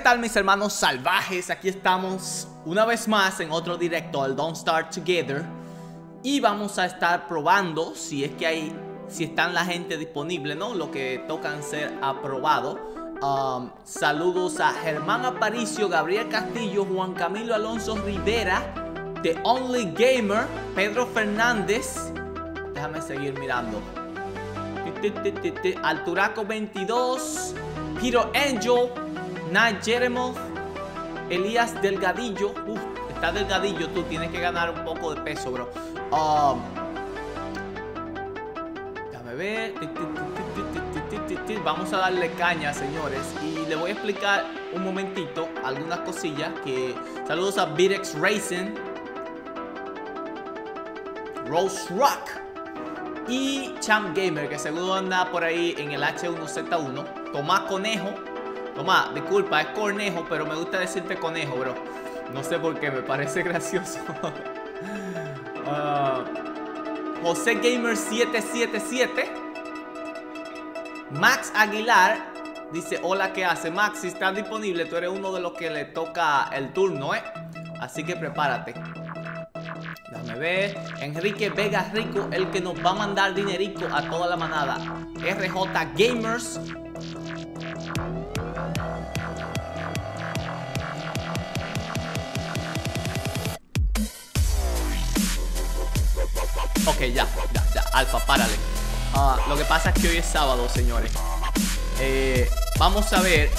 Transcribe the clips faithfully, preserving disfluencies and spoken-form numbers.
tal, mis hermanos salvajes? Aquí estamos una vez más en otro directo del Don't Start Together. Y vamos a estar probando si es que hay, si están la gente disponible, ¿no? Lo que tocan ser aprobado. um, Saludos a Germán Aparicio, Gabriel Castillo, Juan Camilo Alonso Rivera, The Only Gamer, Pedro Fernández. Déjame seguir mirando. Alturaco veintidós, Peter Angel, Night Jeremov, Elías Delgadillo. Uf, está delgadillo tú, tienes que ganar un poco de peso, bro. Um, déjame ver. Vamos a darle caña, señores. Y le voy a explicar un momentito algunas cosillas que... Saludos a Virex Racing, Rose Rock y Champ Gamer, que seguro anda por ahí en el H uno Z uno. Tomás Conejo. Tomás, disculpa, es Cornejo, pero me gusta decirte Conejo, bro. No sé por qué, me parece gracioso. uh, José Gamer siete siete siete. Max Aguilar dice: hola, ¿qué hace? Max, si estás disponible, tú eres uno de los que le toca el turno, ¿eh? Así que prepárate. Déjame ver. Enrique Vega Rico, el que nos va a mandar dinerico a toda la manada. R J Gamers. Ok, ya, ya, ya. Alfa, párale. Uh, lo que pasa es que hoy es sábado, señores. Eh, vamos a ver.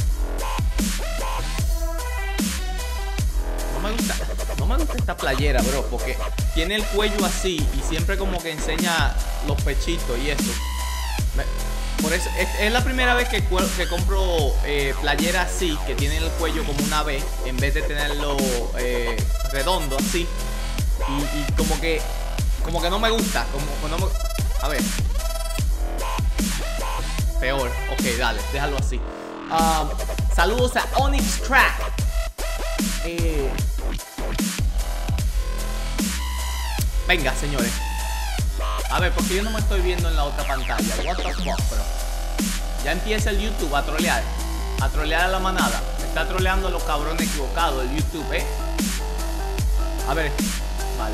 No me gusta, no me gusta esta playera, bro, porque tiene el cuello así y siempre como que enseña los pechitos y eso. Me, por eso es, es la primera vez que, que compro eh, playera así, que tiene el cuello como una V, en vez de tenerlo eh, redondo así. Y, y como que como que no me gusta, como no me, a ver. Peor. Ok, dale, déjalo así. Um, saludos a Onyx Crack. Eh, venga, señores. A ver, porque yo no me estoy viendo en la otra pantalla. What the fuck, bro. Ya empieza el YouTube a trolear. A trolear a la manada. Está troleando a los cabrones equivocados el YouTube, eh. A ver. Vale.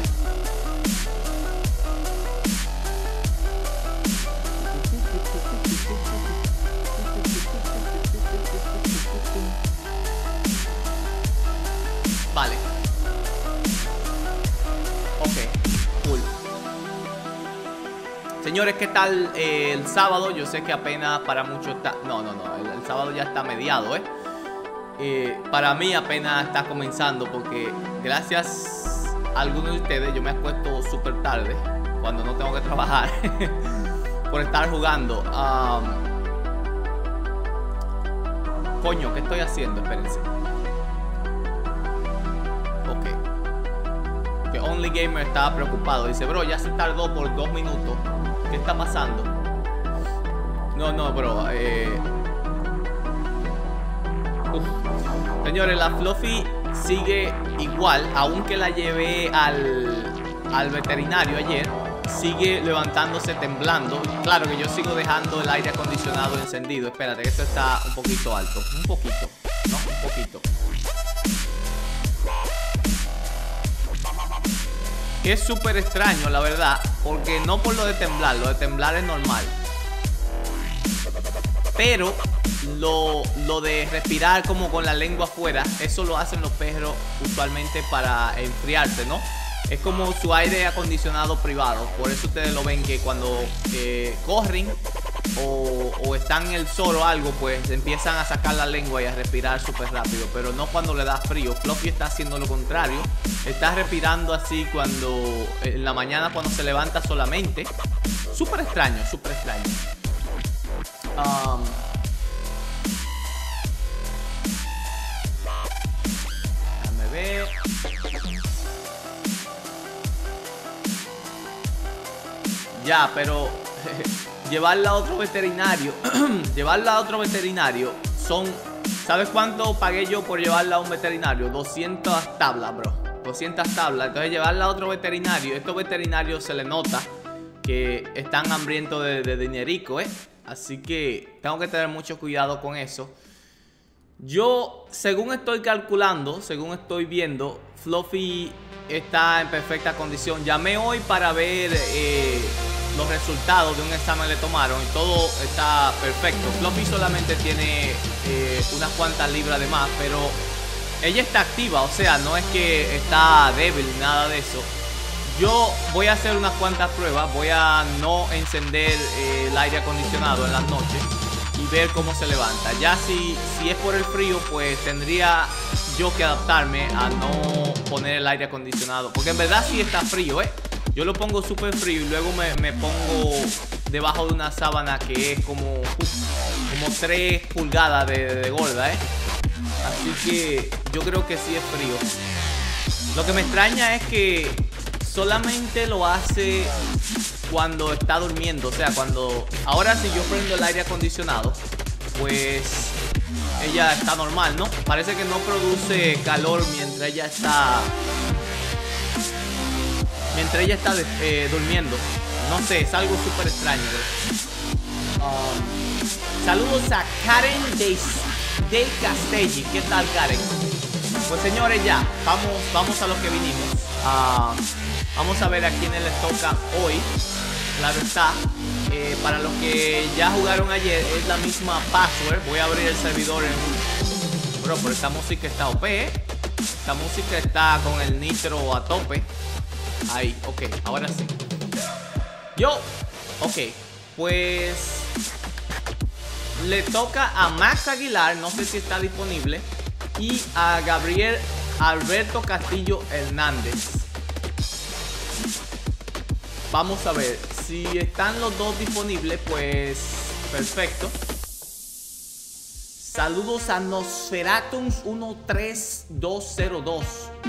Vale. Ok, cool. Señores, ¿qué tal eh, el sábado? Yo sé que apenas para muchos está... No, no, no, el, el sábado ya está mediado, ¿eh? ¿eh? Para mí apenas está comenzando porque gracias a algunos de ustedes yo me acuesto súper tarde cuando no tengo que trabajar por estar jugando. Um... Coño, ¿qué estoy haciendo? Espérense. Que Only Gamer estaba preocupado. Dice: bro, ya se tardó por dos minutos. ¿Qué está pasando? No, no, bro. Eh... Señores, la Fluffy sigue igual. Aunque la llevé al, al veterinario ayer, sigue levantándose temblando. Claro que yo sigo dejando el aire acondicionado encendido. Espérate, que esto está un poquito alto. Un poquito, no, un poquito. Es súper extraño, la verdad, porque no por lo de temblar, lo de temblar es normal. Pero lo, lo de respirar como con la lengua afuera, eso lo hacen los perros usualmente para enfriarse, ¿no? Es como su aire acondicionado privado. Por eso ustedes lo ven que cuando eh, corren o, o están en el sol o algo, pues empiezan a sacar la lengua y a respirar súper rápido. Pero no cuando le da frío. Fluffy está haciendo lo contrario. Está respirando así cuando en la mañana, cuando se levanta solamente. Súper extraño, súper extraño. Um, déjame ver. Ya, pero llevarla a otro veterinario, llevarla a otro veterinario son... ¿Sabes cuánto pagué yo por llevarla a un veterinario? doscientas tablas, bro. doscientas tablas. Entonces llevarla a otro veterinario, estos veterinarios se le nota que están hambrientos de, de dinerico, ¿eh? Así que tengo que tener mucho cuidado con eso. Yo, según estoy calculando, según estoy viendo, Fluffy está en perfecta condición. Llamé hoy para ver eh, los resultados de un examen que le tomaron y todo está perfecto. Fluffy solamente tiene eh, unas cuantas libras de más, pero ella está activa, o sea, no es que está débil ni nada de eso. Yo voy a hacer unas cuantas pruebas, voy a no encender eh, el aire acondicionado en las noches y ver cómo se levanta. Ya si, si es por el frío, pues tendría yo que adaptarme a no poner el aire acondicionado, porque en verdad sí está frío, ¿eh? Yo lo pongo súper frío y luego me, me pongo debajo de una sábana que es como, uf, como tres pulgadas de, de gorda, ¿eh? Así que yo creo que sí es frío. Lo que me extraña es que solamente lo hace cuando está durmiendo. O sea, cuando... Ahora si yo prendo el aire acondicionado, pues ella está normal, ¿no? Parece que no produce calor mientras ella está... Mientras ella está eh, durmiendo. No sé, es algo súper extraño. Um, saludos a Karen de, de Castelli. ¿Qué tal, Karen? Pues señores, ya, vamos, vamos a lo que vinimos. Uh, vamos a ver a quiénes les toca hoy. Claro está. Eh, para los que ya jugaron ayer, es la misma password. Voy a abrir el servidor en un... Bro, pero esta música está O P, ¿eh? Esta música está con el nitro a tope. Ahí, ok, ahora sí. Yo, ok, pues le toca a Max Aguilar, no sé si está disponible, y a Gabriel Alberto Castillo Hernández. Vamos a ver, si están los dos disponibles, pues perfecto. Saludos a Nosferatum uno tres dos cero dos.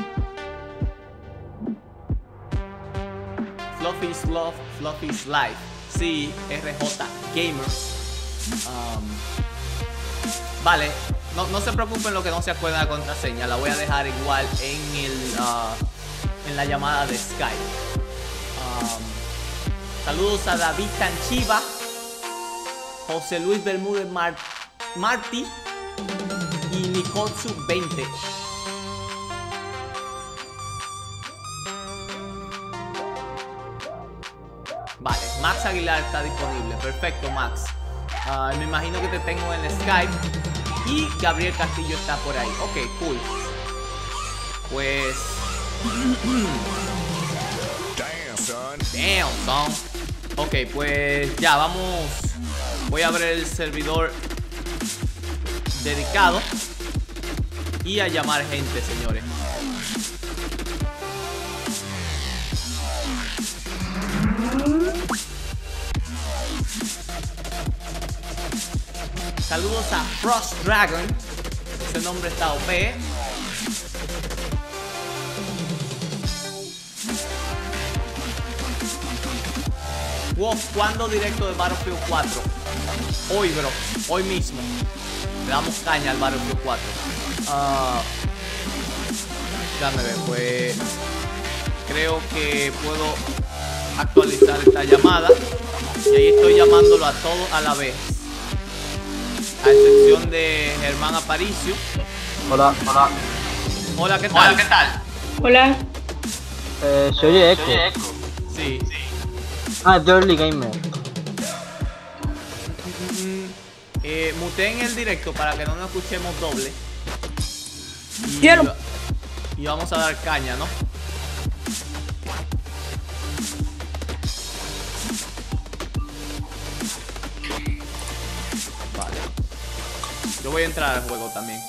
Fluffy's Love, Fluffy's Life. Sí, R J Gamers. Um, vale, no, no se preocupen lo que no se acuerdan de la contraseña. La voy a dejar igual en, el, uh, en la llamada de Skype. Um, saludos a David Tanchiva, José Luis Bermúdez Mar Martí y Nikotsu veinte. Vale, Max Aguilar está disponible. Perfecto, Max. Uh, me imagino que te tengo en el Skype. Y Gabriel Castillo está por ahí. Ok, cool. Pues... Damn, son. Damn, son. Ok, pues ya, vamos. Voy a abrir el servidor dedicado y a llamar gente, señores. Saludos a Frost Dragon. Ese nombre está O P. Wolf, ¿cuándo directo de Battlefield cuatro? Hoy, bro. Hoy mismo. Le damos caña al Battlefield cuatro. Uh, Déjame ver, pues... Creo que puedo actualizar esta llamada. Y ahí estoy llamándolo a todos a la vez. A excepción de Germán Aparicio. Hola, hola. Hola, ¿qué tal? Hola, ¿qué tal? Hola. Eh, se oye eco. Sí. Ah, es de Early Gamer. Mm, eh, muteen el directo para que no nos escuchemos doble. Y, Quiero. y vamos a dar caña, ¿no? Vale. Yo voy a entrar al juego también.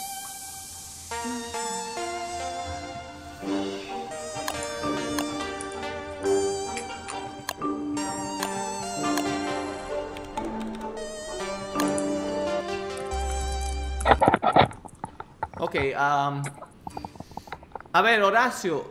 Ok, um, a ver, Horacio.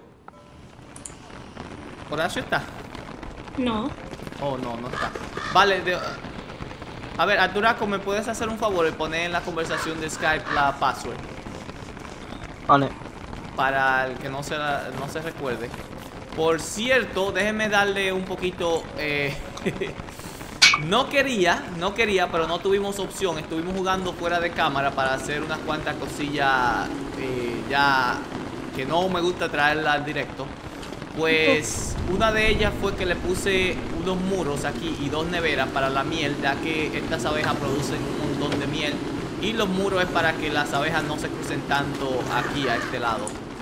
¿Horacio está? No. Oh, no, no está. Vale, de, a ver, Arturaco, ¿me puedes hacer un favor y poner en la conversación de Skype la password? Vale. Para el que no se, la, no se recuerde. Por cierto, déjenme darle un poquito... Eh, No quería, no quería, pero no tuvimos opción. Estuvimos jugando fuera de cámara para hacer unas cuantas cosillas eh, ya que no me gusta traerla al directo. Pues una de ellas fue que le puse unos muros aquí y dos neveras para la miel, ya que estas abejas producen un montón de miel. Y los muros es para que las abejas no se crucen tanto aquí a este lado.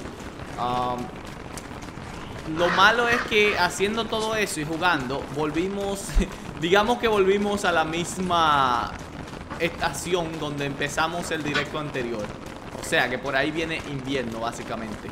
Um, lo malo es que haciendo todo eso y jugando, volvimos, digamos que volvimos a la misma estación donde empezamos el directo anterior. O sea que por ahí viene invierno básicamente.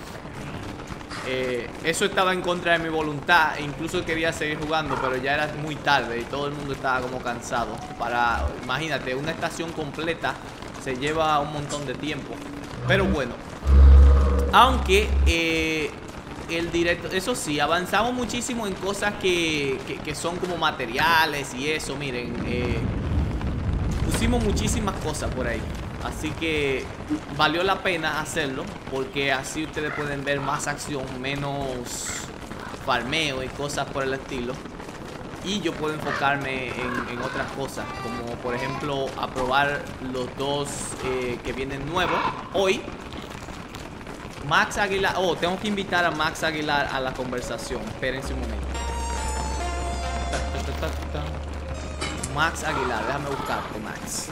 Eh, eso estaba en contra de mi voluntad. Incluso quería seguir jugando, pero ya era muy tarde y todo el mundo estaba como cansado. Para, imagínate, una estación completa se lleva un montón de tiempo. Pero bueno, aunque eh, el directo, eso sí, avanzamos muchísimo en cosas que, que, que son como materiales y eso. Miren, eh, pusimos muchísimas cosas por ahí. Así que valió la pena hacerlo, porque así ustedes pueden ver más acción, menos farmeo y cosas por el estilo. Y yo puedo enfocarme en, en otras cosas, como por ejemplo aprobar los dos eh, que vienen nuevos hoy. Max Aguilar, oh, tengo que invitar a Max Aguilar a la conversación. Espérense un momento. Max Aguilar, déjame buscarte, Max.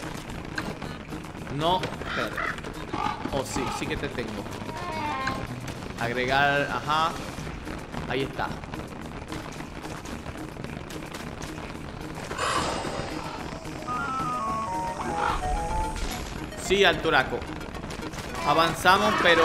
No, espera. Oh, sí, sí que te tengo. Agregar, ajá. Ahí está. Sí, Alturaco. Avanzamos, pero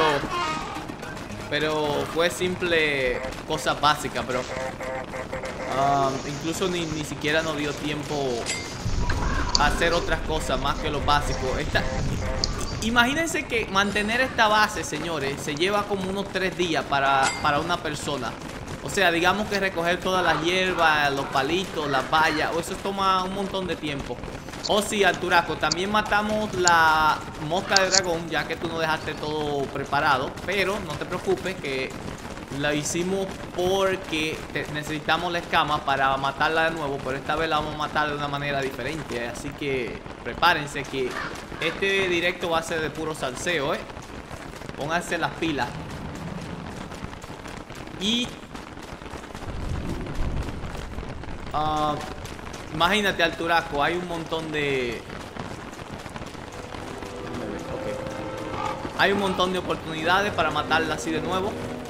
Pero fue simple cosas básicas, bro. um, Incluso ni, ni siquiera nos dio tiempo hacer otras cosas más que lo básico. Esta, imagínense que mantener esta base, señores, se lleva como unos tres días para, para una persona. O sea, digamos que recoger todas las hierbas, los palitos, las vallas, o eso toma un montón de tiempo. Oh sí, Alturaco, también matamos la mosca de dragón, ya que tú no dejaste todo preparado. Pero no te preocupes que lo hicimos porque te, necesitamos la escama para matarla de nuevo. Pero esta vez la vamos a matar de una manera diferente. Así que prepárense que este directo va a ser de puro salseo, ¿eh? Pónganse las pilas. Y Uh, imagínate, Alturaco, hay un montón de... Okay. Hay un montón de oportunidades para matarla así de nuevo.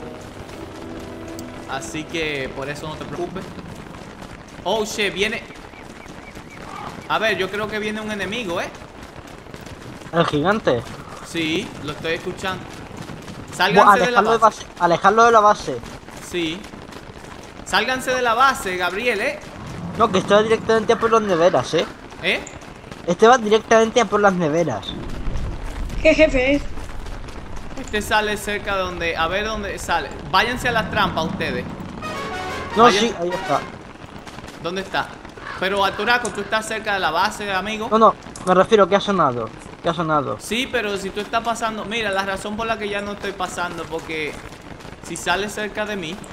Así que por eso no te preocupes. Oh, shit, viene... A ver, yo creo que viene un enemigo, ¿eh? ¿El gigante? Sí, lo estoy escuchando. Sálganse de la base. de base. Alejarlo de la base. Sí. Sálganse de la base, Gabriel, ¿eh? No, que este va directamente a por las neveras, ¿eh? ¿Eh? Este va directamente a por las neveras. ¿Qué jefe es? Este sale cerca de donde... A ver dónde sale. Váyanse a las trampas ustedes. No, Vayan... sí, ahí está. ¿Dónde está? Pero, Alturaco, ¿tú estás cerca de la base, amigo? No, no, me refiero que ha sonado. Que ha sonado. Sí, pero si tú estás pasando... Mira, la razón por la que ya no estoy pasando es porque si sale cerca de mí...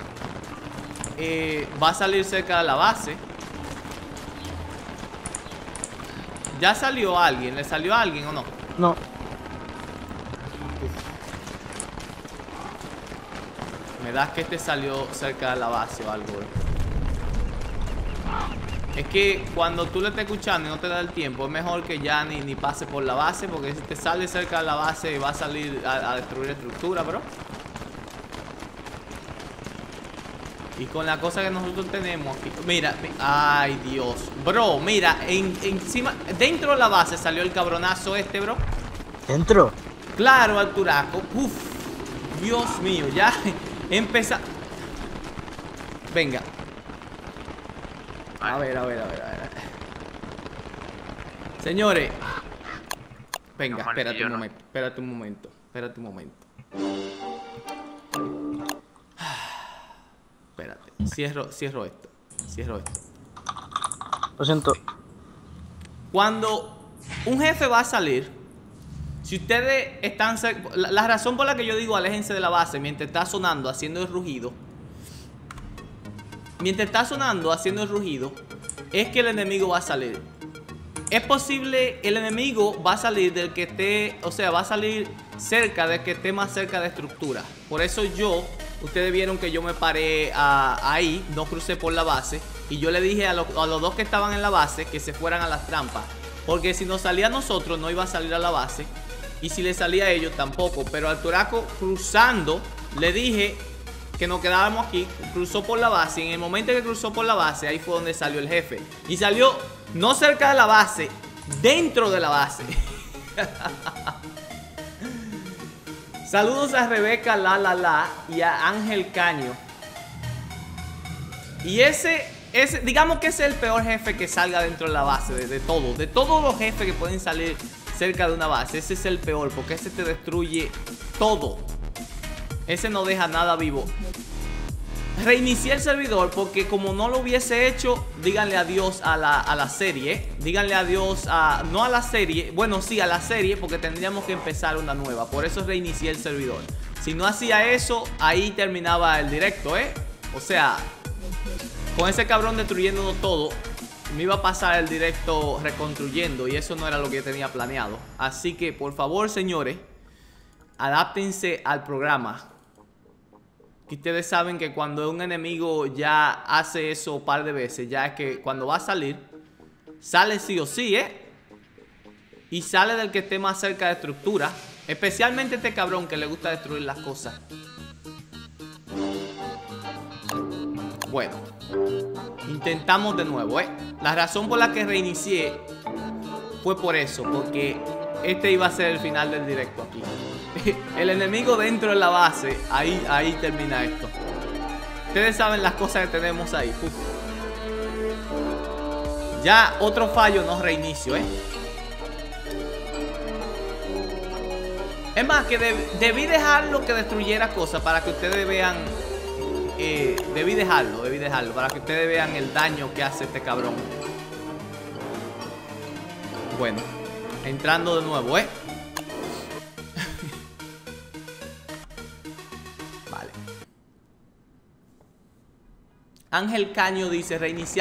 Eh, va a salir cerca de la base. ¿Ya salió alguien? ¿Le salió a alguien o no? No. Uf. Me da que este salió cerca de la base o algo, bro. Es que cuando tú le estás escuchando y no te da el tiempo, es mejor que ya ni, ni pase por la base, porque si te sale cerca de la base va a salir a, a destruir estructura, bro. Y con la cosa que nosotros tenemos aquí. Mira, ay Dios. Bro, mira, en, encima, dentro de la base salió el cabronazo este, bro. ¿Dentro? Claro, Alturaco. Uf, Dios mío, ya empieza. Venga. A ver, a ver, a ver, a ver. Señores. Venga, espérate un momento. Espérate un momento. Espérate un momento. Espérate, cierro, cierro esto. Cierro esto. Lo siento. Cuando un jefe va a salir, si ustedes están cerca, la, la razón por la que yo digo aléjense de la base mientras está sonando, haciendo el rugido. Mientras está sonando, haciendo el rugido, es que el enemigo va a salir. Es posible, el enemigo va a salir del que esté, o sea, va a salir cerca del que esté más cerca de estructura. Por eso yo, ustedes vieron que yo me paré a, ahí, no crucé por la base. Y yo le dije a, lo, a los dos que estaban en la base que se fueran a las trampas. Porque si nos salía a nosotros, no iba a salir a la base. Y si le salía a ellos, tampoco. Pero al Turaco cruzando, le dije que nos quedábamos aquí. Cruzó por la base. Y en el momento que cruzó por la base, ahí fue donde salió el jefe. Y salió no cerca de la base, dentro de la base. Saludos a Rebeca La La La y a Ángel Caño. Y ese, ese, digamos que ese es el peor jefe que salga dentro de la base, de, de todo. De todos los jefes que pueden salir cerca de una base, ese es el peor, porque ese te destruye todo. Ese no deja nada vivo. Reinicié el servidor porque como no lo hubiese hecho, díganle adiós a la, a la serie, ¿eh? Díganle adiós a... No a la serie, bueno sí a la serie, porque tendríamos que empezar una nueva. Por eso reinicié el servidor. Si no hacía eso, ahí terminaba el directo, ¿eh? O sea, con ese cabrón destruyéndonos todo, me iba a pasar el directo reconstruyendo. Y eso no era lo que yo tenía planeado. Así que por favor, señores, adáptense al programa. Que ustedes saben que cuando un enemigo ya hace eso un par de veces, ya es que cuando va a salir, sale sí o sí, ¿eh? Y sale del que esté más cerca de estructura. Especialmente este cabrón que le gusta destruir las cosas. Bueno, intentamos de nuevo, ¿eh? La razón por la que reinicié fue por eso, porque este iba a ser el final del directo aquí. El enemigo dentro de la base, ahí, ahí termina esto. Ustedes saben las cosas que tenemos ahí. Uf. Ya otro fallo, no reinicio, ¿eh? Es más, que deb debí dejarlo que destruyera cosas para que ustedes vean. Eh, debí dejarlo, debí dejarlo para que ustedes vean el daño que hace este cabrón. Bueno, entrando de nuevo, ¿eh? Vale. Ángel Caño dice reiniciar.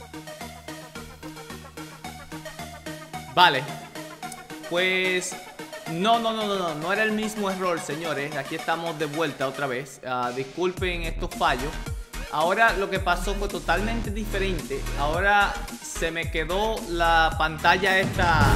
Vale. Pues no, no, no, no, no, no era el mismo error, señores. Aquí estamos de vuelta otra vez. Uh, disculpen estos fallos. Ahora lo que pasó fue totalmente diferente. Ahora se me quedó la pantalla esta.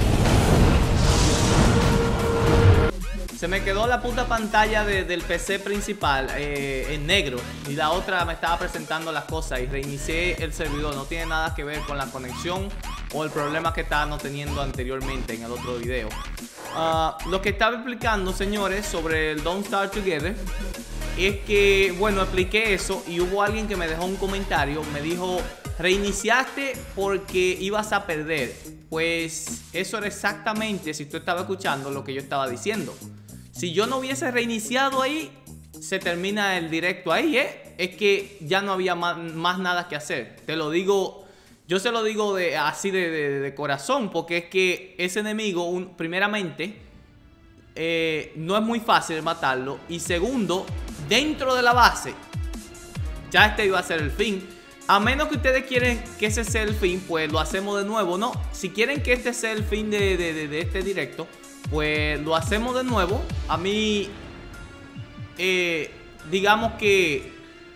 Se me quedó la puta pantalla de, del P C principal eh, en negro. Y la otra me estaba presentando las cosas. Y reinicié el servidor. No tiene nada que ver con la conexión o el problema que estábamos teniendo anteriormente en el otro video. Uh, lo que estaba explicando, señores, sobre el Don't Start Together, es que, bueno, expliqué eso y hubo alguien que me dejó un comentario. Me dijo, reiniciaste porque ibas a perder. Pues eso era exactamente, si tú estabas escuchando, lo que yo estaba diciendo. Si yo no hubiese reiniciado ahí, se termina el directo ahí, ¿eh? Es que ya no había más, más nada que hacer. Te lo digo... Yo se lo digo de, así de, de, de corazón, porque es que ese enemigo, un, primeramente, eh, no es muy fácil matarlo. Y segundo, dentro de la base, ya este iba a ser el fin. A menos que ustedes quieren que ese sea el fin, pues lo hacemos de nuevo, ¿no? Si quieren que este sea el fin de, de, de, de este directo, pues lo hacemos de nuevo. A mí, eh, digamos que...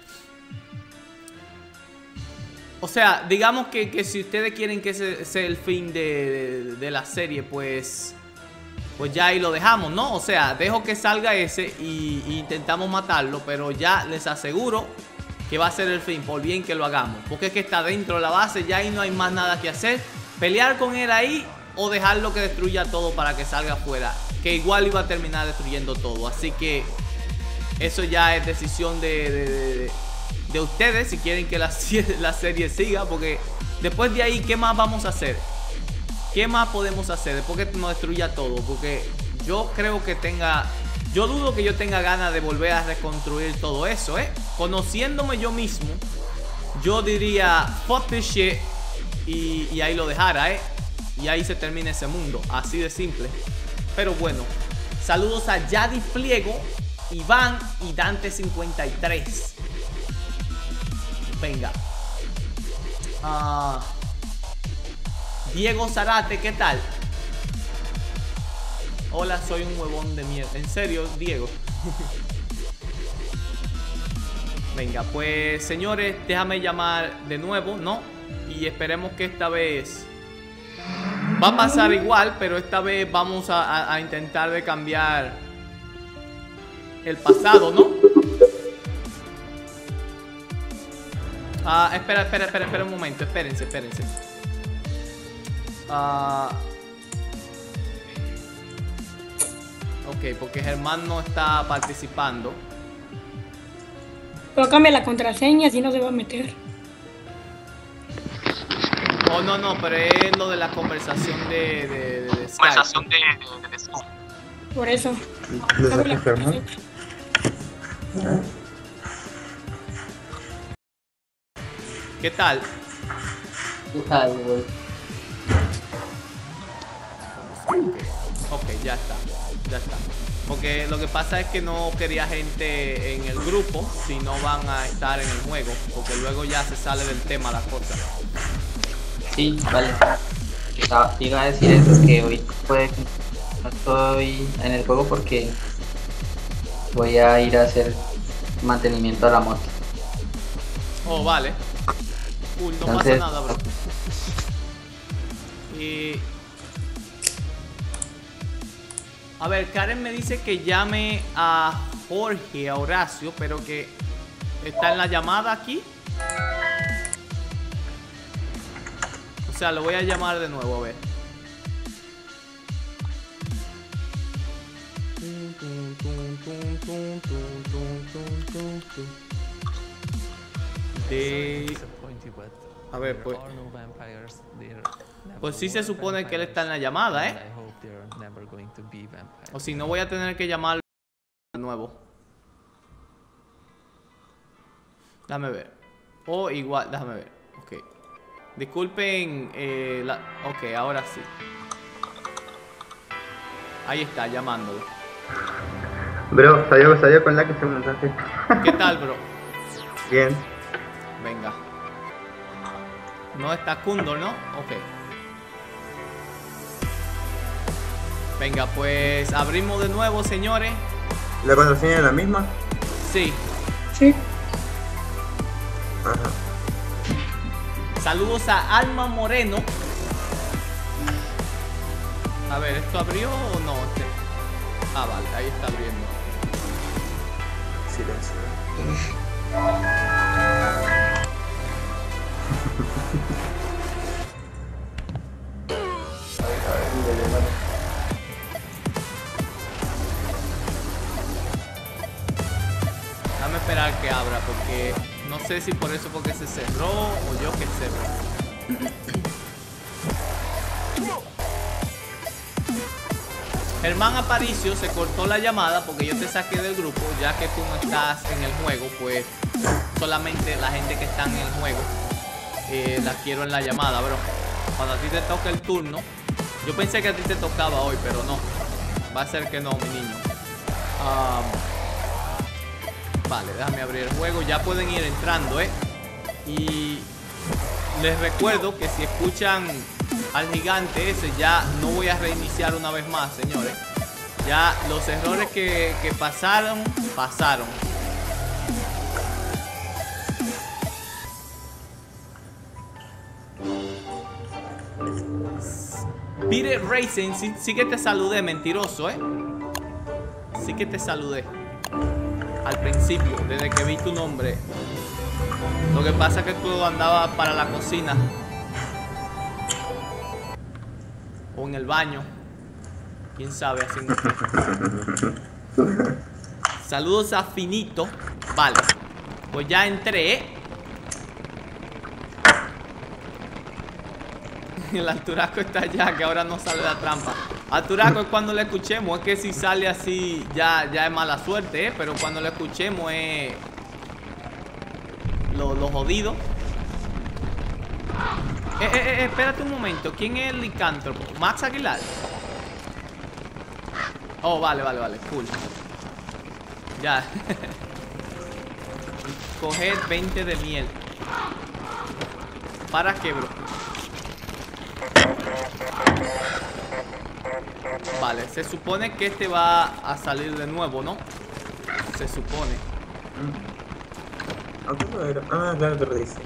O sea, digamos que, que si ustedes quieren que ese sea el fin de, de, de la serie, pues pues ya ahí lo dejamos, ¿no? O sea, dejo que salga ese y, y intentamos matarlo, pero ya les aseguro que va a ser el fin, por bien que lo hagamos. Porque es que está dentro de la base, ya ahí no hay más nada que hacer. Pelear con él ahí o dejarlo que destruya todo para que salga afuera, que igual iba a terminar destruyendo todo. Así que eso ya es decisión de... de, de de ustedes, si quieren que la, la serie siga, porque después de ahí, ¿qué más vamos a hacer? ¿Qué más podemos hacer después que nos destruya todo? Porque yo creo que tenga, yo dudo que yo tenga ganas de volver a reconstruir todo eso, ¿eh? Conociéndome yo mismo, yo diría, fuck this shit, y, y ahí lo dejara, ¿eh? Y ahí se termina ese mundo, así de simple. Pero bueno, saludos a Yadi Pliego, Iván y Dante cincuenta y tres. Venga. Ah, Diego Zarate, ¿qué tal? Hola, soy un huevón de mierda. ¿En serio, Diego? Venga, pues señores, déjame llamar de nuevo, ¿no? Y esperemos que esta vez va a pasar igual, pero esta vez vamos a, a, a intentar de cambiar el pasado, ¿no? Ah, espera, espera, espera, espera un momento, espérense, espérense. Ah, ok, porque Germán no está participando. Pero cambia la contraseña, si no se va a meter. Oh, no, no, pero es lo de la conversación de, de, de, de Skype. Conversación de, de, de Skype. Por eso. ¿Lo Cambia la sacaste, Germán? contraseña. ¿Qué tal? ¿Qué tal, güey? Ok, ya está, ya está. Porque lo que pasa es que no quería gente en el grupo si no van a estar en el juego, porque luego ya se sale del tema la cosa. Sí, vale. Estaba- Iba a decir eso, que hoy pues, no estoy en el juego porque voy a ir a hacer mantenimiento a la moto. Oh, vale. Cool, no Entonces- pasa nada, bro. Y... A ver, Karen me dice que llame a Jorge, a Horacio, pero que está en la llamada aquí. O sea, lo voy a llamar de nuevo, a ver. De... A ver, pues... Pues sí se supone que él está en la llamada, ¿eh? O si no, voy a tener que llamarlo de nuevo. Déjame ver. O igual, déjame ver. Ok. Disculpen, eh, la... Ok, ahora sí. Ahí está, llamándolo. Bro, salió, salió con la que se un mensaje. ¿Qué tal, bro? Bien. Venga. No está Kundor, ¿no? Ok. Venga, pues abrimos de nuevo, señores. ¿La contraseña es la misma? Sí. Sí. Ajá. Saludos a Alma Moreno. A ver, ¿esto abrió o no? Este- Ah, vale, ahí está abriendo. Silencio. Déjame esperar que abra porque no sé si por eso porque se cerró o yo que cerró. Germán Aparicio se cortó la llamada porque yo te saqué del grupo, ya que tú no estás en el juego, pues solamente la gente que está en el juego eh, la quiero en la llamada, bro. Cuando a ti te toque el turno, yo pensé que a ti te tocaba hoy, pero no. Va a ser que no, mi niño. Um, Vale, déjame abrir el juego. Ya pueden ir entrando, ¿eh? Y les recuerdo que si escuchan al gigante ese, ya no voy a reiniciar una vez más, señores. Ya los errores que, que pasaron, pasaron. Peter Racing, sí, sí que te saludé, mentiroso, ¿eh? Sí que te saludé al principio, desde que vi tu nombre. Lo que pasa es que tú andabas para la cocina o en el baño, quién sabe, haciendo qué. Saludos a Finito. Vale, pues ya entré, ¿eh? El Arturaco está allá, que ahora no sale la trampa. Arturaco es cuando le escuchemos. Es que si sale así ya, ya es mala suerte, ¿eh? Pero cuando le escuchemos es lo, lo jodido. Eh, eh, eh, espérate un momento. ¿Quién es el licántropo? ¿Max Aguilar? Oh, vale, vale, vale. Cool. Ya. Coger veinte de miel. ¿Para qué, bro? Vale, se supone que este va a salir de nuevo, ¿no? Se supone. ¿A cómo era? Ah, claro que lo dice.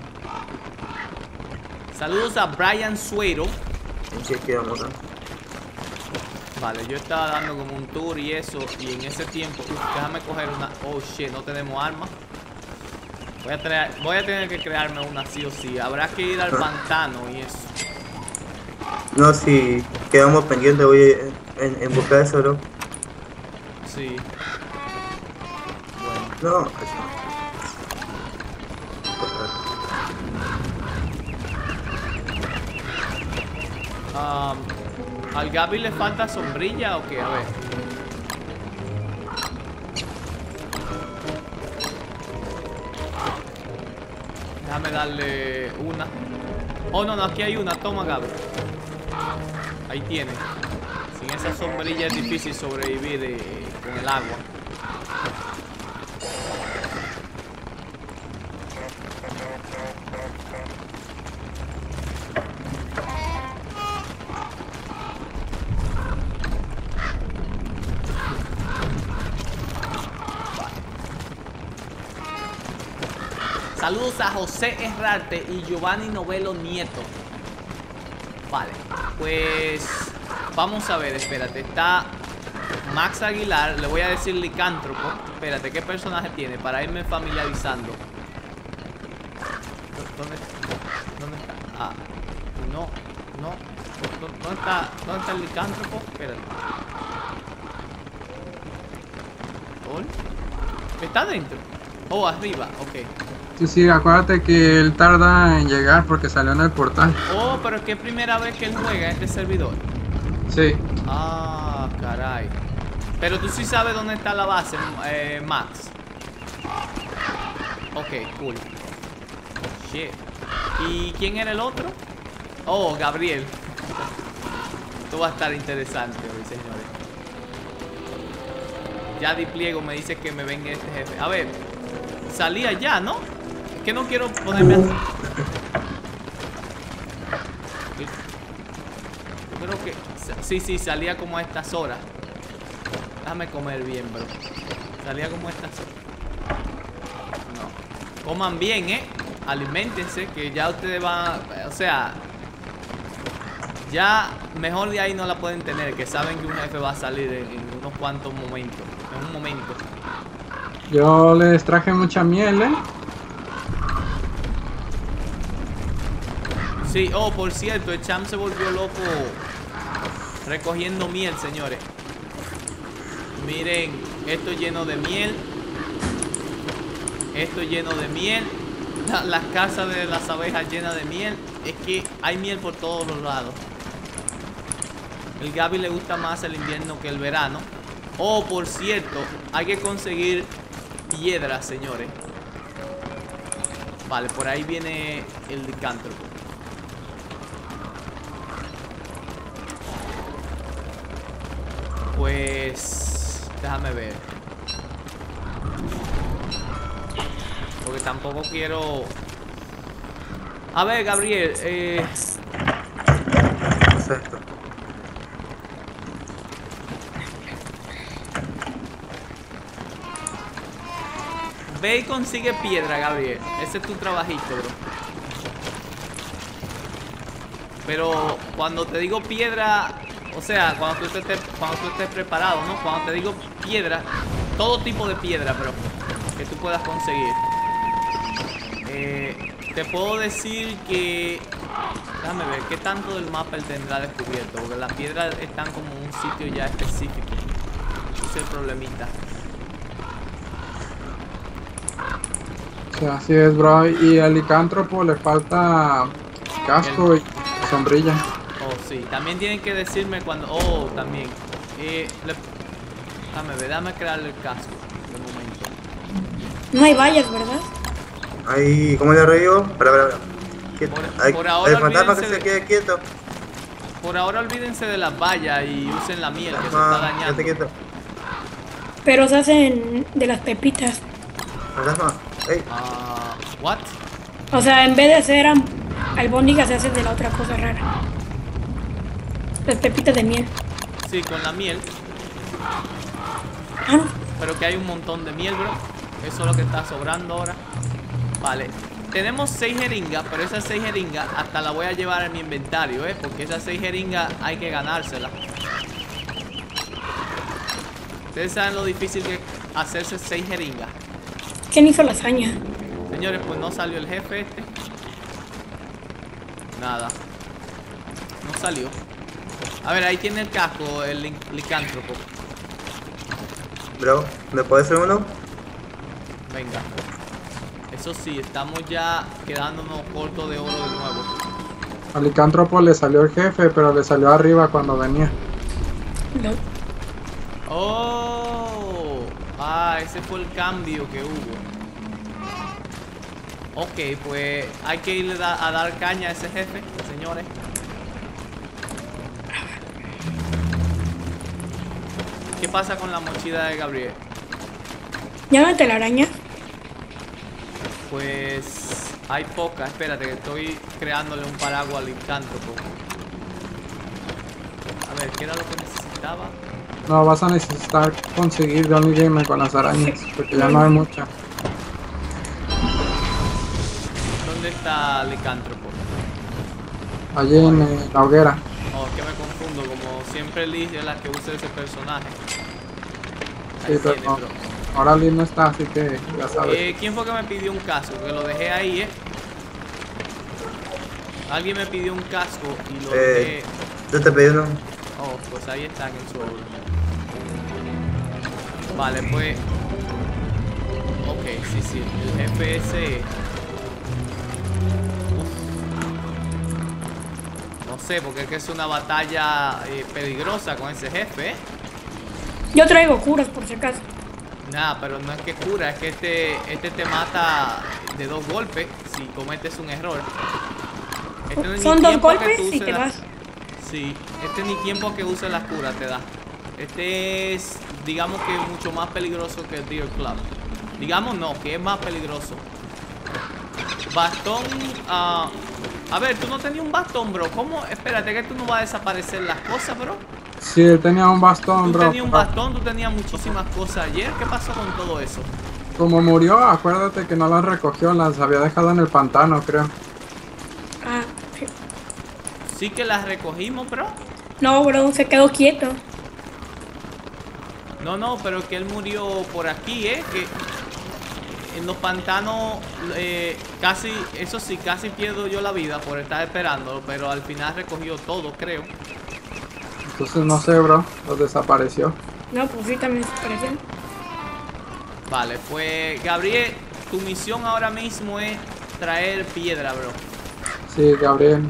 Saludos a Brian Suero. ¿En qué quedamos acá? Vale, yo estaba dando como un tour y eso. Y en ese tiempo, uf, déjame coger una. Oh shit, no tenemos armas. Voy a, traer, voy a tener que crearme una sí o sí. Habrá que ir al pantano y eso. No, si quedamos pendientes, voy en, en busca de eso, bro. Sí. Bueno. No, eso. Um, ¿Al Gaby le falta sombrilla o qué? A ver. Déjame darle una. Oh, no, no, aquí hay una. Toma, Gaby. Ahí tiene. Sin esa sombrilla es difícil sobrevivir eh, con el agua. Saludos a José Herrarte y Giovanni Novelo Nieto. Vale, pues vamos a ver, espérate. Está Max Aguilar, le voy a decir licántropo. Espérate, ¿qué personaje tiene? Para irme familiarizando. ¿Dónde, dónde está? Ah, no, no. ¿Dónde está, dónde está el licántropo? Espérate. ¿Dónde? ¿Está dentro? Oh, arriba, ok. Sí, sí, acuérdate que él tarda en llegar porque salió en el portal. Oh, pero es que es primera vez que él juega en este servidor. Sí. Ah, caray. Pero tú sí sabes dónde está la base, eh, Max. Ok, cool. Shit. ¿Y quién era el otro? Oh, Gabriel. Esto va a estar interesante hoy, señores. Ya Di Pliego me dice que me venga este jefe. A ver, salía ya, ¿no? Es que no quiero ponerme así. Yo creo que... Sí, sí, salía como a estas horas. Déjame comer bien, bro. Salía como a estas horas. No. Coman bien, ¿eh? Aliméntense, que ya ustedes van... O sea... Ya mejor de ahí no la pueden tener, que saben que un jefe va a salir en, en unos cuantos momentos. En un momento. Yo les traje mucha miel, ¿eh? Sí, oh, por cierto, el champ se volvió loco recogiendo miel, señores. Miren, esto lleno de miel. Esto lleno de miel. La, las casas de las abejas llenas de miel. Es que hay miel por todos los lados. El Gaby le gusta más el invierno que el verano. Oh, por cierto, hay que conseguir piedras, señores. Vale, por ahí viene el licántropo. Pues... déjame ver. Porque tampoco quiero... A ver, Gabriel, eh... Exacto. Ve y consigue piedra, Gabriel. Ese es tu trabajito, bro. Pero cuando te digo piedra... O sea, cuando tú estés, cuando tú estés preparado, ¿no? Cuando te digo piedra, todo tipo de piedra, pero que tú puedas conseguir. Eh, te puedo decir que... Déjame ver, ¿qué tanto del mapa él tendrá descubierto? Porque las piedras están como en un sitio ya específico. Ese es el problemita. Sí, así es, bro. Y al licántropo le falta casco y sombrilla. Oh, sí. También tienen que decirme cuando... Oh, también. Eh, le... Déjame ver, déjame crearle el casco. De momento. No hay vallas, ¿verdad? Ahí, ¿cómo le revivo? Para, para, para. Quieto. Por- Hay, por ahora el fantasma que olvídense se de- quede quieto. Por ahora olvídense de las vallas y usen la miel que se está Fantasma, dañando. quédate quieto. Pero se hacen de las pepitas. Fantasma, ey. Ah, what? O sea, en vez de ser am- albóndigas se hacen de la otra cosa rara. Las pepitas de miel. Sí, con la miel. Ah, no. Pero que hay un montón de miel, bro. Eso es lo que está sobrando ahora. Vale. Tenemos seis jeringas, pero esas seis jeringas hasta las voy a llevar en mi inventario, ¿eh? Porque esas seis jeringas hay que ganárselas. Ustedes saben lo difícil que es hacerse seis jeringas. ¿Quién hizo la hazaña? Señores, pues no salió el jefe este. Nada. No salió. A ver, ahí tiene el casco, el lin- licántropo. Bro, ¿me puede hacer uno? Venga. Eso sí, estamos ya quedándonos cortos de oro de nuevo. Al licántropo le salió el jefe, pero le salió arriba cuando venía. No. Oh, ah, ese fue el cambio que hubo. Ok, pues hay que irle da- a dar caña a ese jefe, señores. ¿Qué pasa con la mochila de Gabriel? ¿Ya no te la araña? Pues hay poca, espérate que estoy creándole un paraguas al licántropo. A ver, ¿qué era lo que necesitaba? No, vas a necesitar conseguir Johnny Gamer con las arañas, porque ya no hay muchas. ¿Dónde está el licántropo? Allí en eh, la hoguera. Oh, es que me confundo, como siempre Liz es la que usa ese personaje. Sí, Ahí pero tiene, no. bro. Ahora Liz no está, así que ya sabes. Eh, ¿Quién fue que me pidió un casco? Que lo dejé ahí, ¿eh? Alguien me pidió un casco y lo Eh. dejé... Yo te pedí uno. Oh, pues ahí está en el suelo. Vale, pues... Ok, sí, sí, el G P S... Uf. No sé, porque es que es una batalla eh, peligrosa con ese jefe, ¿eh? Yo traigo curas por si acaso. Nada, pero no es que cura, es que este, este te mata de dos golpes si cometes un error. Este no es ni Son dos tiempo que golpes tú y uses te la- vas. Sí, este ni tiempo que use las curas te da. Este es, digamos que mucho más peligroso que el Deer Club. Digamos no, que es más peligroso. Bastón, ah, a ver, tú no tenías un bastón, bro. ¿Cómo? Espérate que tú no vas a desaparecer las cosas, bro. Sí, él tenía un bastón, Tú bro. tenías un bastón, tú tenías muchísimas cosas ayer. ¿Qué pasó con todo eso? Como murió, acuérdate que no las recogió, las había dejado en el pantano, creo. Ah, sí. Sí que las recogimos, bro. No, bro, se quedó quieto. No, no, pero que él murió por aquí, ¿eh? Que en los pantanos, eh, casi, eso sí, casi pierdo yo la vida por estar esperándolo, pero al final recogió todo, creo. Entonces no sé, bro, los desapareció. No, pues sí, también se parecían. Vale, pues, Gabriel, tu misión ahora mismo es traer piedra, bro. Sí, Gabriel.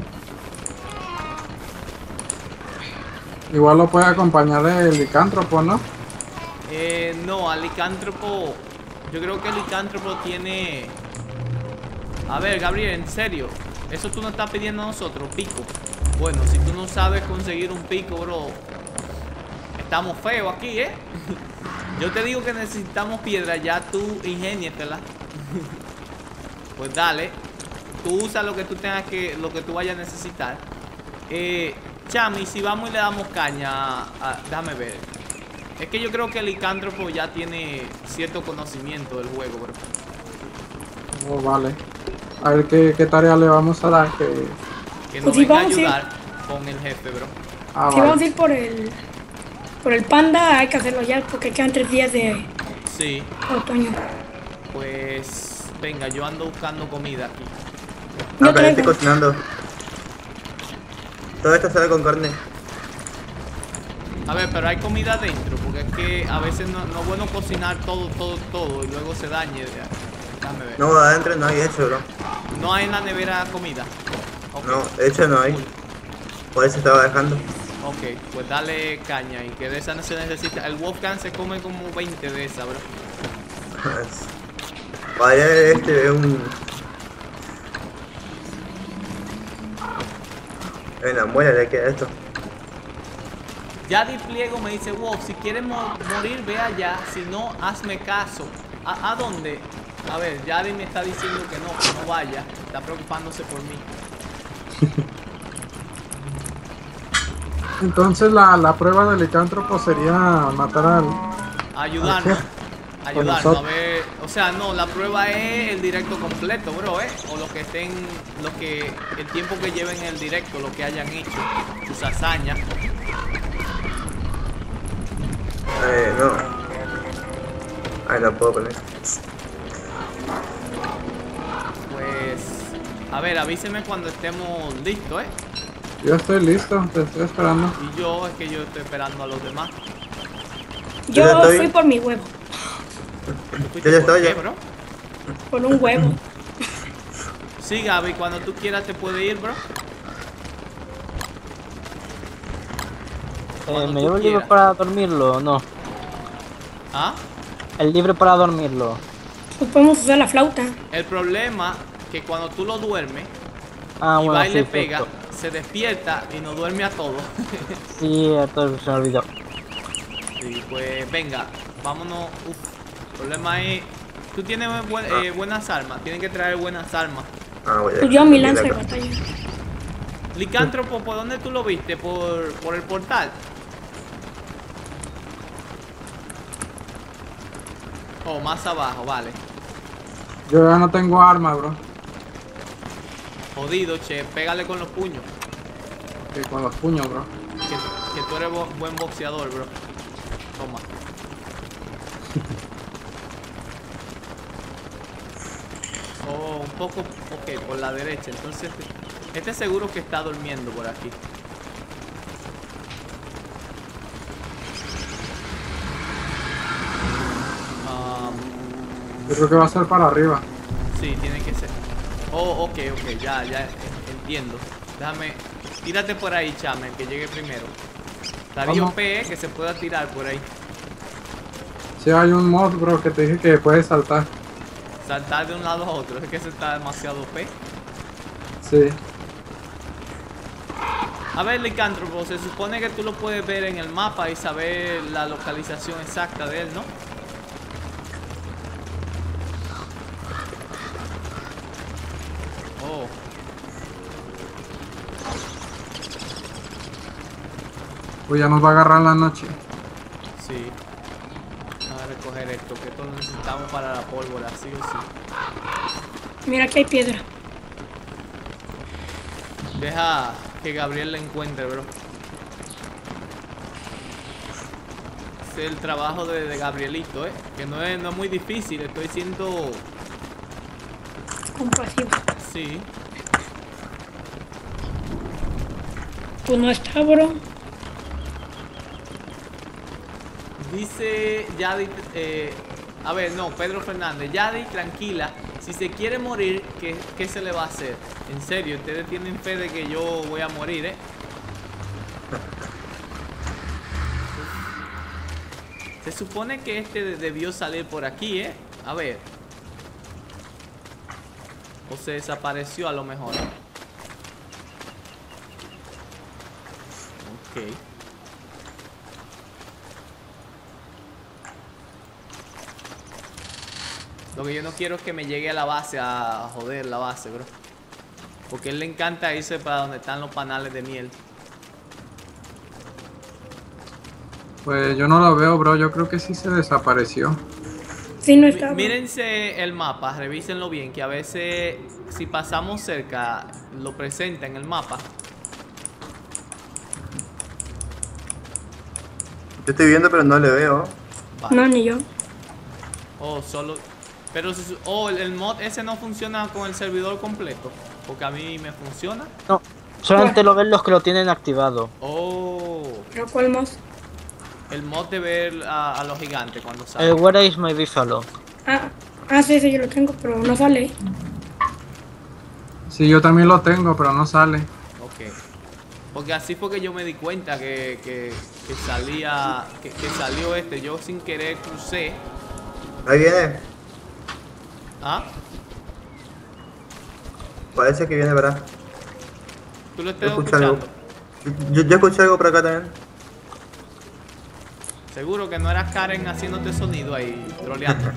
Igual lo puede acompañar el licántropo, ¿no? Eh, no, al licántropo, yo creo que el licántropo tiene... A ver, Gabriel, en serio, eso tú nos estás pidiendo a nosotros, pico. Bueno, si tú no sabes conseguir un pico, bro, estamos feos aquí, ¿eh? Yo te digo que necesitamos piedra, ya tú ingénietela. Pues dale, tú usa lo que tú tengas que, lo que tú vayas a necesitar. Eh, Chami, si vamos y le damos caña, a, a- déjame ver. Es que yo creo que el licántropo ya tiene cierto conocimiento del juego, bro. Oh, vale. A ver qué, qué tarea le vamos a dar. Que... Que nos Pues sí, venga a vamos a ir. ayudar con el jefe, bro. Ah, Si vamos a vale. ir por el... Por el panda, hay que hacerlo ya porque quedan tres días de Sí, otoño. pues venga, yo ando buscando comida aquí. Yo Ah, pero estoy traigo. cocinando. Todo esto sale con carne. A ver, pero hay comida dentro, porque es que a veces no, no es bueno cocinar todo, todo, todo y luego se dañe. Déjame ver. No, adentro no hay hecho, bro. No hay en la nevera comida. Ok. No, hecho no hay. Cool. Por eso estaba dejando. Ok, pues dale caña y que de esa no se necesita. El Wolfgang se come como veinte de esa, bro. Vaya, este es un... Venga, muérale, que esto. Ya Di Pliego me dice, wow, si quieres mo- morir, ve allá. Si no, hazme caso. ¿A, a dónde? A ver, Yadi me está diciendo que no, que no vaya. Está preocupándose por mí. Entonces la, la prueba del licántropo sería matar al... Ayudarnos. Ayudarnos a nosotros. ver. O sea, no, la prueba es el directo completo, bro, ¿eh? O lo que estén. Lo que. El tiempo que lleven el directo, lo que hayan hecho. Sus hazañas. Eh, no. Ay, no puedo poner. Pues. A ver, avíseme cuando estemos listos, ¿eh? Yo estoy listo, te estoy esperando. Y yo, es que yo estoy esperando a los demás. Yo ya estoy. fui por mi huevo. ¿Tú fuiste Yo ya por estoy, qué, ya. bro? Por un huevo. Sí, Gaby, cuando tú quieras te puedes ir, bro. Eh, Cuando ¿Me tú llevo el libro quieras. para dormirlo o no? ¿Ah? El libro para dormirlo. Pues podemos usar la flauta. El problema que cuando tú lo duermes Ah, y bueno, va y sí, le cierto. pega, se despierta y nos duerme a todos. Sí, esto se me olvidó. Sí, pues venga, vámonos. Uf, el problema es. Tú tienes buen- eh, buenas armas, tienen que traer buenas armas. Ah, voy a Pues yo mi mira lanza de acá. batalla. Licántropo, ¿por dónde tú lo viste? ¿Por, por el portal? Oh, más abajo, vale. Yo ya no tengo arma, bro. Jodido, che, pégale con los puños. Que con los puños, bro. Que, que tú eres bo- buen boxeador, bro. Toma. Oh, un poco, ok, por la derecha. Entonces, este seguro que está durmiendo por aquí. Um, Yo creo que va a ser para arriba. sí, tiene que ser. Oh, ok, ok, ya, ya en- entiendo. Déjame, tírate por ahí, chame, el que llegue primero. Darío ¿Cómo? P, que se pueda tirar por ahí. Si hay un mod, bro, que te dije que puedes saltar. Saltar de un lado a otro, es que ese está demasiado P. Sí. A ver, Licántropo, se supone que tú lo puedes ver en el mapa y saber la localización exacta de él, ¿no? Oh. Pues ya nos va a agarrar la noche. Sí. Vamos a recoger esto, que esto lo necesitamos para la pólvora, sí o sí. Mira, aquí hay piedra. Deja que Gabriel la encuentre, bro. Es el trabajo de, de Gabrielito, ¿eh? Que no es, no es muy difícil, estoy siendo... Compasivo. Sí. Pues no está, bro. Dice Yadi, eh, a ver, no, Pedro Fernández, Yadi, tranquila, si se quiere morir, ¿qué, ¿qué se le va a hacer? En serio, ustedes tienen fe de que yo voy a morir, ¿eh? Se supone que este de- debió salir por aquí, ¿eh? A ver. O se desapareció a lo mejor. Ok. Lo que yo no quiero es que me llegue a la base a joder la base, bro. Porque a él le encanta irse para donde están los panales de miel. Pues yo no lo veo, bro. Yo creo que sí se desapareció. Sí, no Mi- está. bro. Mírense el mapa, revísenlo bien, que a veces si pasamos cerca lo presenta en el mapa. Yo estoy viendo, pero no le veo. Vale. No, ni yo. Oh, solo... Pero si su- oh, el, el mod ese no funciona con el servidor completo. Porque a mí me funciona. No, solamente lo ven los que lo tienen activado. Oh, ¿Pero cuál más? el mod de ver a, a los gigantes cuando sale. El Where is my Buffalo? Ah, ah, sí, sí, yo lo tengo, pero no sale. Sí, yo también lo tengo, pero no sale. Ok. Porque así fue que yo me di cuenta que, que, que salía, que, que salió este. Yo sin querer crucé. Ahí viene. ¿Ah? Parece que viene, ¿verdad? ¿Tú lo estás Escucho algo. escuchando? Yo, yo escuché algo por acá también. Seguro que no era Karen haciéndote sonido ahí, troleándote.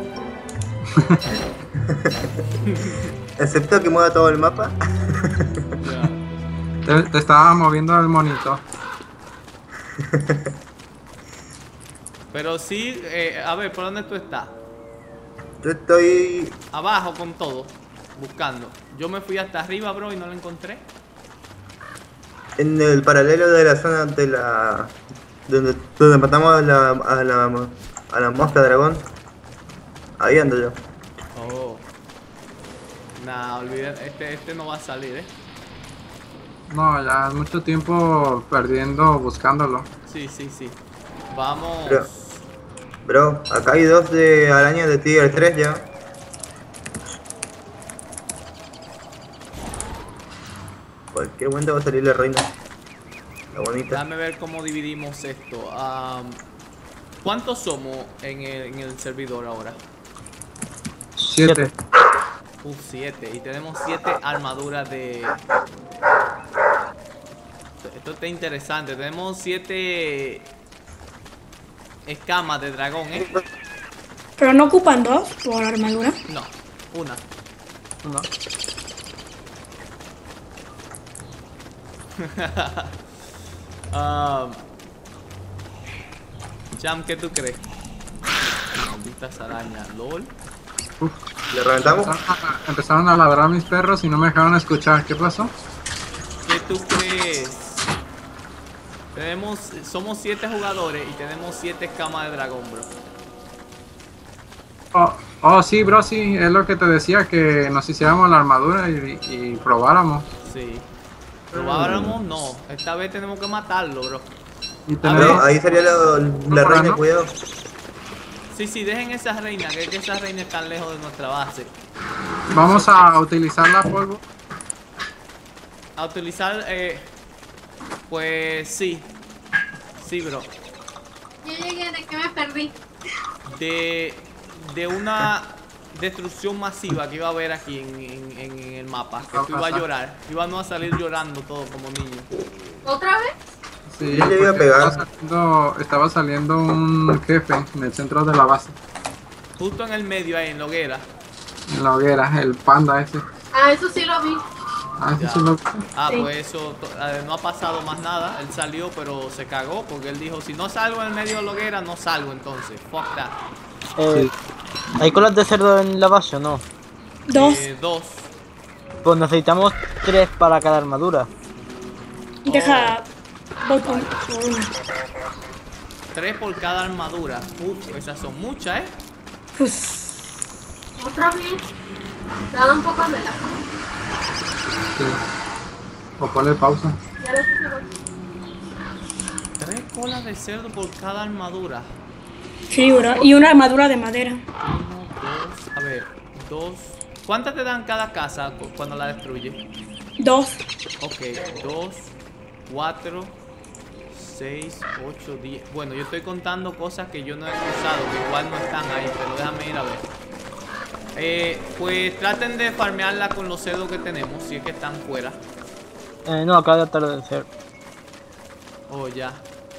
Excepto que mueva todo el mapa. Ya. Te, te estaba moviendo el monitor. Pero sí, eh, a ver, ¿por dónde tú estás? Yo estoy... Abajo con todo, buscando. Yo me fui hasta arriba, bro, y no lo encontré. en el paralelo de la zona de la... Donde, donde matamos a la, a la... a la mosca dragón. Ahí ando yo. Oh. Nah, olvida, este, este no va a salir, ¿eh? No, ya es mucho tiempo perdiendo buscándolo. Sí, sí, sí. Vamos. Bro, bro, acá hay dos de arañas de Tiger tres ya. Cualquier momento va a salir la reina. La bonita. Déjame ver cómo dividimos esto. Um, ¿Cuántos somos en el, en el servidor ahora? Siete. Uh, siete. Y tenemos siete armaduras de... Esto está interesante. Tenemos siete escamas de dragón, ¿eh? Pero no ocupan dos por armadura. No, una. No. um, Jam, ¿qué tú crees? Malditas arañas, lol. ¿Le reventamos? Empezaron a, empezaron a ladrar mis perros y no me dejaron escuchar. ¿Qué pasó? ¿Qué tú crees? Tenemos, somos siete jugadores y tenemos siete escamas de dragón, bro. Oh, oh, sí, bro, sí. Es lo que te decía, que nos hiciéramos la armadura y, y probáramos. Sí. Probáramos, no. Esta vez tenemos que matarlo, bro. Y Bro, tenemos... ahí salió la, la reina, ¿no? cuidado. Sí, sí, dejen esa reina, que es que esa reina está lejos de nuestra base. Vamos a utilizar la polvo. A utilizar, eh, pues sí. Sí, bro. Yo llegué, ¿de qué me perdí? De, de una destrucción masiva que iba a haber aquí en, en, en el mapa. Que tú ibas a llorar. Íbamos a salir llorando todos como niños. ¿Otra vez? Sí, Yo le iba a porque pegar. Estaba saliendo, estaba saliendo un jefe en el centro de la base. Justo en el medio ahí, en la hoguera. En la hoguera, el panda ese. Ah, eso sí lo vi. Ah, ese Ya. sí lo... Ah, Sí. pues eso, to- eh, no ha pasado más nada. Él salió, pero se cagó porque él dijo, si no salgo en el medio de la hoguera, no salgo entonces. Fuck that. Eh, ¿Hay colas de cerdo en la base o no? Dos. Eh, dos. Pues necesitamos tres para cada armadura. Deja. Voy por, por una. Tres por cada armadura. Uf, esas son muchas, ¿eh? Pues. ¿Otra vez? Dame un poco de la... Sí. O ponle pausa. Ya le puse dos. Tres colas de cerdo por cada armadura. Sí, bro. Y una armadura de madera. Uno, dos, a ver, dos. ¿Cuántas te dan cada casa cu- cuando la destruye? Dos. Ok, dos, cuatro, seis, ocho, diez. Bueno, yo estoy contando cosas que yo no he usado, que igual no están ahí, pero déjame ir a ver. Eh, pues traten de farmearla con los cerdos que tenemos, si es que están fuera. Eh, no, acaba de atardecer. Oh, ya.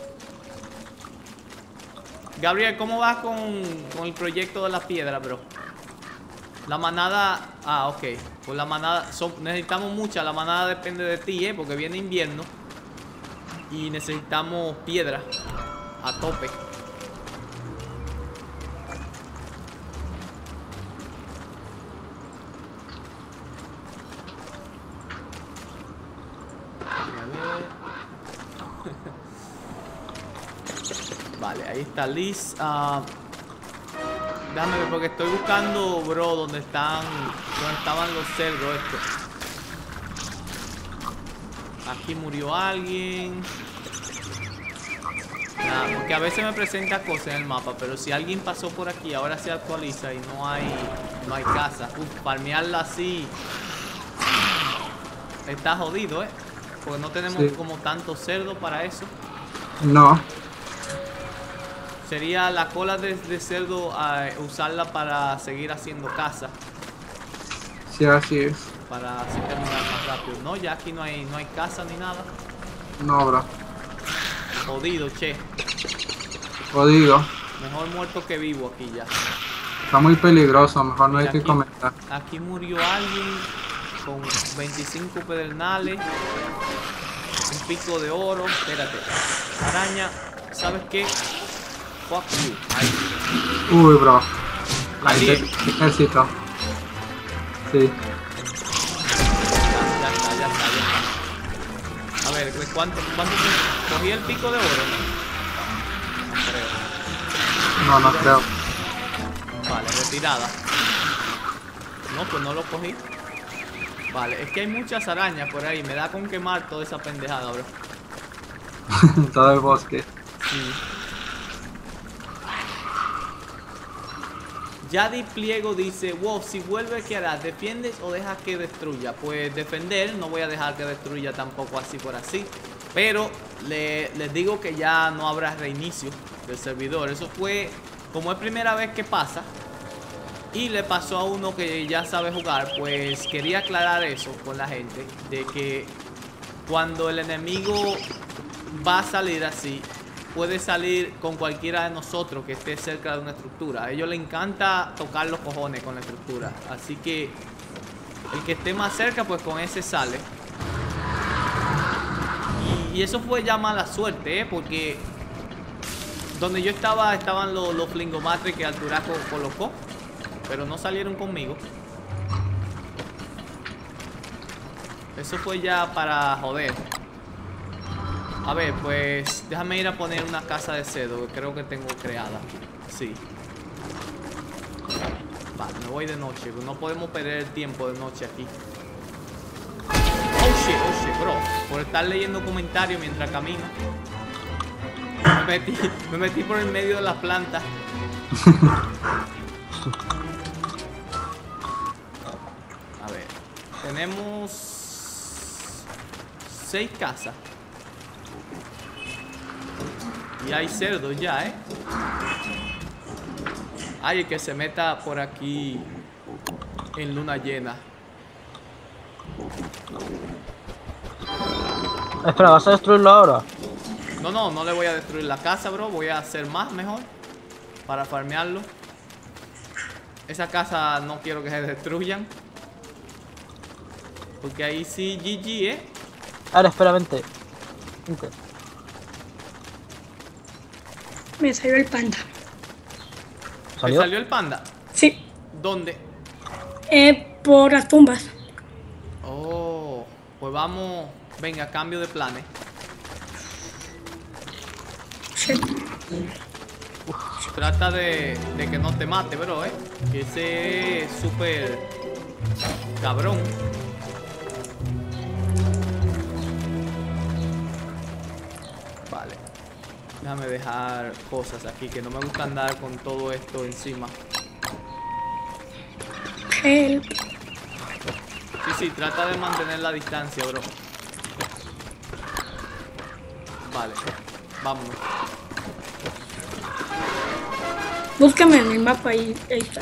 Gabriel, ¿cómo vas con, con el proyecto de la piedra, bro? La manada... Ah, ok. Pues la manada... Son, necesitamos mucha. La manada depende de ti, ¿eh? Porque viene invierno. Y necesitamos piedra. A tope. A ver. Vale, ahí está Liz. Ah, déjame ver porque estoy buscando, bro, donde están, donde estaban los cerdos estos. Aquí murió alguien. Nada, porque a veces me presenta cosas en el mapa, pero si alguien pasó por aquí, ahora se actualiza y no hay, no hay casa. Uf, farmearla así está jodido, eh. Porque no tenemos Sí. como tanto cerdo para eso. No. Sería la cola de, de cerdo, eh, usarla para seguir haciendo casa, Sí, así es. para así terminar más rápido. No, ya aquí no hay, no hay casa ni nada. No, bro. Jodido, che. Jodido. Mejor muerto que vivo aquí ya. Está muy peligroso, mejor no hay Mira, que aquí, comentar. aquí murió alguien con veinticinco pedernales, un pico de oro. Espérate. Araña, ¿sabes qué? Fuck you. Ahí. Uy, bro. Ahí Ahí. te necesito. Sí. Ya, ya está, ya está, ya está. A ver, ¿cuánto, cuánto te- cogí el pico de oro? No creo. No, no creo. Vale, retirada. No, pues no lo cogí. Vale, es que hay muchas arañas por ahí. Me da con quemar toda esa pendejada, bro. Todo el bosque. Sí. Yadi Pliego dice, wow, si vuelve, ¿qué harás? ¿Defiendes o dejas que destruya? Pues defender, no voy a dejar que destruya tampoco así por así. Pero le, les digo que ya no habrá reinicio del servidor. Eso fue, como es primera vez que pasa, y le pasó a uno que ya sabe jugar, pues quería aclarar eso con la gente, de que cuando el enemigo va a salir así, puede salir con cualquiera de nosotros que esté cerca de una estructura. A ellos les encanta tocar los cojones con la estructura. Así que el que esté más cerca, pues con ese sale. Y, y eso fue ya mala suerte, ¿eh? Porque donde yo estaba, estaban los, los flingomatres que Alturaco colocó, pero no salieron conmigo. Eso fue ya para joder. A ver, pues déjame ir a poner una casa de cedo que creo que tengo creada. Sí. Vale, me voy de noche. No podemos perder el tiempo de noche aquí. Oh shit, oh shit, bro. Por estar leyendo comentarios mientras camino. Me metí, me metí por el medio de las plantas. A ver. Tenemos seis casas. Y hay cerdos ya, ¿eh? Ay, el que se meta por aquí en luna llena. Espera, ¿vas a destruirlo ahora? No, no, no le voy a destruir la casa, bro. Voy a hacer más mejor para farmearlo. Esa casa no quiero que se destruyan, porque ahí sí G G, ¿eh? Ahora, espera, vente. Vente. Me salió el panda. ¿Me ¿Salió? salió el panda? Sí. ¿Dónde? Eh, por las tumbas. Oh, pues vamos. Venga, cambio de planes. Shit. Trata de, de que no te mate, bro, eh. Que ese es súper cabrón. Vale. Déjame dejar cosas aquí, que no me gusta andar con todo esto encima. Help. Sí, sí, trata de mantener la distancia, bro. Vale, vámonos. Búscame en el mapa ahí, ahí está.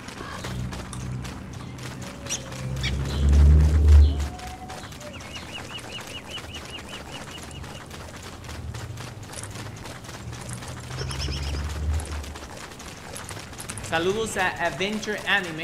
Saludos a Adventure Anime.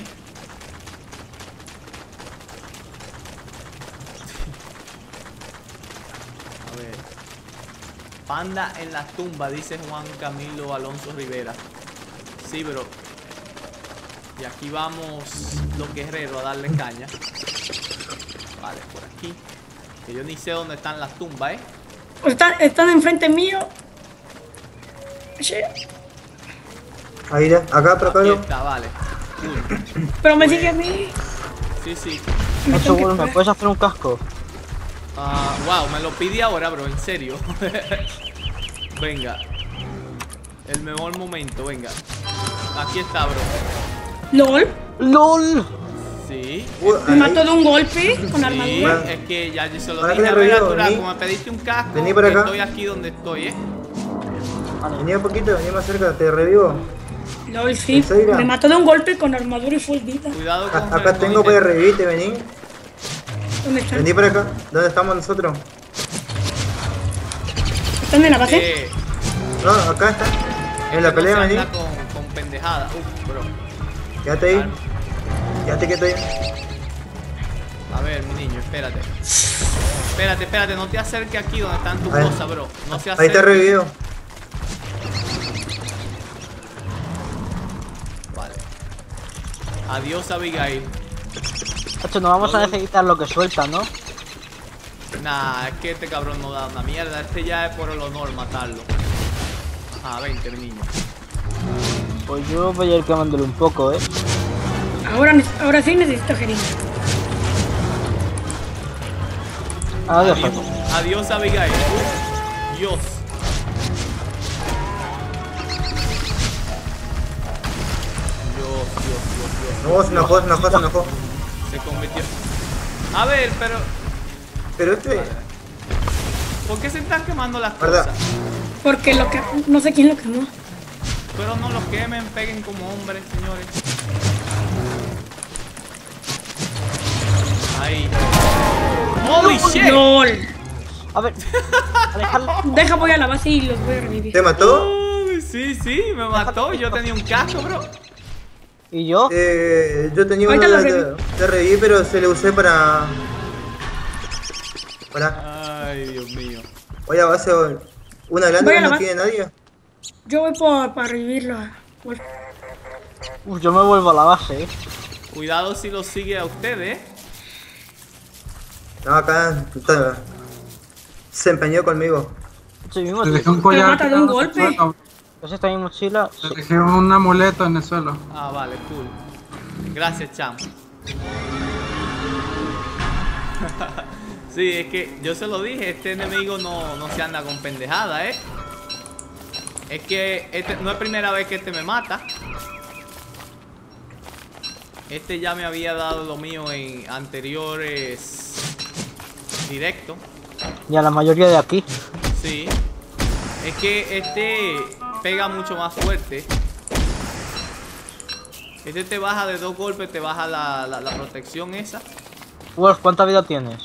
A ver. Panda en la tumba, dice Juan Camilo Alonso Rivera. Sí, bro. Y aquí vamos los guerreros a darle caña. Vale, por aquí. Que yo ni sé dónde están las tumbas, ¿eh? Están, están enfrente mío. Shit. Ahí ya, acá, pero acá. Aquí no. está, vale. Uy, Pero me sigue a mí. sí, sí. Me Un tengo que segundo, ¿me esperar. puedes hacer un casco? Ah, wow, me lo pide ahora, bro, en serio. Venga. El mejor momento, venga. Aquí está, bro. LOL. ¡LOL! Sí. Uh, Me ahí. mató de un golpe con Sí, armadura. es que ya yo se lo Ahora dije que a le ver, revivo, Arturaco, vení. me pediste un casco. Vení para acá. Estoy aquí donde estoy, ¿eh? Vení un poquito, vení más cerca, te revivo. LOL, sí. Seira. Me mató de un golpe con armadura y full vida. Cuidado A- con... Acá con tengo el- para revivirte, vení. ¿Dónde están? Vení para acá. ¿Dónde estamos nosotros? ¿Están en la base? Eh, No, acá está. En la no pelea, se vení. anda con, con pendejada. Uf, bro. Quédate ahí. Quédate quieto ahí. A ver, mi niño, espérate. Espérate, espérate, no te acerques aquí donde están tus Ahí. cosas, bro. No se Ahí acerques. te revivió. Vale. Adiós, Abigail. Hacho, no vamos a necesitar lo que suelta, ¿no? Nah, es que este cabrón no da una mierda. Este ya es por el honor matarlo. Ah, vente, mi niño. Pues yo voy a ir quemándole un poco, ¿eh? Ahora, ne- ahora sí necesito jeringa. Adiós, Adiós, Hacho. adiós, Abigail. Uf, Dios. Dios, Dios, Dios, Dios. No, se enojó, se enojó, se enojó. Se convirtió. A ver, pero Pero este. ¿por qué se están quemando las ¿Verdad? cosas? Porque lo que... No sé quién lo quemó. Pero no los quemen, peguen como hombres, señores. Ahí. ¡Holy shit! ¡Lol! A ver, alejarle. Deja, voy a la base y los voy a revivir. ¿Te mató? Uy, sí, sí, me mató. Yo tenía un casco, bro. ¿Y yo? Eh, yo tenía uno Ahorita lo de, revivo. de revivir, pero se le usé para. Para. Ay, Dios mío. Voy a base. Una Voy a grande la no base. tiene nadie. Yo voy por, para revivirlo. a Wolf. Uf, yo me vuelvo a la base, ¿eh? Cuidado si lo sigue a ustedes, ¿eh? No, acá. Está, se empeñó conmigo. Sí, mismo, Te tío. dejé un collar. mata de un tirado en el golpe. suelo. Pues esta es mi mochila. Sí. Te dejé un amuleto en el suelo. Ah, vale, cool. Gracias, Cham. Sí, es que yo se lo dije, este enemigo no, no se anda con pendejada, ¿eh? Es que este, no es primera vez que este me mata. Este ya me había dado lo mío en anteriores directos. Y a la mayoría de aquí. Sí. Es que este pega mucho más fuerte. Este te baja de dos golpes, te baja la, la, la protección esa. Wolf, ¿cuánta vida tienes?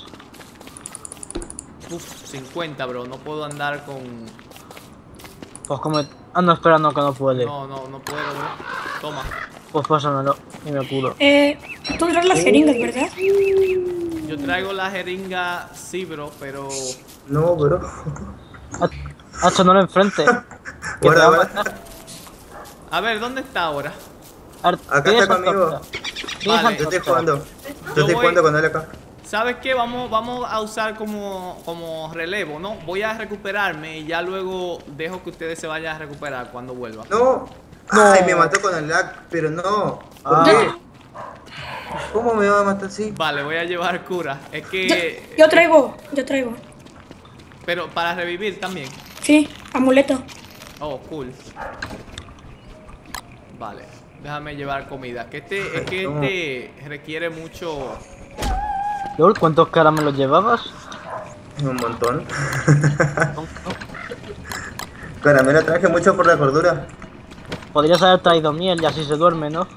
Uf, cincuenta, bro. No puedo andar con... Pues como... Ah, no, espera, no, que no puede. No, no, no puedo, bro. Toma. Pues pásamelo y me curo. Eh, tú traes las jeringas, ¿verdad? Yo traigo la jeringa, sí, bro, pero... No, bro. Hacho, no lo enfrente. Que te Guarda, va a guarda. matar. A ver, ¿dónde está ahora? A ver, Acá ¿tienes está conmigo. antorcha? ¿Tienes Vale. Yo estoy antorcha? jugando. Yo Yo estoy voy- jugando con él acá. ¿Sabes qué? Vamos, vamos a usar como, como relevo, ¿no? Voy a recuperarme y ya luego dejo que ustedes se vayan a recuperar cuando vuelva. No. Ay, me mató con el lag, pero no. ¿Por Ah. qué? ¿Cómo me va a matar así? Vale, voy a llevar cura. Es Yo, que... yo traigo, yo traigo. Pero para revivir también. Sí, amuleto. Oh, cool. Vale, déjame llevar comida. Que este, es que este requiere mucho... Lol, ¿cuántos caramelos llevabas? Un montón. No, no. Caramelo traje mucho por la cordura. Podrías haber traído miel y así se duerme, ¿no?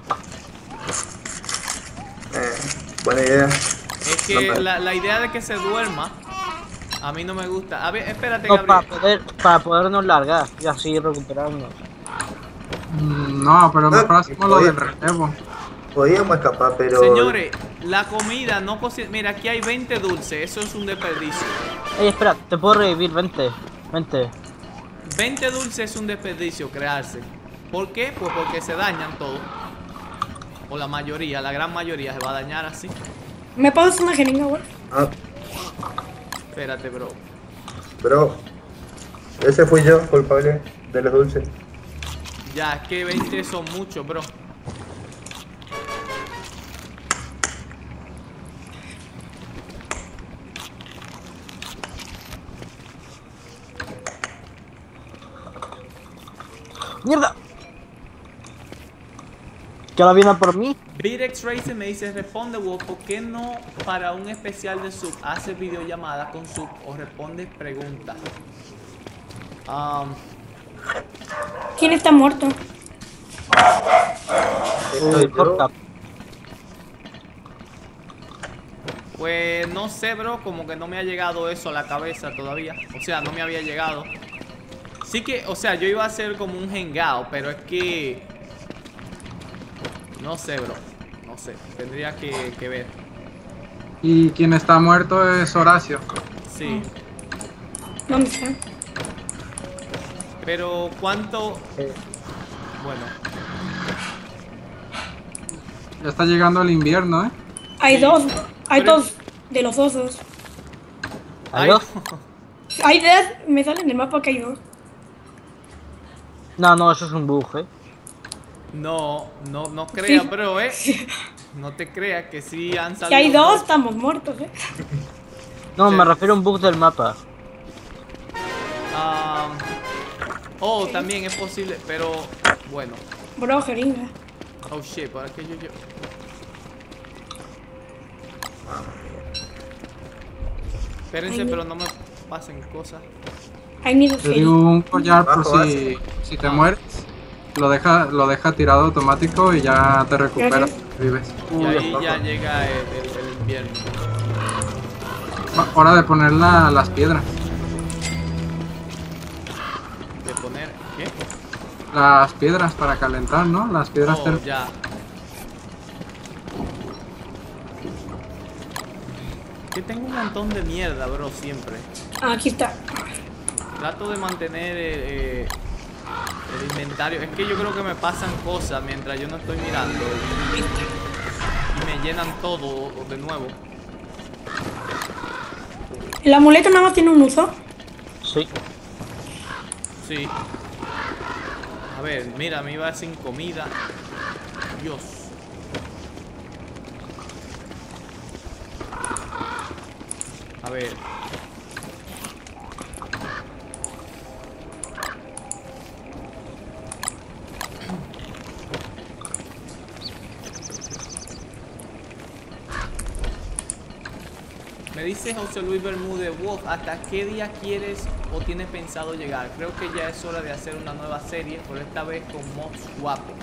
Eh, buena idea. Es que No, la, la idea de que se duerma a mí no me gusta. A ver, espérate, No, para Gabriel. poder, para podernos largar y así recuperarnos. Mm, No, pero No, mejor hacemos lo oye. del relevo. Podíamos escapar, pero. Señores, la comida no cocina. Mira, aquí hay veinte dulces. Eso es un desperdicio. Ey, espera, te puedo revivir, vente. Vente. veinte dulces es un desperdicio crearse. ¿Por qué? Pues porque se dañan todos. O la mayoría, la gran mayoría se va a dañar así. ¿Me pasas una jeringa, Wolf? Ah, Espérate, bro. bro. Ese fui yo, culpable de los dulces. Ya, es que veinte son muchos, bro. ¡Mierda! ¿Que ahora viene por mí? Birex Racer me dice, responde Wolf, ¿por qué no para un especial de sub hace videollamada con sub o responde preguntas? Um, ¿Quién está muerto? Uy, Estoy yo. corta. pues no sé, bro, como que no me ha llegado eso a la cabeza todavía. O sea, no me había llegado. Sí que, o sea, yo iba a hacer como un hangout, pero es que... No sé, bro. No sé, tendría que, que ver. Y quien está muerto es Horacio. Sí. ¿Dónde está? Pero ¿cuánto? Bueno, Ya está llegando el invierno, ¿eh? Hay dos, hay Pero- dos de los osos. ¿Hay dos? Hay dos, me sale en el mapa que hay dos. No, no, eso es un bug, eh. No, no, no creas, Sí. bro, eh. No te creas que sí han Si salido. hay dos, estamos muertos, eh. No, Sí. me refiero a un bug del mapa. Ah, oh, también es posible, pero bueno. Bro, jeringa. Oh shit, ¿para qué yo yo? Espérense, Ay, pero no me pasen cosas. I need a Te digo sheriff. un collar por Bajo, si, si te mueres. Lo deja, lo deja tirado automático y ya te recuperas. Gracias. Vives. Y ahí ya llega el, el- el invierno. Va, hora de poner la- las piedras. De poner, ¿qué? Las piedras para calentar, ¿no? Las piedras Oh, ter- ya. Que tengo un montón de mierda, bro, siempre. Ah, aquí está. Trato de mantener eh, eh, el inventario. Es que yo creo que me pasan cosas mientras yo no estoy mirando. Y, y me llenan todo de nuevo. ¿El amuleto nada más tiene un uso? Sí. Sí. A ver, mira, me iba sin comida. Dios. A ver. Me dice José Luis Bermúdez, Wolf, ¿hasta qué día quieres o tienes pensado llegar? Creo que ya es hora de hacer una nueva serie, pero esta vez con mods guapos.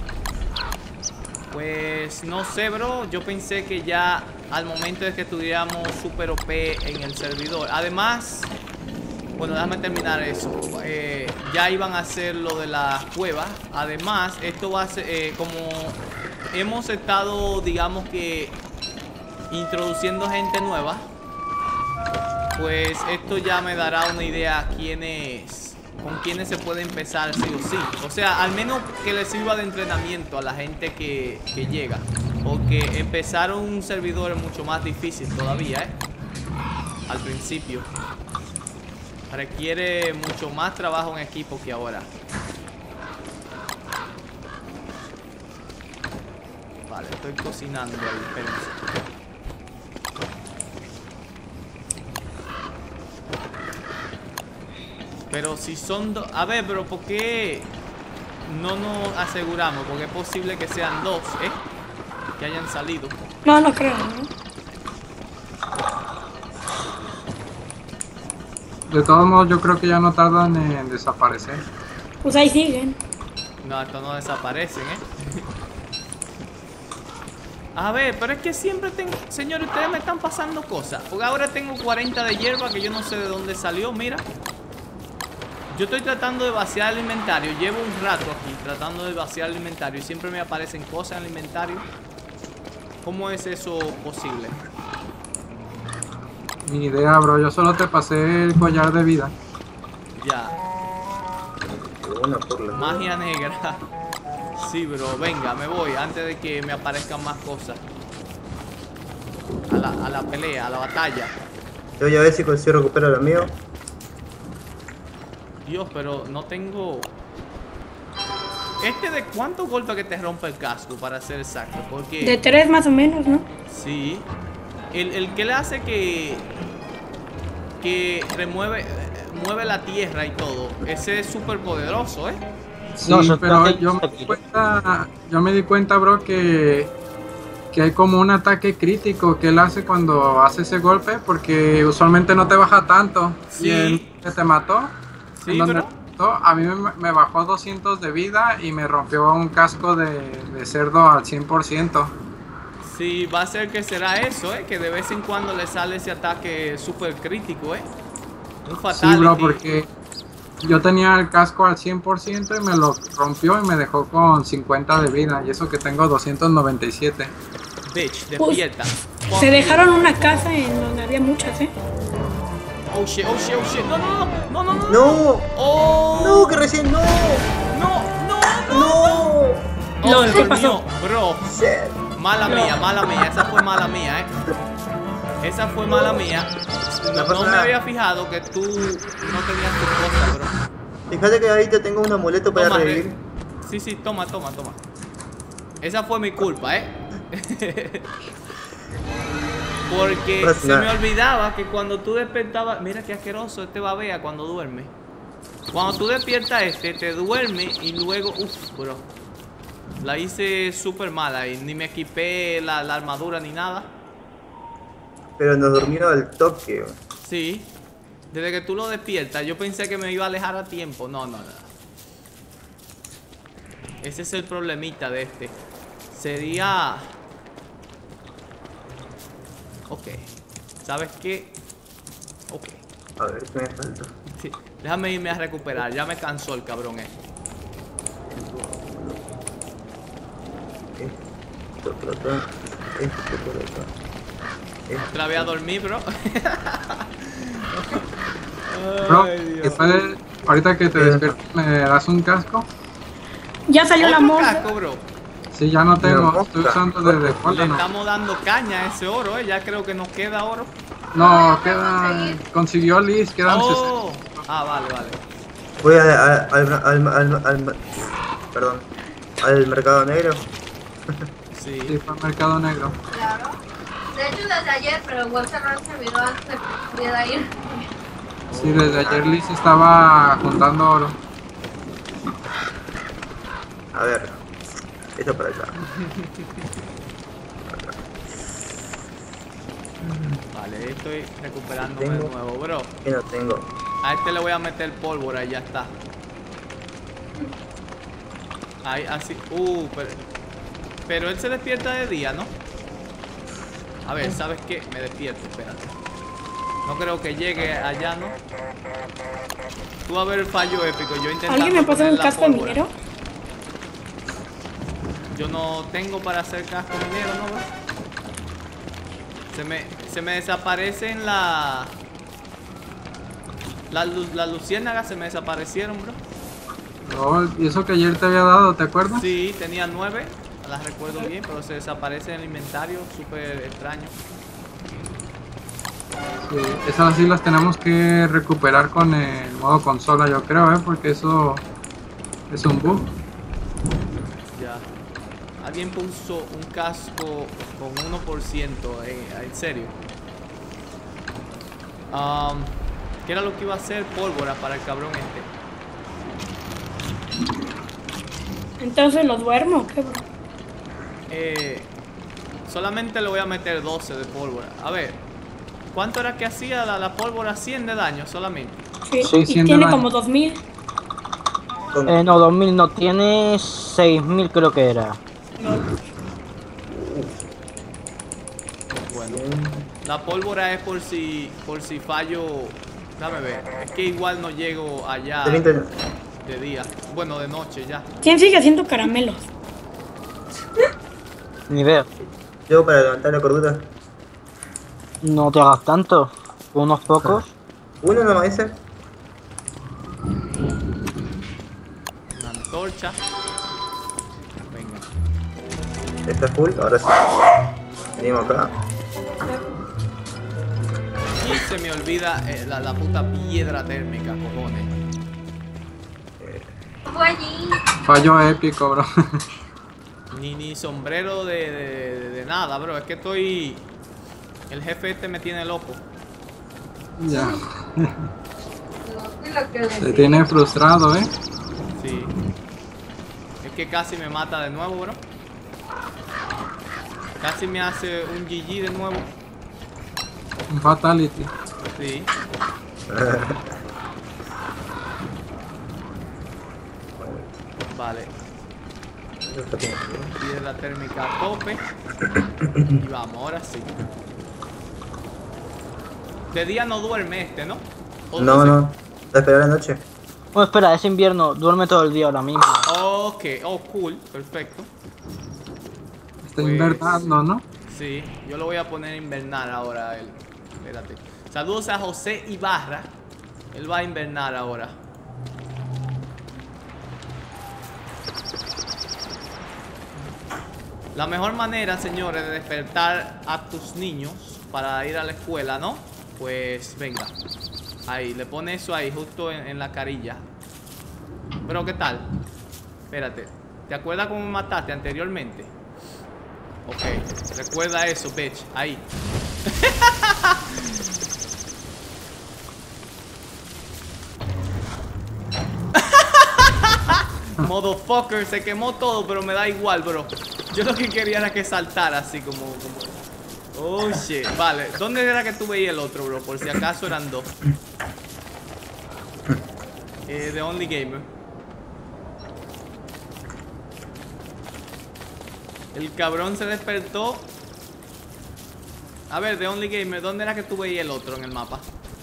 Pues no sé, bro, yo pensé que ya al momento de que estuviéramos super O P en el servidor. Además, bueno, déjame terminar eso. Eh, ya iban a hacer lo de la cueva. Además, esto va a ser, eh, como hemos estado, digamos que introduciendo gente nueva, pues esto ya me dará una idea a quiénes, con quiénes se puede empezar sí o sí. O sea, al menos que les sirva de entrenamiento a la gente que, que llega. Porque empezar un servidor es mucho más difícil todavía, ¿eh? Al principio. Requiere mucho más trabajo en equipo que ahora. Vale, estoy cocinando ahí, espérense. Pero si son dos... A ver, pero ¿por qué no nos aseguramos? Porque es posible que sean dos, ¿eh? Que hayan salido. No, no creo, ¿no? De todos modos, yo creo que ya no tardan en desaparecer. Pues ahí siguen. No, estos no desaparecen, ¿eh? A ver, pero es que siempre tengo... Señores, ustedes me están pasando cosas. Porque ahora tengo cuarenta de hierba que yo no sé de dónde salió, mira. Yo estoy tratando de vaciar el inventario. Llevo un rato aquí tratando de vaciar el inventario y siempre me aparecen cosas en el inventario. ¿Cómo es eso posible? Ni idea, bro. Yo solo te pasé el collar de vida. Ya. Una por la Magia negra. Sí, bro. Venga, me voy antes de que me aparezcan más cosas. A la, a la pelea, a la batalla. Yo voy a ver si consigo recuperar lo mío. Dios, pero no tengo... ¿Este de cuántos golpes que te rompe el casco, para ser exacto? Porque... De tres más o menos, ¿no? Sí. El, el que le hace que... Que remueve... Mueve la tierra y todo. Ese es súper poderoso, ¿eh? Sí, No, se pero traje- yo me di cuenta, yo me di cuenta, bro, que, que hay como un ataque crítico que él hace cuando hace ese golpe, porque usualmente no te baja tanto. Sí. Y el que te mató, Sí, en donde bro. me mató, a mí me, me bajó doscientos de vida y me rompió un casco de, de cerdo al cien por ciento. Sí, va a ser que será eso, ¿eh? Que de vez en cuando le sale ese ataque súper crítico, ¿eh? Un fatality. Sí, bro, porque yo tenía el casco al cien por ciento y me lo rompió y me dejó con cincuenta de vida. Y eso que tengo doscientos noventa y siete. Bitch, Pues, despierta. Se dejaron una casa en donde había muchas, ¿eh? Oh shit, oh shit, oh shit. No, no, no, no, no, no. ¡No! Oh. ¡No, que recién no! No, no, no. ¡No! Oh, Lol, se ¿qué durmió, pasó? bro. Shit. Mala mía, mala mía. Esa fue mala mía, eh. Esa fue mala mía. No, No pasa no me nada. había fijado que tú no tenías tu cosa, bro. Fíjate que ahí te tengo un amuleto para Toma, revivir. re- Sí, sí, toma, toma, toma. Esa fue mi culpa, ¿eh? Porque Pues se nada. me olvidaba que cuando tú despertabas... Mira qué asqueroso este babea cuando duerme. Cuando tú despiertas este, te duerme y luego... Uf, bro. La hice súper mala y ni me equipé la, la armadura ni nada. Pero nos durmió al toque. weón. Sí. Desde que tú lo despiertas, yo pensé que me iba a alejar a tiempo. No, no, no. Ese es el problemita de este. Sería... Ok. ¿Sabes qué? Ok. A ver, ¿qué me falta? Sí. Déjame irme a recuperar. Ya me cansó el cabrón este. Esto por acá. Esto por acá. Esto. Otra vez a dormir, bro. Bro, Ay, ¿qué Dios. puede- ahorita que te despiertes, ¿me das un casco? Ya salió la Otro morsa. casco, bro. Sí, ya no tengo. Una Estoy mosca. usando desde Le cuándo no. estamos dando caña a ese oro, eh. Ya creo que nos queda oro. No, queda. Consiguió Liz, quedan Oh. Ah, vale, vale. Voy a- a- al, al, al, al- Perdón. Al mercado negro. Sí. sesenta. Sí, fue Mercado Negro. Claro. De hecho, desde ayer, pero igual cerró el servidor antes de que pudiera ir. Sí, desde ayer Liz estaba juntando oro. A ver. Esto para acá. Vale, estoy recuperándome de Tengo- nuevo, bro. Que no tengo. A este le voy a meter pólvora y ya está. Ahí, así. Uh, pero, pero él se despierta de día, ¿no? A ver, ¿sabes qué? Me despierto, espérate. No creo que llegue allá, ¿no? Tú vas a ver el fallo épico. Yo intentando ¿Alguien me pasa poner un la casco de pólvora. minero? Yo no tengo para hacer casco minero, ¿no, bro? Se me, se me desaparecen la... Las lu- las luciérnagas se me desaparecieron, bro. Oh, y eso que ayer te había dado, ¿te acuerdas? Sí, tenía nueve, las recuerdo bien, pero se desaparece en el inventario, súper extraño. Sí, esas sí las tenemos que recuperar con el modo consola, yo creo, ¿eh? Porque eso es un bug. Ya. Alguien puso un casco con uno por ciento, eh, en serio. Um, ¿Qué era lo que iba a hacer? Pólvora para el cabrón este. Entonces lo duermo, ¿o ¿qué, bro? Eh, solamente le voy a meter doce de pólvora. A ver, ¿cuánto era que hacía la, la pólvora? cien de daño solamente. Sí, Sí, y cien de tiene daño. como dos mil. Con- Eh, no, dos mil no, tiene seis mil creo que era. Bueno, la pólvora es por si por si fallo. Dame ver. Es que igual no llego allá treinta. de día. Bueno, de noche ya. ¿Quién sigue haciendo caramelos? Ni veo. Yo para levantar la cordura. No te hagas tanto. Unos pocos. Uno nomás ese. Una antorcha. Venga. Está full. Ahora sí. Venimos acá. Y se me olvida eh, la, la puta piedra térmica, cojones. Fue allí. Fallo épico, bro. Ni, ni sombrero de, de, de- de nada, bro. Es que estoy... El jefe este me tiene loco. Ya. No sé lo que Te decía. tiene frustrado, ¿eh? Sí. Es que casi me mata de nuevo, bro. Casi me hace un G G de nuevo. Un fatality. Sí. Vale. Piedra térmica a tope. Y vamos, ahora sí. De día no duerme este, ¿no? ¿O No, se- no. Está esperando la noche. Bueno, espera, es invierno. Duerme todo el día ahora mismo. Ok, oh, cool, perfecto. Está Pues- invernando, ¿no? Sí, yo lo voy a poner a invernar ahora. El... Espérate. Saludos a José Ibarra. Él va a invernar ahora. La mejor manera, señores, de despertar a tus niños para ir a la escuela, ¿no? Pues venga. Ahí, le pone eso ahí, justo en, en la carilla. Pero, ¿qué tal? Espérate. ¿Te acuerdas cómo me mataste anteriormente? Ok, recuerda eso, bitch. Ahí. Motherfucker, se quemó todo, pero me da igual, bro. Yo lo que quería era que saltara así como, como... Oh, shit. Vale, ¿dónde era que tú veías el otro, bro? Por si acaso eran dos. Eh, The Only Gamer. El cabrón se despertó. A ver, The Only Gamer, ¿dónde era que tú veías el otro en el mapa?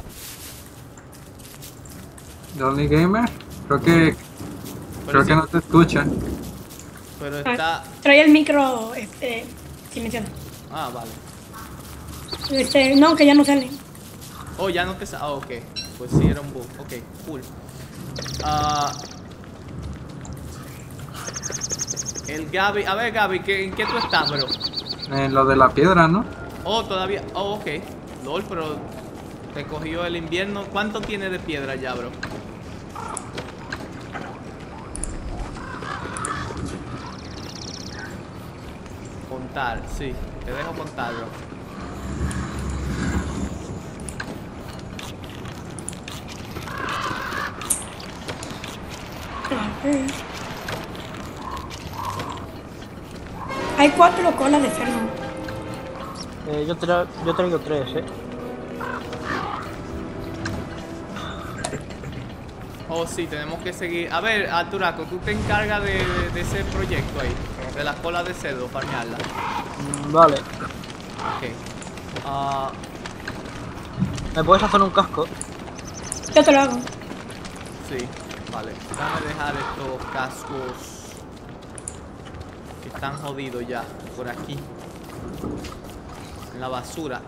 The Only Gamer, creo que Pero creo sí, que no te escuchan. pero está... Trae el micro este, silenciado. Ah, vale. Este, no, que ya no sale. Oh, ya no te sa... Ah, ok. Pues sí, era un bug. Ok, cool. Ah... El Gaby... A ver, Gaby, ¿qué, ¿en qué tú estás, bro? En lo de la piedra, ¿no? Oh, todavía... Oh, ok. Lol, pero... Te cogió el invierno. ¿Cuánto tiene de piedra ya, bro? Contar, sí. Te dejo contar, bro. A ver. Hay cuatro colas de cerdo. Eh, yo, tra yo traigo tres, eh. Oh, sí, tenemos que seguir. A ver, Arturaco, tú te encargas de, de, de ese proyecto ahí. De las colas de cerdo, farmearla. Mm, vale. Ok. Ah, ¿Me puedes hacer un casco? Yo te lo hago. sí, vale. Déjame dejar estos cascos que están jodidos ya. Por aquí. En la basura.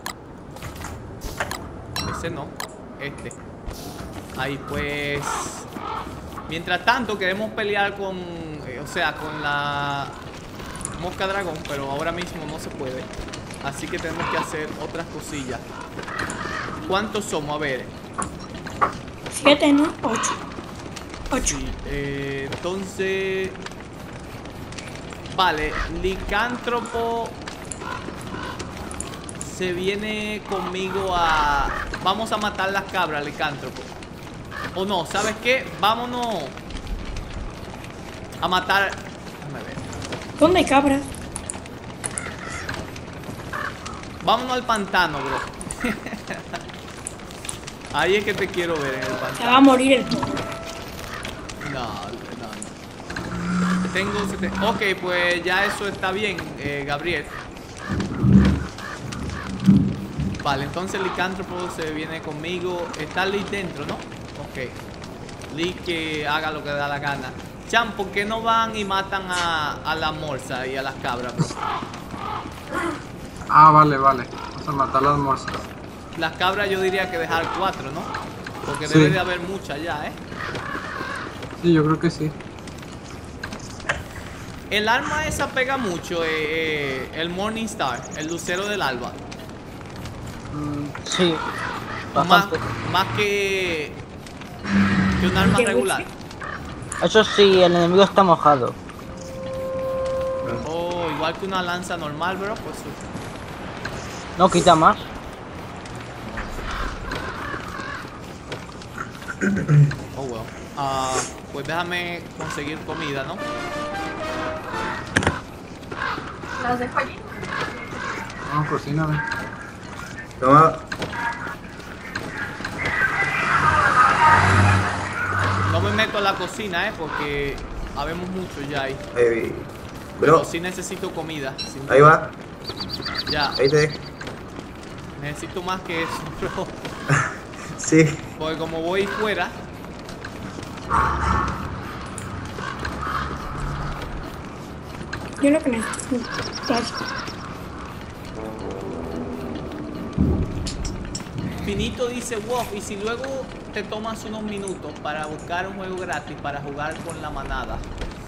Ese no. Este. Ahí pues. Mientras tanto queremos pelear con, eh, o sea, con la mosca dragón, pero ahora mismo no se puede. Así que tenemos que hacer otras cosillas. ¿Cuántos somos? A ver. Siete, ¿no? Ocho. Ocho. Sí, eh, entonces... Vale, licántropo se viene conmigo a... Vamos a matar las cabras, licántropo. O no, ¿sabes qué? Vámonos a matar... Déjame ver. ¿Dónde hay cabras? Vámonos al pantano, bro. Ahí es que te quiero ver, en el Se va a pantano. morir el pobre. No, no, no. Tengo... sete- Ok, pues ya eso está bien, eh, Gabriel. Vale, entonces el licántropo se viene conmigo. Está Lee dentro, ¿no? Ok. Lee que haga lo que da la gana. Chan, ¿por qué no van y matan a, a la morsa y a las cabras, bro? Ah, vale, vale. Vamos a matar las morsas. Las cabras yo diría que dejar cuatro, ¿no? Porque Sí. debe de haber muchas ya, ¿eh? Sí, yo creo que sí. El arma esa pega mucho, eh, eh, el Morning Star, el lucero del alba. Mm, sí. Más, Bastante. más que, que un arma ¿Qué regular. wifi? Eso sí, el enemigo está mojado. Oh, igual que una lanza normal, bro. Pues No quita más. oh, well. Ah, pues déjame conseguir comida, ¿no? Las dejo allí. No, cocíname. Toma. No me meto a la cocina, ¿eh? Porque habemos muchos ya ahí. Ahí. Pero Bro, sí necesito comida. sin ahí duda. va. Ya, Ahí te dejo. necesito más que eso, bro. Sí. Porque como voy fuera... Yo lo que necesito es un plástico. Infinito dice, Wolf, y si luego te tomas unos minutos para buscar un juego gratis para jugar con la manada.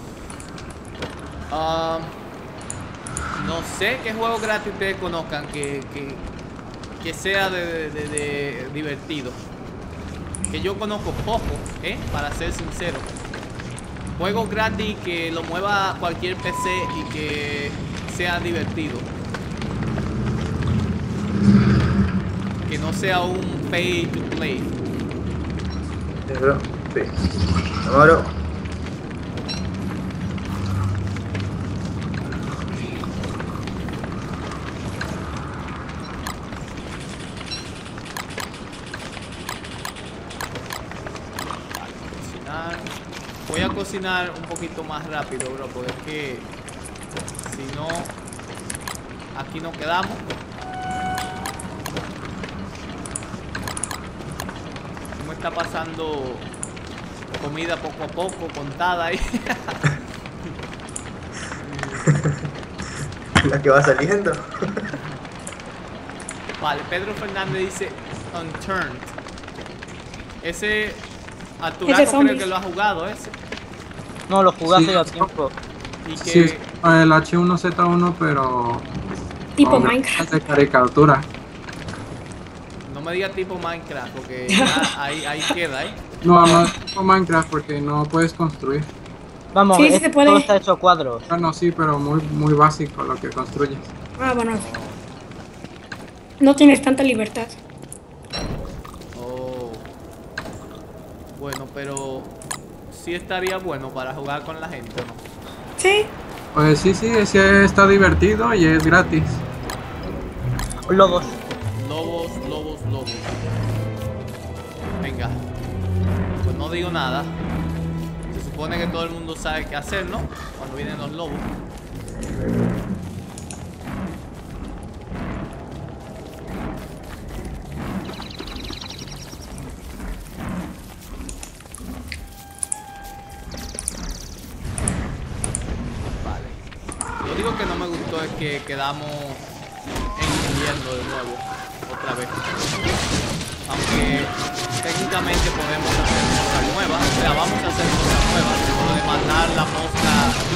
Uh, no sé qué juego gratis ustedes conozcan que, que, que sea de, de, de divertido. Que yo conozco poco, ¿eh? Para ser sincero. Juegos gratis que lo mueva cualquier P C y que sea divertido. Que no sea un pay to play. Sí, bro. Sí. Vamos, bro. Cocinar. Voy a cocinar un poquito más rápido, bro, porque es que si no, aquí nos quedamos. Está pasando comida poco a poco, contada ahí. La que va saliendo. Vale, Pedro Fernández dice Unturned. Ese Arturaco creo que lo ha jugado ese. No, lo jugué Sí. hace ya tiempo. Y que Sí, el H uno Z uno, pero... Tipo con Minecraft. de caricatura. no me diga tipo Minecraft, porque ya ahí, ahí queda, ¿eh? No, no es tipo Minecraft porque no puedes construir. Vamos, Sí, sí esto se puede. todo está hecho a cuadros. Bueno, sí, pero muy, muy básico lo que construyes. Ah, bueno. No tienes tanta libertad. Oh. Bueno, pero sí estaría bueno para jugar con la gente, ¿no? Sí. Pues sí, sí, ese está divertido y es gratis. Lobos. Lobos, lobos, lobos. Venga. Pues no digo nada. Se supone que todo el mundo sabe qué hacer, ¿no? Cuando vienen los lobos. Vale. Lo único que no me gustó es que quedamos en invierno de nuevo. Otra vez. Aunque técnicamente podemos hacer cosas nuevas. O sea, vamos a hacer cosas nuevas. Como de matar la mosca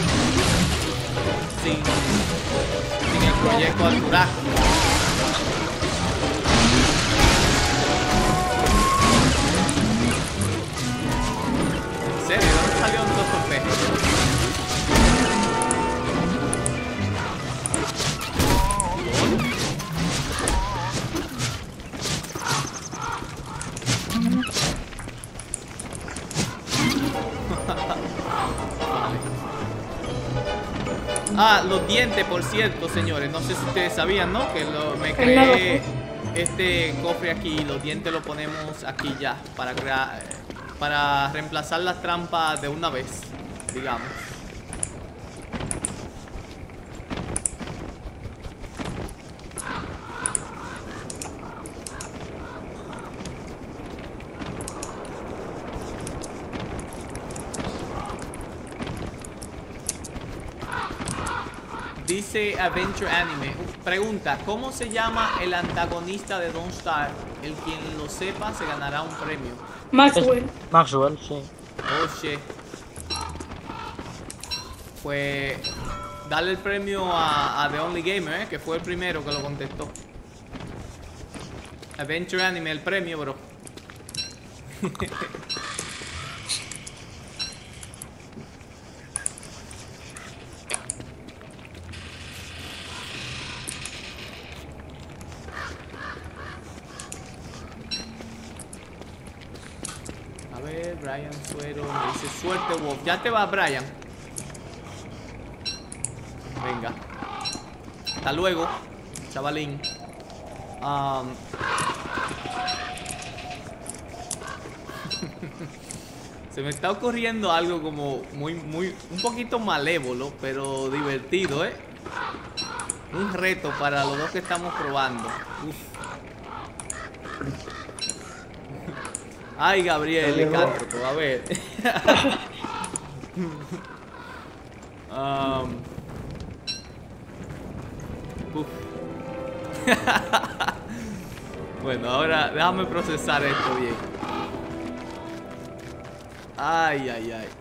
sin, sin el proyecto Arturaco. ¿En serio? ¿De dónde salieron todos estos peces? Ah, los dientes, por cierto, señores. No sé si ustedes sabían, ¿no? Que lo, me creé este cofre aquí y los dientes lo ponemos aquí ya. Para crear, para reemplazar las trampas de una vez, digamos. Dice Adventure Anime. Pregunta, ¿cómo se llama el antagonista de Don't Starve? El quien lo sepa se ganará un premio. Maxwell. Maxwell, sí. Oh, shit. Pues dale el premio a, a The Only Gamer, ¿eh? Que fue el primero que lo contestó. Adventure Anime, el premio, bro. A ver, Brian Suero me dice suerte, Wolf. Ya te va, Brian. Venga. Hasta luego, chavalín. Um... Se me está ocurriendo algo como muy, muy, un poquito malévolo, pero divertido, ¿eh? Un reto para los dos que estamos probando. Uf. Ay, Gabriel, le canto, a ver. um. Uf. Bueno, ahora déjame procesar esto bien. Ay, ay, ay.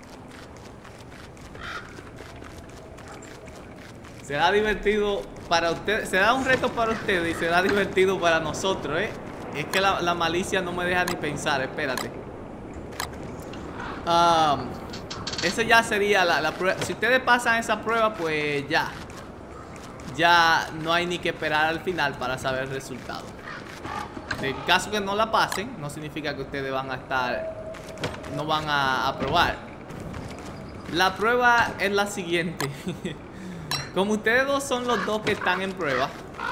Será divertido para ustedes, será un reto para ustedes y será divertido para nosotros, ¿eh? Es que la, la malicia no me deja ni pensar, espérate. Um, esa ya sería la, la prueba. Si ustedes pasan esa prueba, pues ya. Ya no hay ni que esperar al final para saber el resultado. En caso que no la pasen, no significa que ustedes van a estar, no van a aprobar. La prueba es la siguiente. Como ustedes dos son los dos que están en prueba,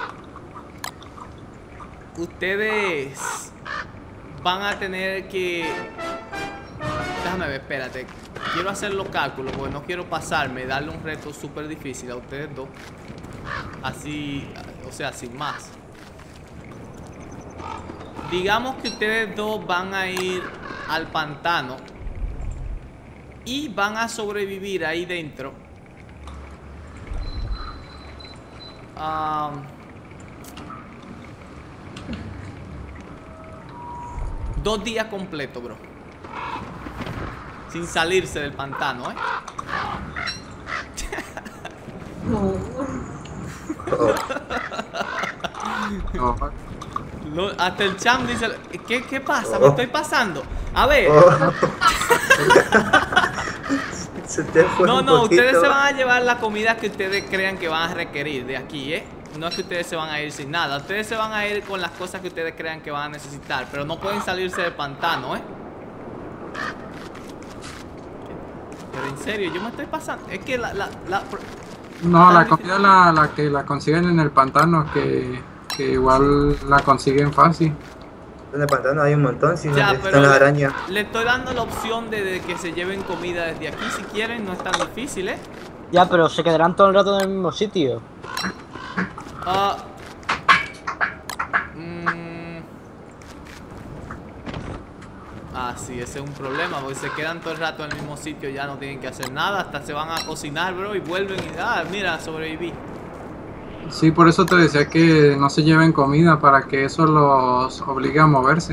ustedes van a tener que... Déjame ver, espérate. Quiero hacer los cálculos porque no quiero pasarme, darle un reto súper difícil a ustedes dos. Así, o sea, sin más. Digamos que ustedes dos van a ir al pantano y van a sobrevivir ahí dentro. Um, dos días completos, bro. Sin salirse del pantano, ¿eh? Oh. Lo- hasta el champ dice, ¿qué, qué pasa? Me estoy pasando. A ver. Oh. Se te fue No, un no, poquito. ustedes se van a llevar la comida que ustedes crean que van a requerir de aquí, ¿eh? No es que ustedes se van a ir sin nada. Ustedes se van a ir con las cosas que ustedes crean que van a necesitar. Pero no pueden salirse del pantano, ¿eh? Pero en serio, yo me estoy pasando. Es que la... la, la No, la comida la, la que la consiguen en el pantano, que, que igual la consiguen fácil. En el pantano hay un montón, si Ya, no pero están las le, arañas. le estoy dando la opción de, de que se lleven comida desde aquí si quieren. No es tan difícil, ¿eh? Ya, pero se quedarán todo el rato en el mismo sitio. Ah... mm, ah, sí, ese es un problema, porque se quedan todo el rato en el mismo sitio, ya no tienen que hacer nada, hasta se van a cocinar, bro, y vuelven y, ah, mira, sobreviví. Sí, por eso te decía que no se lleven comida, para que eso los obligue a moverse.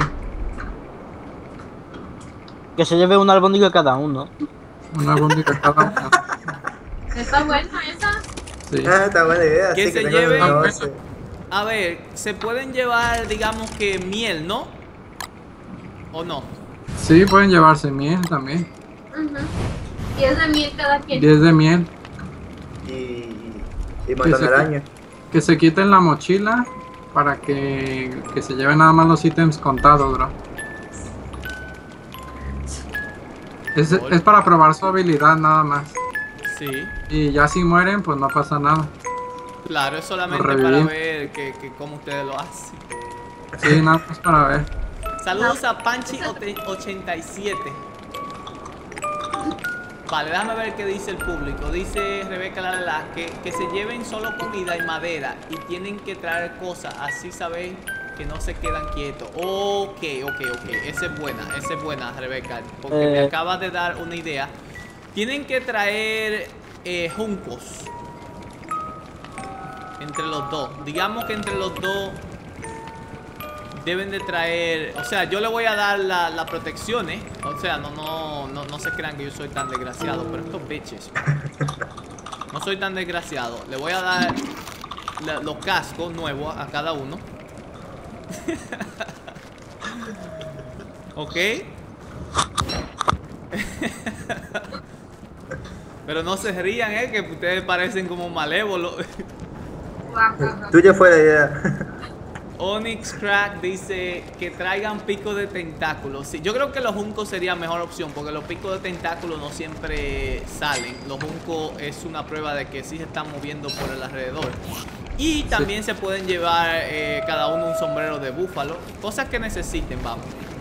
Que se lleve un albóndigo cada uno. Una albóndiga cada uno. Está buena esa. Sí. Ah, está buena idea. Que sí, se tengan lleven- una base. A ver, se pueden llevar, digamos que miel, ¿no? ¿O no? Sí, pueden llevarse miel también. Ujú. Y es de miel cada quien. diez de miel. Y, y matan se- arañas. Que se quiten la mochila para que, que se lleven nada más los ítems contados, bro. Es, es para probar su habilidad nada más. Sí, Y ya si mueren, pues no pasa nada. claro, es solamente Lo para reviví. ver que, que cómo ustedes lo hacen. Sí, nada más para ver. Saludos a Panchi ochenta y siete. Vale, déjame ver qué dice el público. Dice Rebeca la, la, la, que, que se lleven solo comida y madera y tienen que traer cosas, así sabéis que no se quedan quietos. Ok, ok, ok. Esa es buena, esa es buena, Rebeca, porque me Eh. acabas de dar una idea. Tienen que traer eh, juncos entre los dos. Digamos que entre los dos deben de traer, o sea, yo le voy a dar la, la protección, ¿eh? O sea, no, no, no, no se crean que yo soy tan desgraciado, pero estos bitches, no soy tan desgraciado. Le voy a dar la- los cascos nuevos a cada uno. ¿Ok? Pero no se rían, ¿eh? Que ustedes parecen como malévolos. Tuya fue la idea. Onyx Crack dice que traigan picos de tentáculos. Sí, yo creo que los juncos sería mejor opción, porque los picos de tentáculos no siempre salen. Los juncos es una prueba de que sí se están moviendo por el alrededor. Y también se pueden llevar eh, cada uno un sombrero de búfalo. Cosas que necesiten, vamos.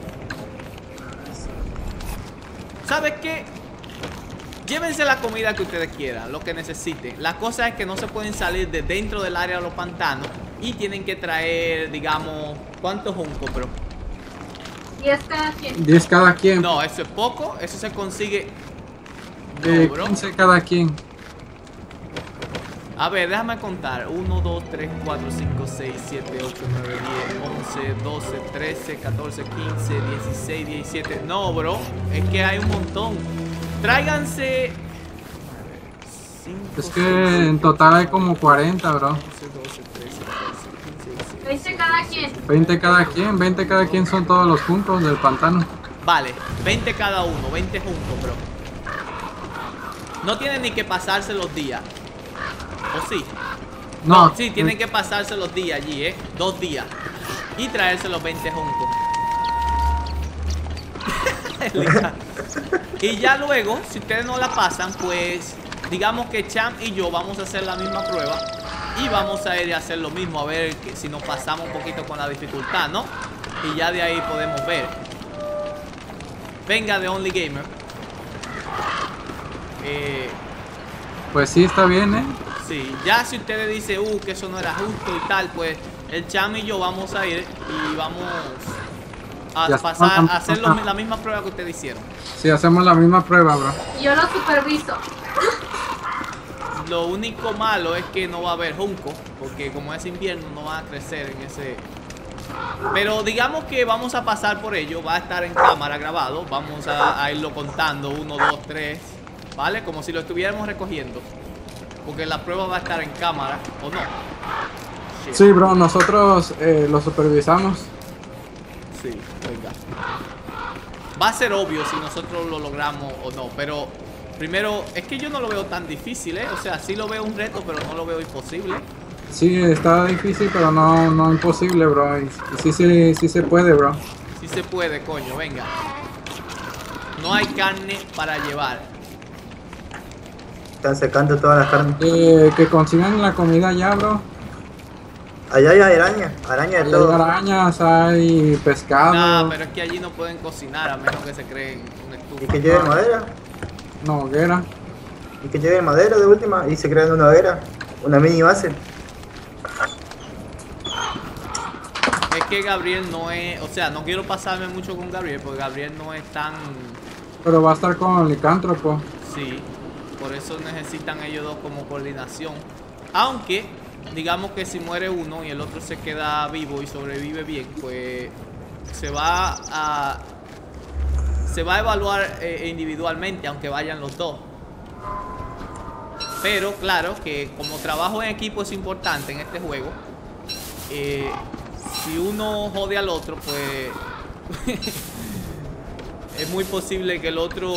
¿Sabes qué? Llévense la comida que ustedes quieran, lo que necesiten. La cosa es que no se pueden salir de dentro del área de los pantanos. Y tienen que traer, digamos, ¿cuántos juncos, bro? diez cada quien. diez cada quien. No, eso es poco. Eso se consigue. No, Eh, bro. quince cada quien. A ver, déjame contar. uno, dos, tres, cuatro, cinco, seis, siete, ocho, nueve, diez, once, doce, trece, catorce, quince, dieciséis, diecisiete. No, bro. Es que hay un montón. Tráiganse... cinco, Es que en total hay como cuarenta, bro. once, doce, trece, catorce, quince, dieciséis. veinte cada quien. veinte cada quien, veinte cada quien son todos los juncos del pantano. Vale, veinte cada uno, veinte juntos, bro. No tienen ni que pasarse los días. ¿O sí? No, No, sí, tienen que pasarse los días allí, ¿eh? Dos días. Y traerse los veinte juntos. Y ya luego, si ustedes no la pasan, pues digamos que Champ y yo vamos a hacer la misma prueba. Y vamos a ir a hacer lo mismo, a ver que, si nos pasamos un poquito con la dificultad, ¿no? Y ya de ahí podemos ver. Venga de Only Gamer. Eh, pues sí, está bien, ¿eh? sí, ya si ustedes dicen, uh, que eso no era justo y tal, pues el Cham y yo vamos a ir y vamos a Ya pasar está. a hacer lo- la misma prueba que ustedes hicieron. Sí, hacemos la misma prueba, bro. Yo lo superviso. Lo único malo es que no va a haber junco, porque como es invierno no van a crecer en ese... Pero digamos que vamos a pasar por ello, va a estar en cámara grabado, vamos a, a irlo contando, uno, dos, tres, ¿vale? Como si lo estuviéramos recogiendo, porque la prueba va a estar en cámara, ¿o no? Shit. Sí, bro, nosotros eh, lo supervisamos. Sí, venga. Va a ser obvio si nosotros lo logramos o no, pero primero, es que yo no lo veo tan difícil, ¿eh? O sea, sí lo veo un reto, pero no lo veo imposible. Sí, está difícil, pero no, no imposible, bro. Y, y sí, sí, sí se puede, bro. Sí se puede, coño, venga. No hay carne para llevar. Están secando todas las carnes. Eh, que consigan la comida ya, bro. Allá hay araña, araña de Hay todo. arañas, hay pescado. Nah, pero es que allí no pueden cocinar a menos que se creen una Y estufa. que lleven madera. No, hoguera. Y que lleven madera de última. Y se crean una hoguera. Una mini base. Es que Gabriel no es, o sea, no quiero pasarme mucho con Gabriel, porque Gabriel no es tan, Pero va a estar con licántropo. sí, por eso necesitan ellos dos como coordinación. Aunque, digamos que si muere uno y el otro se queda vivo y sobrevive bien, pues se va a, se va a evaluar eh, individualmente, aunque vayan los dos. Pero claro que como trabajo en equipo es importante en este juego, eh, si uno jode al otro, pues es muy posible que el otro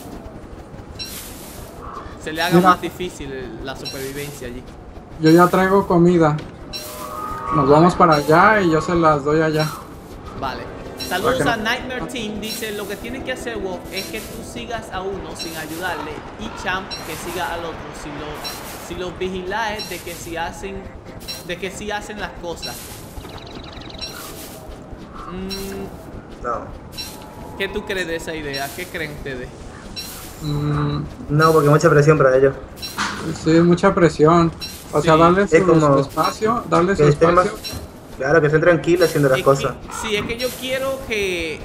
se le haga Mira. más difícil la supervivencia allí. Yo ya traigo comida. Nos vamos para allá y yo se las doy allá. Vale. Saludos Para a que no- Nightmare Team. Dice, lo que tiene que hacer Wolf es que tú sigas a uno sin ayudarle y Champ que siga al otro. Si lo, si los vigiláis de que si hacen, de que si hacen las cosas. Mm, No. ¿Qué tú crees de esa idea? ¿Qué creen ustedes? Mm, No, porque mucha presión para ellos. sí, mucha presión. O sea, Sí, darles es su, como su espacio, darles su que estén más- espacio. Claro, que estén tranquilos haciendo las Es cosas. que- sí, es que yo quiero que...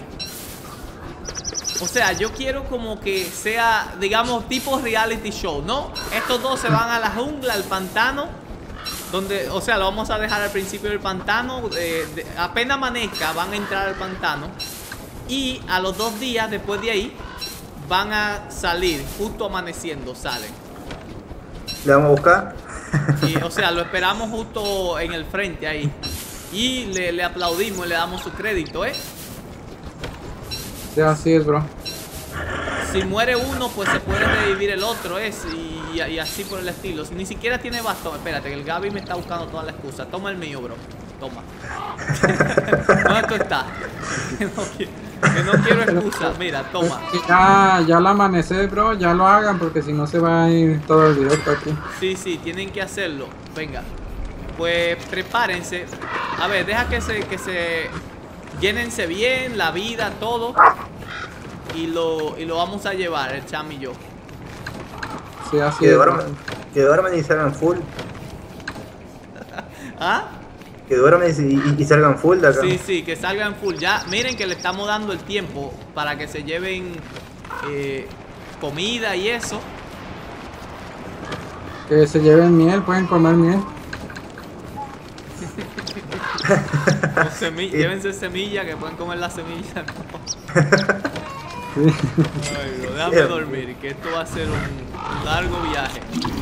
O sea, yo quiero como que sea, digamos, tipo reality show, ¿no? Estos dos se van a la jungla, al pantano, donde, o sea, lo vamos a dejar al principio del pantano, eh, de- apenas amanezca, van a entrar al pantano, y a los dos días, después de ahí, van a salir, justo amaneciendo, salen. Le vamos a buscar. Y, o sea, lo esperamos justo en el frente ahí. Y le, le aplaudimos y le damos su crédito, ¿eh? Sí, así es, bro. Si muere uno, pues se puede revivir el otro, ¿es? Y, y así por el estilo. Si ni siquiera tiene bastón. Espérate, que el Gaby me está buscando toda la excusa. Toma el mío, bro. Toma. ¿Dónde tú estás? Que no, qui- que no quiero excusa. Mira, toma. Que ya, ya al amanecer, bro, ya lo hagan porque si no se va a ir todo el directo aquí. Sí, sí, tienen que hacerlo. Venga. Pues prepárense. A ver, deja que se, que se llénense bien, la vida, todo. Y lo, y lo vamos a llevar, el Cham y yo. Sí, así Que es, bro. duerman, que duerman y salgan full. ¿Ah? Que duerman y, y- y salgan full de acá. Sí, sí, que salgan full. Ya, miren que le estamos dando el tiempo para que se lleven eh, comida y eso. Que se lleven miel, pueden comer miel. Con semi- llévense semillas que pueden comer las semillas. No. Sí. Ay, bro, déjame dormir, que esto va a ser un, un largo viaje.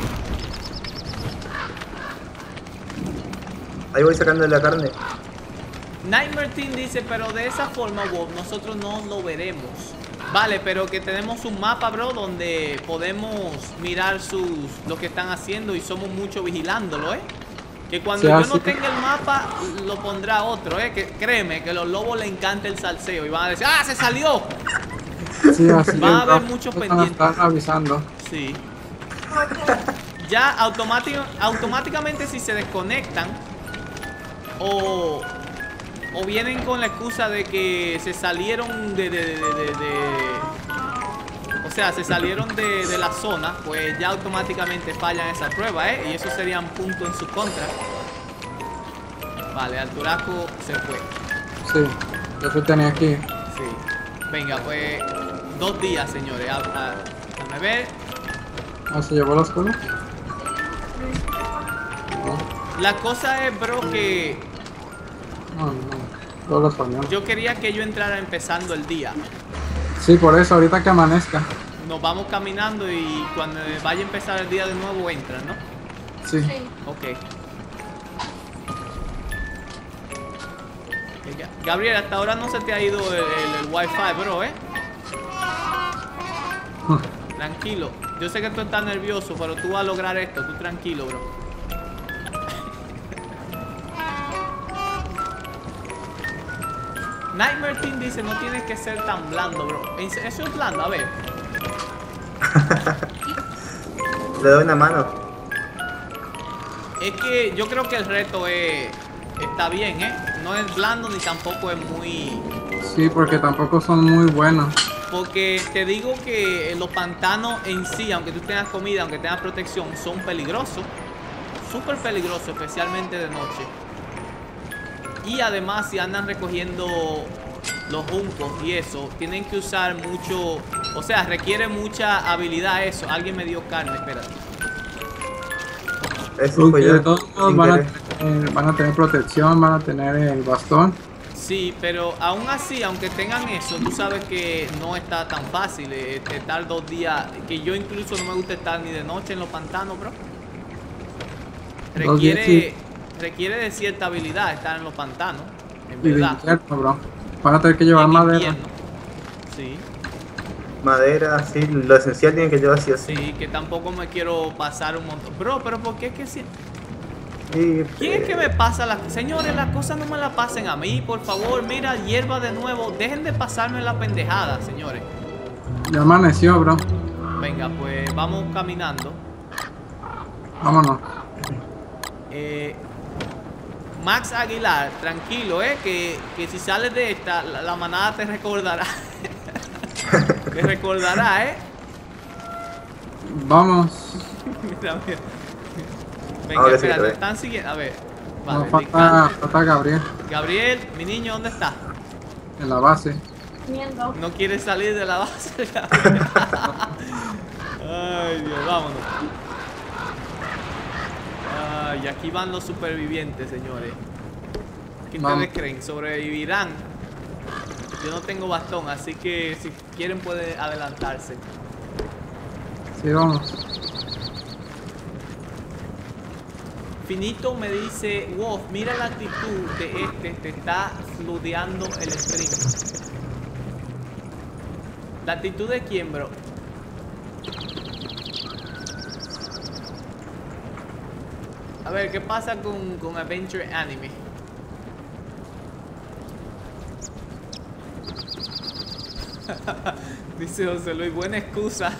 Ahí voy sacando la carne. Nightmare Team dice, pero de esa forma, Wolf, nosotros no lo veremos. Vale, pero que tenemos un mapa, bro, donde podemos mirar sus lo que están haciendo y somos mucho vigilándolo, ¿eh? Que cuando Sí, yo así no que- tenga el mapa, lo pondrá otro, ¿eh? Que créeme, que a los lobos les encanta el salseo y van a decir, ¡ah, se salió! Sí, así Va a es, haber bro. muchos Van a pendientes. estar avisando. Sí. Ya automático, automáticamente si se desconectan o, o vienen con la excusa de que se salieron de, de, de, de- de- o sea, se salieron de, de la zona, pues ya automáticamente fallan esa prueba, ¿eh? Y eso serían puntos en su contra. Vale, Arturaco se fue. Sí, yo que tenía aquí. Sí. Venga, pues dos días, señores. A, a, déjame ver. Ah, ¿se llevó las cosas? La cosa es, bro, que No, no, todos los españoles. yo quería que yo entrara empezando el día. Sí, por eso, ahorita que amanezca. Nos vamos caminando y cuando vaya a empezar el día de nuevo entran, ¿no? Sí. Sí. Ok. Venga, Gabriel, hasta ahora no se te ha ido el, el, el wifi, bro, ¿eh? Tranquilo. Yo sé que tú estás nervioso, pero tú vas a lograr esto. Tú tranquilo, bro. Nightmare Team dice, no tienes que ser tan blando, bro. Eso es blando, a ver. Le doy una mano. Es que yo creo que el reto es, está bien, ¿eh? No es blando ni tampoco es muy... Sí, porque tampoco son muy buenos. Porque te digo que los pantanos en sí, aunque tú tengas comida, aunque tengas protección, son peligrosos. Súper peligrosos, especialmente de noche. Y además si andan recogiendo los juncos y eso, tienen que usar mucho... O sea, requiere mucha habilidad eso. Alguien me dio carne, espérate. Eso Porque fue de yo. todos modos sin van a, querer. tener, van a tener protección, van a tener el bastón. Sí, pero aún así, aunque tengan eso, tú sabes que no está tan fácil eh, estar dos días. Que yo incluso no me gusta estar ni de noche en los pantanos, bro. Dos días, Requiere, sí. requiere de cierta habilidad estar en los pantanos, en Y de verdad. invierno, bro. Van a tener que llevar En madera. invierno. Sí, Madera, sí, lo esencial tienen que llevar así así. sí, que tampoco me quiero pasar un montón. Bro, pero ¿por qué es que si... Y, ¿Quién es que eh, me pasa las... Señores, las cosas no me las pasen a mí, por favor. Mira, hierba de nuevo. Dejen de pasarme la pendejada, señores. Ya amaneció, bro. Venga, pues vamos caminando. Vámonos. Eh, Max Aguilar, tranquilo, eh, que, que si sales de esta, la, la manada te recordará. Te recordará, eh. Vamos. Mira, mira. Venga, Ahora sí, espera, otra te vez. están siguiendo. A ver, vale, Nos falta, descansa. falta Gabriel Gabriel, mi niño, ¿dónde está? en la base. Comiendo. No quiere salir de la base. Gabriel. Ay, Dios, vámonos. Ay, aquí van los supervivientes, señores. ¿Qué Vamos. ustedes creen? ¿Sobrevivirán? Yo no tengo bastón, así que si quieren pueden adelantarse. Sí, vamos. Finito me dice, Wolf, mira la actitud de este, te está fludeando el stream. ¿La actitud de quién, bro? A ver, ¿qué pasa con, con Adventure Anime? Dice José Luis, buena excusa.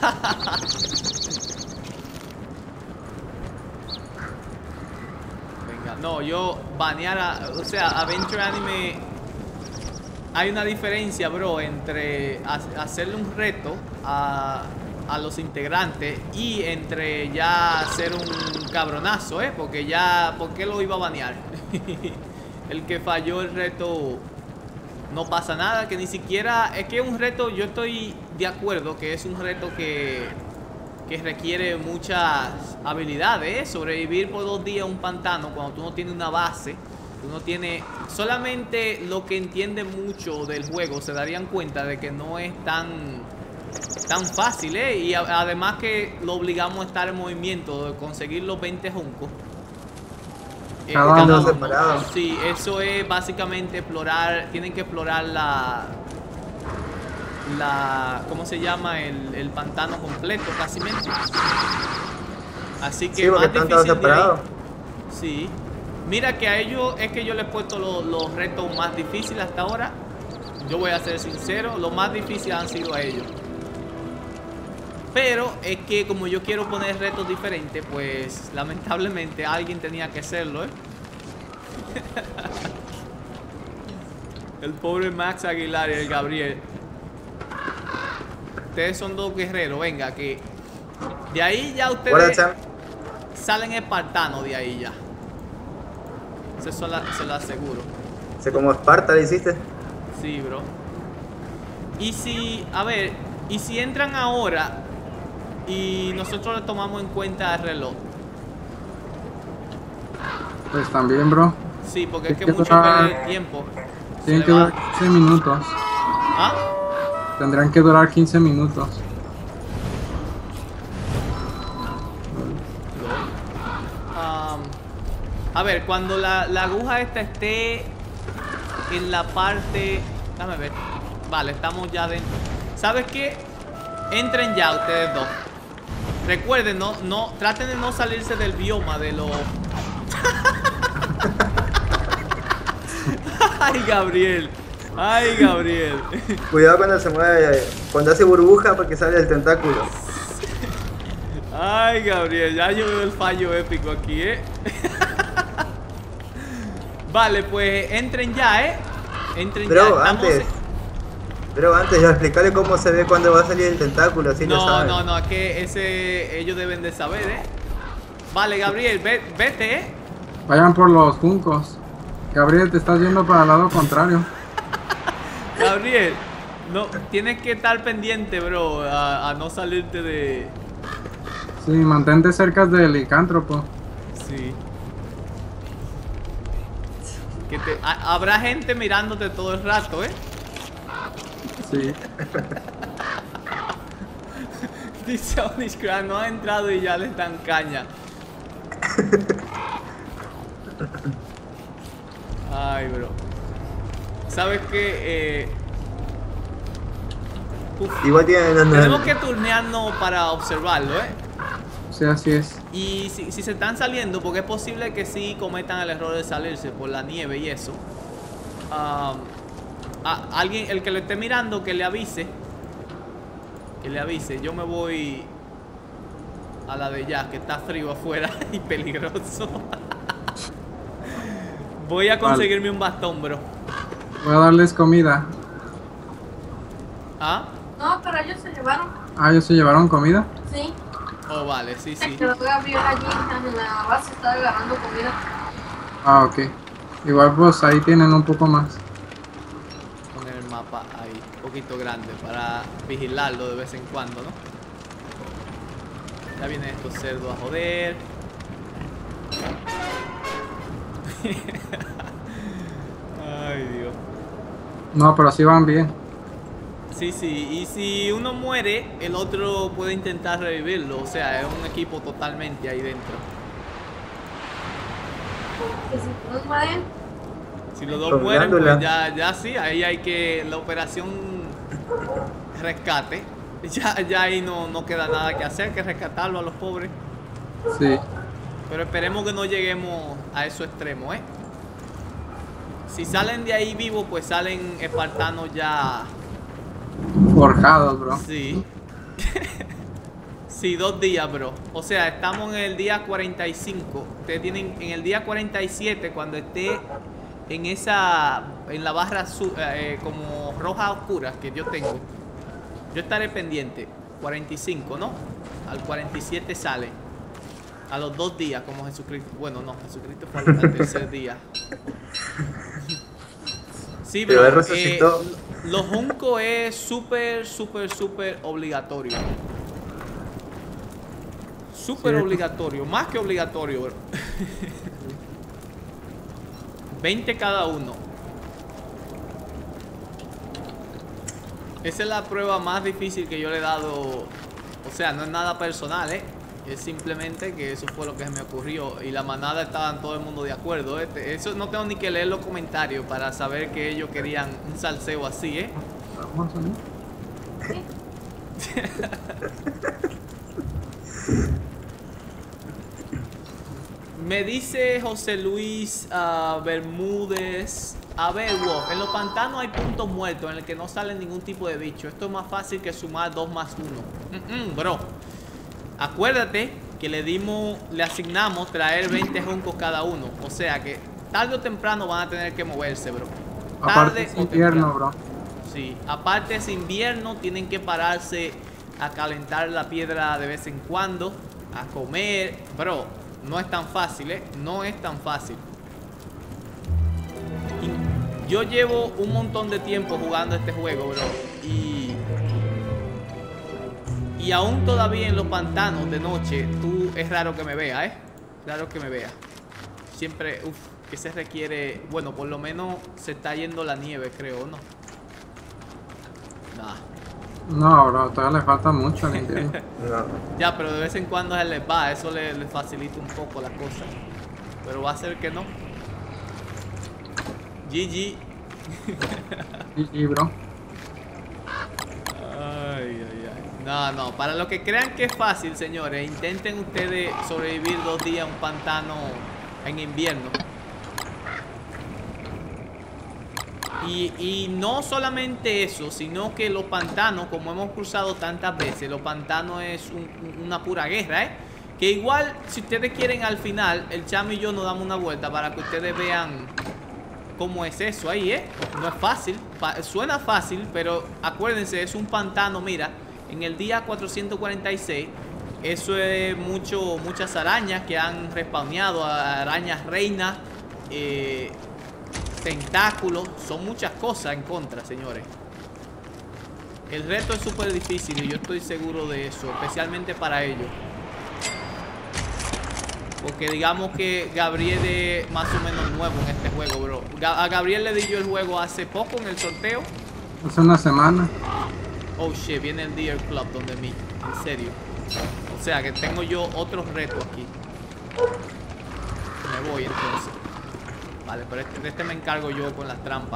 Venga, no, yo banear a, o sea, Adventure Anime. Hay una diferencia, bro, entre ha- hacerle un reto a, a los integrantes y entre ya hacer un cabronazo, ¿eh? Porque ya, ¿por qué lo iba a banear? El que falló el reto no pasa nada, que ni siquiera, es que es un reto, yo estoy de acuerdo que es un reto que, que requiere muchas habilidades, ¿eh? Sobrevivir por dos días en un pantano cuando tú no tienes una base, tú no tienes... Solamente lo que entiende mucho del juego se darían cuenta de que no es tan, tan fácil, ¿eh? Y a, además que lo obligamos a estar en movimiento, de conseguir los veinte juncos. Eh, Cada cada uno uno. separado. Sí, eso es básicamente explorar, tienen que explorar la... la ¿cómo se llama? El, el pantano completo, casi mente. Así que Sí, porque más están todos difícil de ahí. separados. Sí. Mira que a ellos es que yo les he puesto los, los retos más difíciles hasta ahora. Yo voy a ser sincero, los más difíciles han sido a ellos. Pero es que como yo quiero poner retos diferentes, pues lamentablemente alguien tenía que hacerlo, ¿eh? El pobre Max Aguilar y el Gabriel. Ustedes son dos guerreros, venga, que de ahí ya ustedes Guarda, salen espartanos de ahí ya. Eso se lo, se lo aseguro. sé como Esparta le hiciste. Sí, bro. Y si, a ver, y si entran ahora y nosotros le tomamos en cuenta el reloj. Pues también, bro. Sí, porque es que Tiene que mucho durar- perder tiempo. Se Tienen le que va- durar quince minutos. ¿Ah? Tendrán que durar quince minutos. Um, a ver, cuando la, la aguja esta esté en la parte... Déjame ver. Vale, estamos ya dentro. ¿Sabes qué? Entren ya ustedes dos. Recuerden, no, no, traten de no salirse del bioma de los... Ay, Gabriel. Ay, Gabriel. Cuidado cuando se mueve, cuando hace burbuja porque sale el tentáculo. Ay, Gabriel, ya yo veo el fallo épico aquí, ¿eh? Vale, pues entren ya, ¿eh? Entren Pero ya. Estamos antes, en- pero antes, yo explicarle cómo se ve cuando va a salir el tentáculo, así lo No, saben. no, no, es que ese ellos deben de saber, ¿eh? Vale, Gabriel, ve- vete, ¿eh? Vayan por los juncos. Gabriel, te estás yendo para el lado contrario. Gabriel, no, tienes que estar pendiente, bro, a, a no salirte de... Sí, mantente cerca del licántropo. Sí. Que te, ha- habrá gente mirándote todo el rato, ¿eh? Sí. Dice Onishcraft, no ha entrado y ya le dan caña. Ay, bro. ¿Sabes qué? Eh... uf, Igual tienen... tenemos que turnearnos para observarlo, ¿eh? Sí, así es. Y si, si se están saliendo, porque es posible que sí cometan el error de salirse por la nieve y eso. Um, a, alguien, el que lo esté mirando, que le avise. Que le avise. Yo me voy a la de ya, que está frío afuera y peligroso. Voy a conseguirme un bastón, bro. Voy a darles comida. ¿Ah? No, pero ellos se llevaron. Ah, ¿ellos se llevaron comida? Sí. Oh, vale, sí, sí. Pero Gabriel allí en la base está agarrando comida. Ah, ok. Igual pues ahí tienen un poco más. Poner el mapa ahí, un poquito grande, para vigilarlo de vez en cuando, ¿no? Ya vienen estos cerdos a joder. Ay, Dios. No, pero sí van bien. Sí, sí, y si uno muere, el otro puede intentar revivirlo. O sea, es un equipo totalmente ahí dentro. Que si todos mueren, Si los dos Con mueren, pues glándula. ya, ya sí, ahí hay que... La operación rescate. Ya, ya ahí no, no queda nada que hacer, que rescatarlo a los pobres. Sí. Pero esperemos que no lleguemos a esos extremos, ¿eh? Si salen de ahí vivos, pues salen espartanos ya... Forjados, bro. Sí. Sí, dos días, bro. O sea, estamos en el día cuarenta y cinco. Ustedes tienen en el día cuarenta y siete, cuando esté en esa... En la barra azul, eh, como roja oscura que yo tengo. Yo estaré pendiente. cuarenta y cinco, ¿no? Al cuarenta y siete sale. A los dos días, como Jesucristo. Bueno, no, Jesucristo fue al tercer día. Sí, Pero bro. él resucitó. eh, los juncos es súper, súper, súper obligatorio. súper Sí. obligatorio, más que obligatorio, bro. veinte cada uno. Esa es la prueba más difícil que yo le he dado. O sea, no es nada personal, ¿eh? Es simplemente que eso fue lo que se me ocurrió. Y la manada estaban todo el mundo de acuerdo. ¿eh? Eso no tengo ni que leer los comentarios para saber que ellos querían un salseo así, ¿eh? Vamos a ver. Me dice José Luis uh, Bermúdez. A ver, Wolf, en los pantanos hay puntos muertos en el que no sale ningún tipo de bicho. Esto es más fácil que sumar dos más uno. Mm -mm, bro. Acuérdate que le dimos, le asignamos traer veinte juncos cada uno. O sea que tarde o temprano van a tener que moverse, bro. Tarde Aparte es o invierno, temprano. bro. Sí, aparte es invierno, tienen que pararse a calentar la piedra de vez en cuando, a comer. Bro, no es tan fácil, ¿eh? No es tan fácil. Y yo llevo un montón de tiempo jugando este juego, bro. Y... Y aún todavía en los pantanos de noche, tú es raro que me vea, ¿eh? Raro que me vea. Siempre, uff, que se requiere... Bueno, por lo menos se está yendo la nieve, creo, ¿no? Nah. No, bro, todavía le falta mucho al invierno. No. Ya, pero de vez en cuando se les va, eso le, le facilita un poco la cosa. Pero va a ser que no. G G. G G, bro. Ay, ay, ay. No, no, para los que crean que es fácil, señores, intenten ustedes sobrevivir dos días en un pantano en invierno. Y, y no solamente eso, sino que los pantanos, como hemos cruzado tantas veces, los pantanos es un, una pura guerra, ¿eh? Que igual, si ustedes quieren al final, el Chamo y yo nos damos una vuelta para que ustedes vean cómo es eso ahí, ¿eh? No es fácil, pa- suena fácil, pero acuérdense, es un pantano, mira, en el día cuatrocientos cuarenta y seis, eso es mucho, muchas arañas que han respawneado, arañas reinas, eh... tentáculos, son muchas cosas en contra, señores. El reto es súper difícil y yo estoy seguro de eso, especialmente para ellos. Porque digamos que Gabriel es más o menos nuevo en este juego, bro. Ga- a Gabriel le di yo el juego hace poco en el sorteo. Hace una semana. Oh shit, viene el Deer Club donde mí, en serio. O sea que tengo yo otro reto aquí. Me voy entonces. Vale, pero este, de este me encargo yo con las trampas.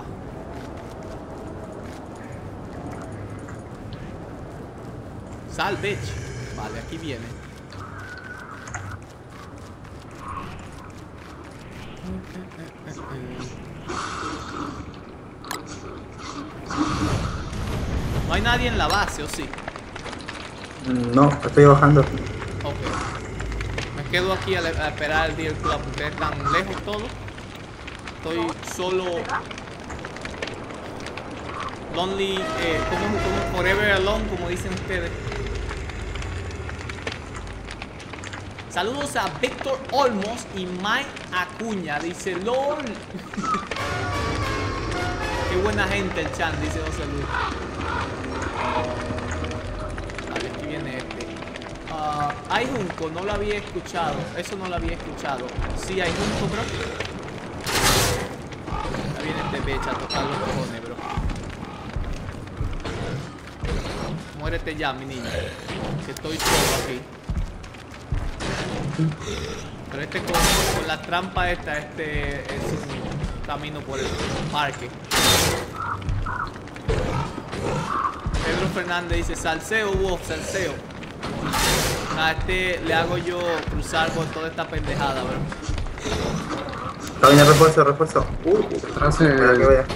Sal, bitch. Vale, aquí viene. No hay nadie en la base, ¿o sí? No, estoy bajando. Ok. Me quedo aquí a, a esperar el Deer Club. Ustedes están lejos todos. Estoy solo. Lonely, eh, como, como forever alone, como dicen ustedes. Saludos a Víctor Olmos y Mike Acuña. Dice LOL. Qué buena gente el chan, dice José Luis. Vale, aquí viene este. Uh, hay junco, no lo había escuchado. Eso no lo había escuchado. Sí, hay junco, bro. Ya viene este bitch a tocar los cojones, bro. Muérete ya, mi niño. Que estoy solo aquí. Pero este con, con la trampa esta, este es un camino por el parque. Pedro Fernández dice, salseo, Wolf, salseo. A este le hago yo cruzar por toda esta pendejada, bro. Está bien, refuerzo, refuerzo. Uh, Atrás para que el... vaya.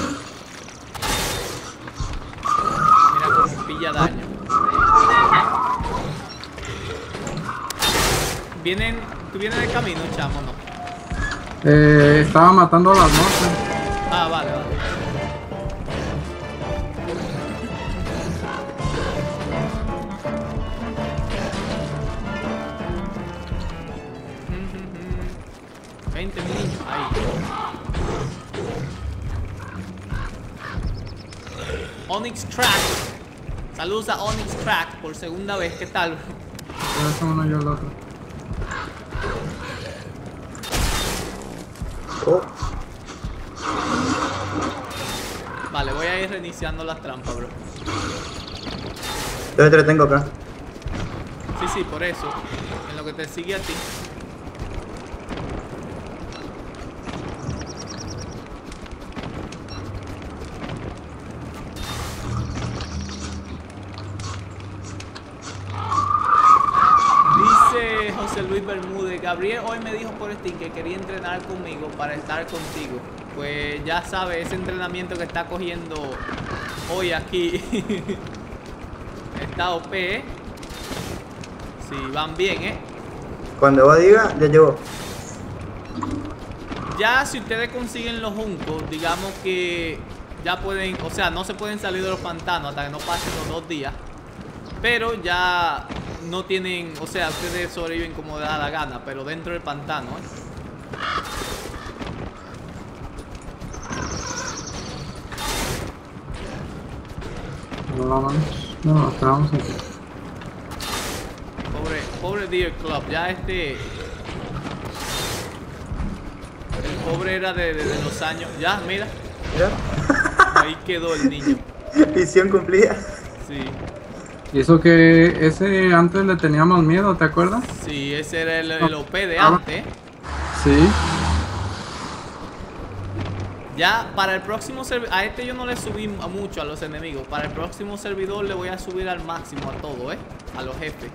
Mira cómo pilla daño. Vienen, tú vienes de camino, chamo, ¿no? Eh, estaba matando a las moscas. Ah, vale, vale. veinte minutos, ahí. Onyx Crack. Saludos a Onyx Crack por segunda vez, ¿qué tal? Yo hace uno y yo el otro. Oh, Vale, voy a ir reiniciando las trampas, bro. yo te lo tengo acá. Sí, sí, por eso. En lo que te sigue a ti. Dice José Luis Bermúdez, Gabriel hoy me dijo por Steam que quería entrenar conmigo para estar contigo. Pues ya sabes, ese entrenamiento que está cogiendo hoy aquí está O P, ¿eh? Sí, van bien, ¿eh? Cuando vos diga, ya llegó. Ya si ustedes consiguen los juncos, digamos que ya pueden, o sea, no se pueden salir de los pantanos hasta que no pasen los dos días. Pero ya no tienen, o sea, ustedes sobreviven como da la gana, pero dentro del pantano, ¿eh? No vamos. No, no, estábamos aquí. Pobre, pobre Deer Club, ya este... El pobre era de, de, de los años... Ya, mira, Mira. ahí quedó el niño. Misión cumplida. Sí, Y eso que ese antes le teníamos miedo, ¿te acuerdas? sí, ese era el, el O P de antes. Sí. Ya para el próximo servidor, a este yo no le subí a mucho a los enemigos. Para el próximo servidor le voy a subir al máximo a todo, ¿eh? A los jefes.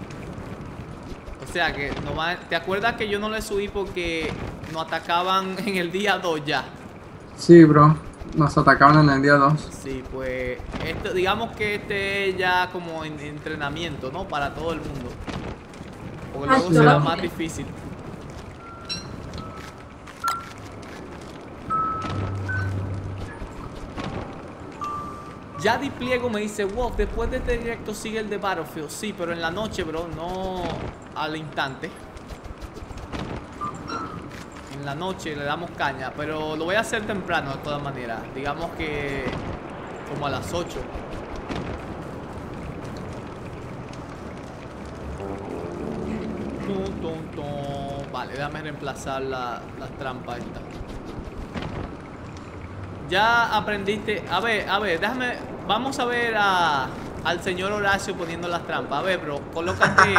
O sea que, no va, ¿te acuerdas que yo no le subí porque nos atacaban en el día dos ya? Sí, bro. Nos atacaban en el día dos. Sí, pues, esto, digamos que este es ya como en, entrenamiento, ¿no? Para todo el mundo. Porque luego Ay, será no. más difícil. Ya Di Pliego me dice, wow, después de este directo sigue el de Battlefield. Sí, pero en la noche, bro, no al instante. En la noche le damos caña, pero lo voy a hacer temprano de todas maneras. Digamos que como a las ocho. Tum, tum, tum. Vale, déjame reemplazar la, las trampas estas. Ya aprendiste. A ver, a ver, déjame. Vamos a ver a, al señor Horacio poniendo las trampas. A ver, bro, colócate.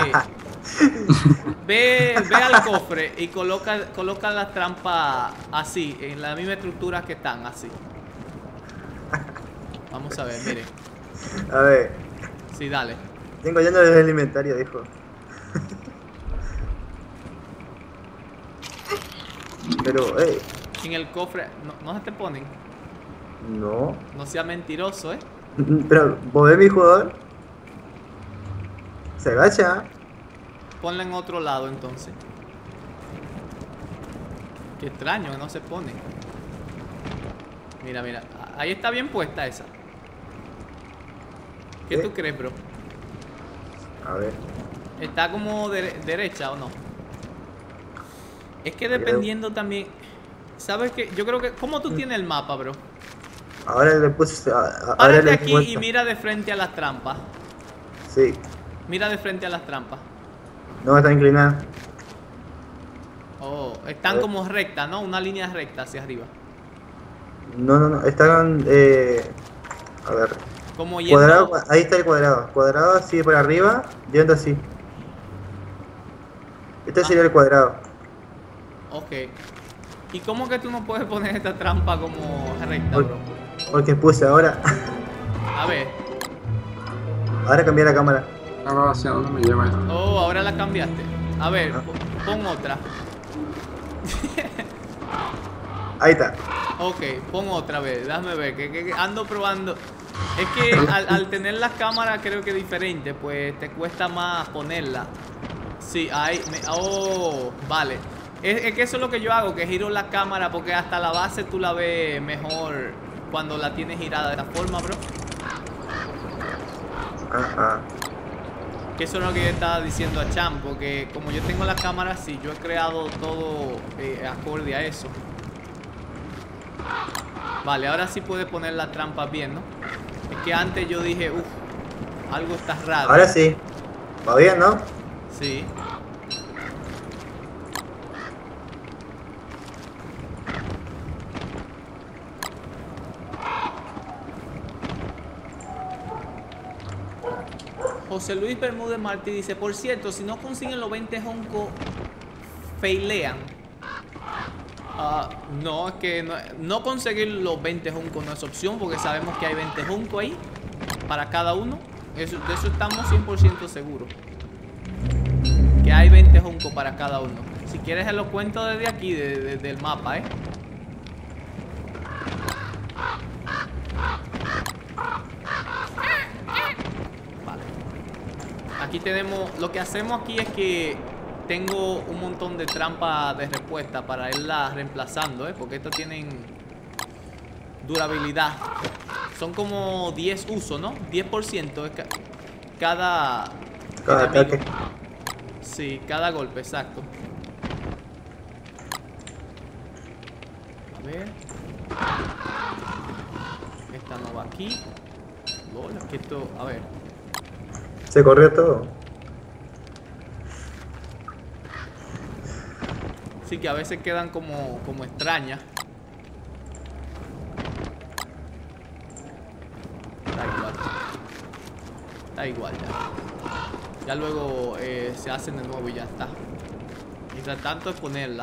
Ve, ve al cofre y coloca, coloca las trampas así, en la misma estructura que están, así. Vamos a ver, mire. A ver, Sí, dale. tengo lleno el inventario, dijo. Pero, hey, En el cofre. No, no se te ponen. no. No sea mentiroso, ¿eh? Pero, ¿vos ves mi jugador? Se agacha. Ponla en otro lado entonces. Qué extraño que no se pone. Mira, mira. Ahí está bien puesta esa. ¿Qué ¿Qué? tú crees, bro? A ver. ¿Está como dere- derecha o no? Es que dependiendo también. ¿Sabes qué? Yo creo que. ¿Cómo tú tienes el mapa, bro? Ahora le puse. a- a- Ahora Párate le aquí vuelta. y mira de frente a las trampas. Sí. Mira de frente a las trampas. No está inclinada. Oh, A están ver. como rectas, ¿no? Una línea recta hacia arriba. No, no, no. Están. Eh, a ver. Como yendo. Cuadrado. Ahí está el cuadrado. Cuadrado así por arriba. Yendo así. Este sería el cuadrado. Ok. ¿Y cómo que tú no puedes poner esta trampa como recta, Por- bro? Porque puse ahora. A ver. Ahora cambié la cámara. Ahora hacia dónde me lleva esto. Oh, ahora la cambiaste. A ver, Ajá. po- pon otra. Ahí está. Ok, pon otra vez. Déjame ver, que, que- que ando probando. Es que al, al tener las cámaras creo que es diferente, pues te cuesta más ponerla. Sí, ahí. Me, oh, vale. Es, es que eso es lo que yo hago, que giro la cámara porque hasta la base tú la ves mejor cuando la tienes girada de esta forma, bro. Ajá. Que eso es lo que yo estaba diciendo a Chan, porque como yo tengo la cámara así, yo he creado todo eh, acorde a eso. Vale, ahora sí puedes poner las trampas bien, ¿no? Es que antes yo dije, uff, algo está raro. Ahora sí. Va bien, ¿no? Sí. José Luis Bermúdez Martí dice, por cierto, si no consiguen los veinte juncos, failean. Uh, no, es que no, no conseguir los veinte juncos no es opción, porque sabemos que hay veinte juncos ahí para cada uno. Eso, de eso estamos cien por ciento seguros. Que hay veinte juncos para cada uno. Si quieres se lo cuento desde aquí, desde, desde el mapa, ¿eh? Vale. Aquí tenemos, lo que hacemos aquí es que tengo un montón de trampas de respuesta para irlas reemplazando, ¿eh? Porque estos tienen durabilidad. Son como diez usos, ¿no? diez por ciento es ca cada... Cada ataque. Sí, cada golpe, exacto. A ver. Esta no va aquí. Lola, que esto... A ver. Se corrió todo. Sí, que a veces quedan como, como extrañas. Da igual. Da igual ya. Ya luego eh, se hacen de nuevo y ya está. Mientras tanto es ponerla.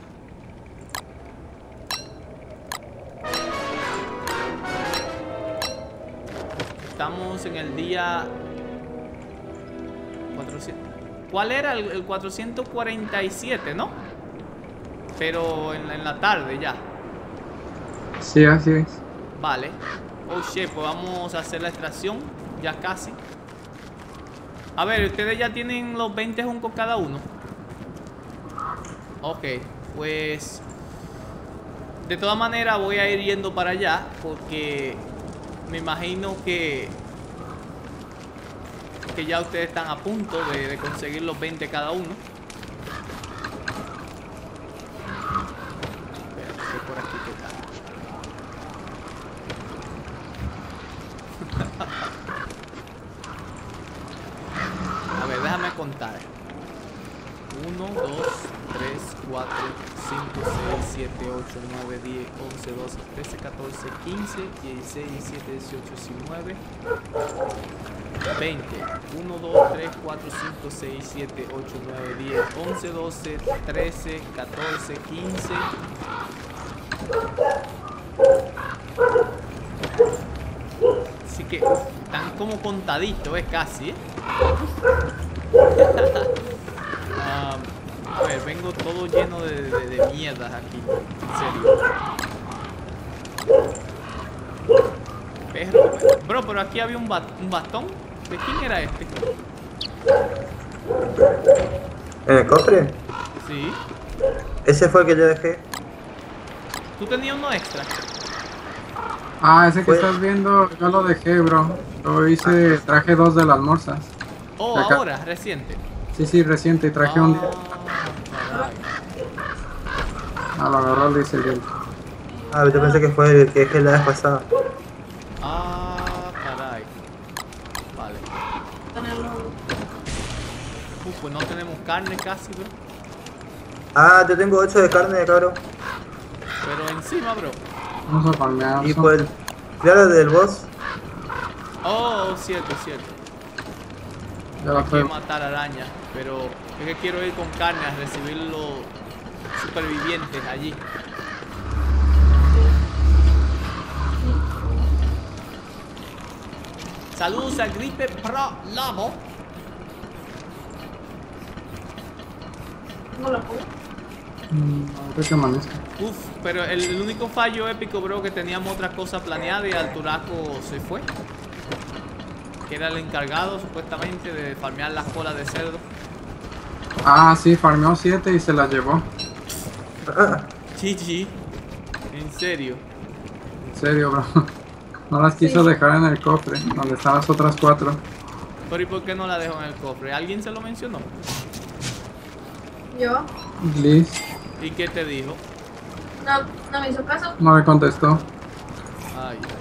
Estamos en el día cuatrocientos. ¿Cuál era? El, el cuatrocientos cuarenta y siete, ¿no? Pero en la, en la tarde ya. Sí, así es. Vale. Oh shit, pues vamos a hacer la extracción. Ya casi. A ver, ustedes ya tienen los veinte juncos cada uno. Ok, pues de todas maneras voy a ir yendo para allá, porque me imagino que Que ya ustedes están a punto de, de conseguir los veinte cada uno. Espérate, por aquí que está. A ver, déjame contar. uno, dos, tres, cuatro, cinco, seis, siete, ocho, nueve, diez, once, doce, trece, catorce, quince, dieciséis, diecisiete, dieciocho, diecinueve, veinte. uno, dos, tres, cuatro, cinco, seis, siete, ocho, nueve, diez, once, doce, trece, catorce, quince. Así que uf, están como contaditos, es casi, ¿eh? um, a ver, vengo todo lleno de, de, de mierdas aquí. En serio. Perro, bro, pero aquí había un, bat un bastón. ¿De quién era este? ¿En el cofre? Sí. Ese fue el que yo dejé. ¿Tú tenías uno extra? Ah, ese que Fue- estás viendo, yo lo dejé, bro. Yo hice, traje dos de las morsas. Oh, Acá. ahora, reciente. Sí, sí, reciente, y traje un... Ah, caray. Ah, lo agarró Luis el viento. Ah, yo pensé que fue el que dejé la vez pasada. Ah, caray. Vale. Uf, pues no tenemos carne casi, bro. Ah, yo tengo ocho de carne, cabrón. Pero encima, bro. Vamos a farmear. Y son- por el... Claro, del boss. Oh, cierto, cierto. Ya la Hay que fue. matar arañas, pero es que quiero ir con carne a recibir los supervivientes allí. Saludos a Gripe Pro Lobo. ¿Cómo lo pongo? Mm, ahorita que amanezca. Uf, pero el, el único fallo épico, bro, que teníamos otra cosa planeada y Alturaco se fue. Que era el encargado, supuestamente, de farmear las colas de cerdo. Ah, sí, farmeó siete y se las llevó. Ah, G G. En serio. En serio, bro. No las quiso Sí. dejar en el cofre, donde están las otras cuatro. Pero ¿y por qué no la dejó en el cofre? ¿Alguien se lo mencionó? Yo. Liz ¿Y qué te dijo? No, no me hizo caso. no le contestó. Ay, ay,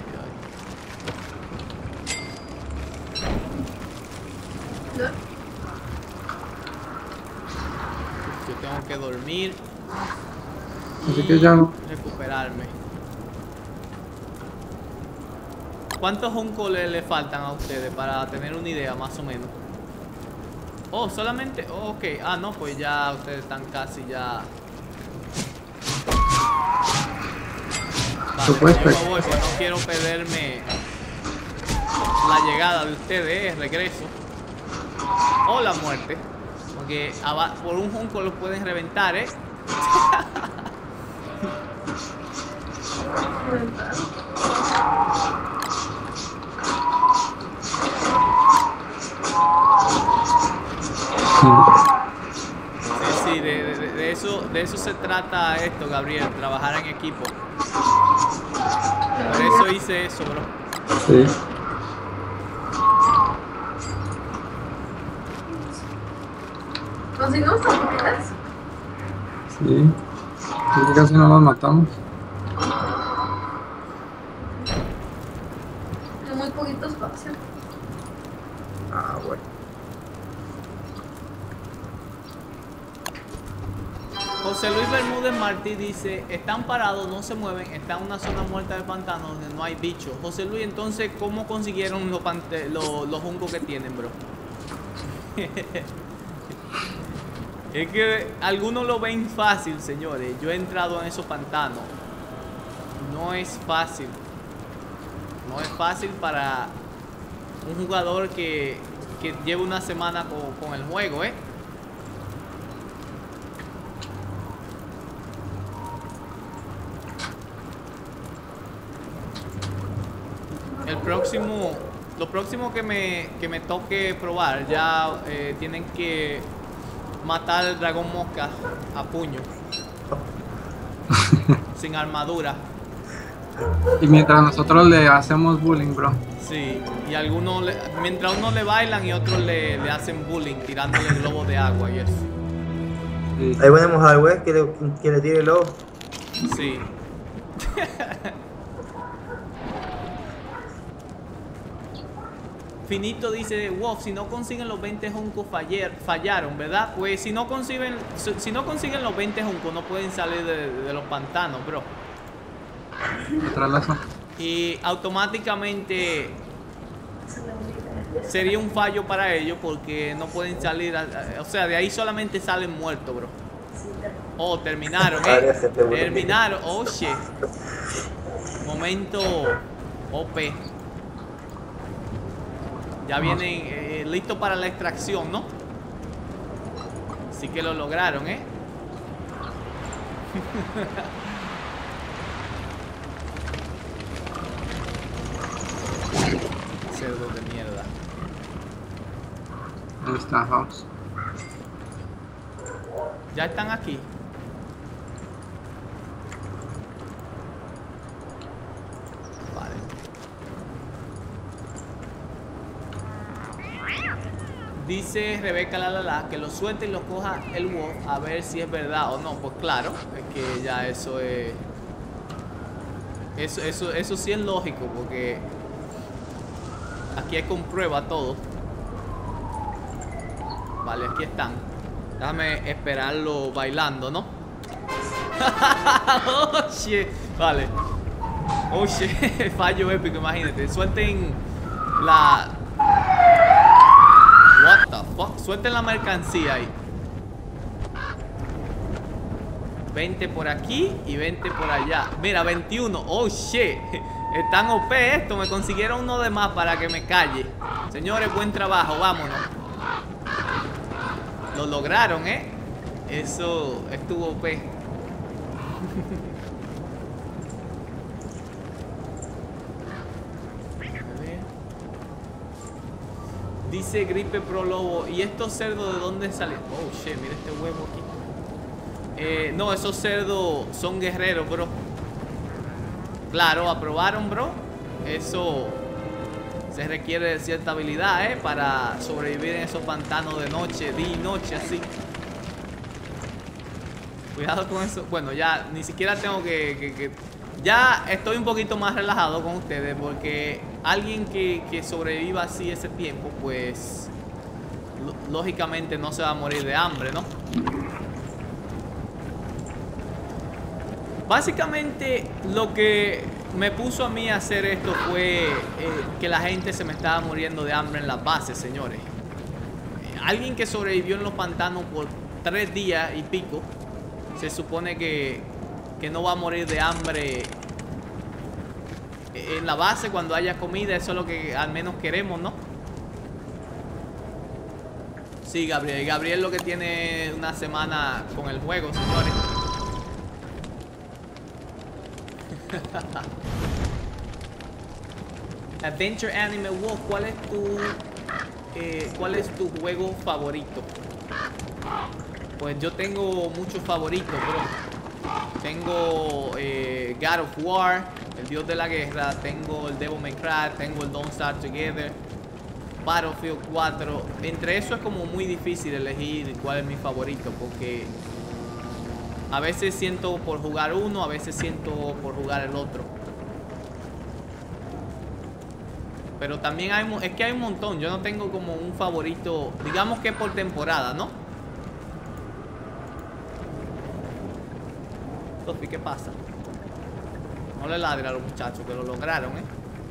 No. dormir Así y que ya no. recuperarme. ¿Cuántos juncos le, le faltan a ustedes para tener una idea más o menos? Oh, solamente... Oh, ok. Ah, no, pues ya ustedes están casi ya... Vale, Supuesto. yo me voy, pues no quiero perderme la llegada de ustedes, regreso. O la muerte. Porque aba- por un junco los pueden reventar, ¿eh? Sí, sí, de, de- de eso, de eso se trata esto, Gabriel, trabajar en equipo. Por eso hice eso, bro. Sí. ¿Conseguimos tarjetitas? Sí. Creo que casi no los matamos. Hay muy poquito espacio. Ah, bueno. José Luis Bermúdez Martí dice, están parados, no se mueven, están en una zona muerta del pantano donde no hay bichos. José Luis, entonces, ¿cómo consiguieron los, pante- los, los juncos que tienen, bro? Es que algunos lo ven fácil, señores. Yo he entrado en esos pantanos. No es fácil. No es fácil para un jugador que, que lleva una semana con, con el juego, ¿eh? El próximo, lo próximo que me, que me toque probar, ya eh, tienen que matar al dragón mosca a puño. Sin armadura. Y mientras nosotros le hacemos bullying, bro. Sí, y algunos, le- mientras unos le bailan y otros le, le hacen bullying tirándole globos de agua y eso. Sí. Ahí ponemos al web que le, que le tire el lobo. Sí. Finito dice, wow, si no consiguen los veinte juncos faller- fallaron, ¿verdad? Pues si no consiguen, si si no consiguen los veinte juncos no pueden salir de, de los pantanos, bro. Otra lazo. Y automáticamente sería un fallo para ellos porque no pueden salir, a- a- o sea, de ahí solamente salen muertos, bro. Oh, terminaron, eh. Terminaron, oh shit. Momento O P. Ya vienen eh, listos para la extracción, ¿no? Así que lo lograron, ¿eh? Cerdo de mierda. Ahí está, House. Ya están aquí. Vale. Dice Rebeca la la la que lo suelte y lo coja el wolf a ver si es verdad o no. Pues claro, es que ya eso es. Eso, eso, eso sí es lógico, porque aquí hay con prueba todo. Vale, aquí están. Déjame esperarlo bailando, ¿no? Oh shit. Vale. Oh shit. Fallo épico, imagínate. Suelten la. What the fuck? Suelten la mercancía ahí. veinte por aquí y veinte por allá. Mira, veintiuno. Oh shit. Están O P esto. Me consiguieron uno de más para que me calle. Señores, buen trabajo. Vámonos. Lo lograron, ¿eh? Eso estuvo O P. A ver. Dice Gripe Pro Lobo. ¿Y estos cerdos de dónde salen? Oh shit, mira este huevo aquí. Eh, no, esos cerdos son guerreros, bro. Claro, aprobaron, bro. Eso se requiere de cierta habilidad, ¿eh? Para sobrevivir en esos pantanos de noche, día y noche, así. Cuidado con eso. Bueno, ya ni siquiera tengo que, que, que... Ya estoy un poquito más relajado con ustedes porque alguien que, que sobreviva así ese tiempo, pues lógicamente no se va a morir de hambre, ¿no? Básicamente lo que me puso a mí a hacer esto fue eh, que la gente se me estaba muriendo de hambre en las bases, señores. Alguien que sobrevivió en los pantanos por tres días y pico, se supone que, que no va a morir de hambre en la base cuando haya comida. Eso es lo que al menos queremos, ¿no? Sí, Gabriel. Gabriel lo que tiene una semana con el juego, señores. Adventure Anime Wolf, ¿cuál es tu eh, cuál es tu juego favorito? Pues yo tengo muchos favoritos, bro. Tengo eh, God of War, el Dios de la Guerra. Tengo el Devil May Cry. Tengo el Don't Starve Together. Battlefield cuatro. Entre eso es como muy difícil elegir cuál es mi favorito, porque a veces siento por jugar uno, a veces siento por jugar el otro. Pero también hay, es que hay un montón. Yo no tengo como un favorito, digamos que por temporada, ¿no? Sofi, ¿qué pasa? No le ladren a los muchachos que lo lograron, ¿eh?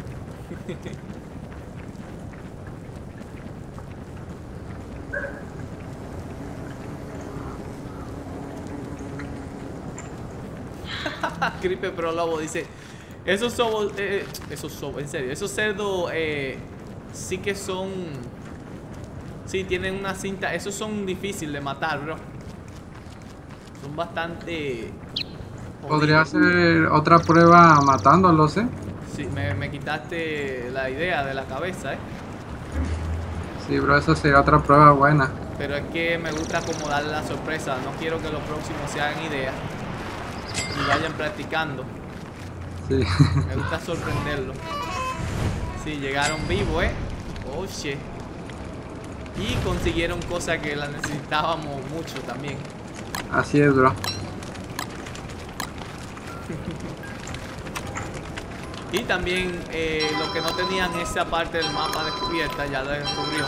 Creeper Pro Lobo dice: esos sobos, eh, esos sobos, en serio, esos cerdos eh, sí que son, sí tienen una cinta, esos son difíciles de matar, bro. Son bastante jodidos. Podría hacer otra prueba matándolos, ¿eh? Sí, me, me quitaste la idea de la cabeza, eh. Sí, bro, eso sería otra prueba buena. Pero es que me gusta como darle la sorpresa. No quiero que los próximos se hagan ideas y vayan practicando. Sí. Me gusta sorprenderlos. Sí, llegaron vivos, eh. Oh shit. Y consiguieron cosas que las necesitábamos mucho también. Así es, bro. Y también eh, los que no tenían esa parte del mapa descubierta ya la descubrió.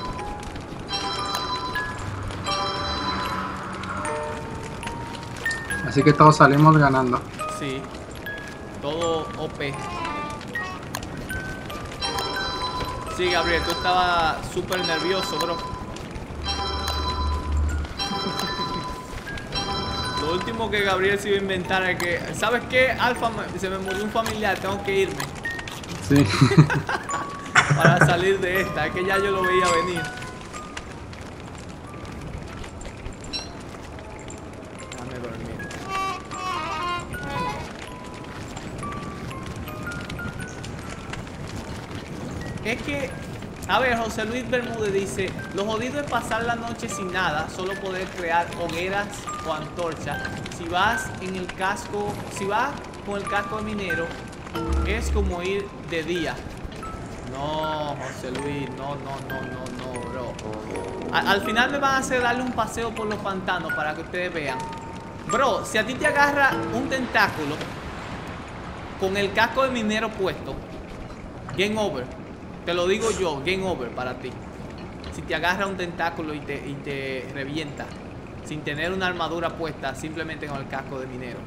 Así que todos salimos ganando. Sí. Todo O P. Sí, Gabriel, tú estabas súper nervioso, bro. Lo último que Gabriel se iba a inventar es que, ¿sabes qué? Alfa, se me murió un familiar, tengo que irme. Sí. Para salir de esta, es que ya yo lo veía venir. Déjame dormir. Es que, a ver, José Luis Bermúdez dice: lo jodido es pasar la noche sin nada, solo poder crear hogueras o antorchas. Si vas en el casco, si vas con el casco de minero, es como ir de día. No, José Luis, no, no, no, no, no, bro. Al, al final me van a hacer darle un paseo por los pantanos para que ustedes vean. Bro, si a ti te agarra un tentáculo con el casco de minero puesto, game over. Te lo digo yo, game over para ti. Si te agarra un tentáculo y te, y te revienta sin tener una armadura puesta, simplemente con el casco de minero.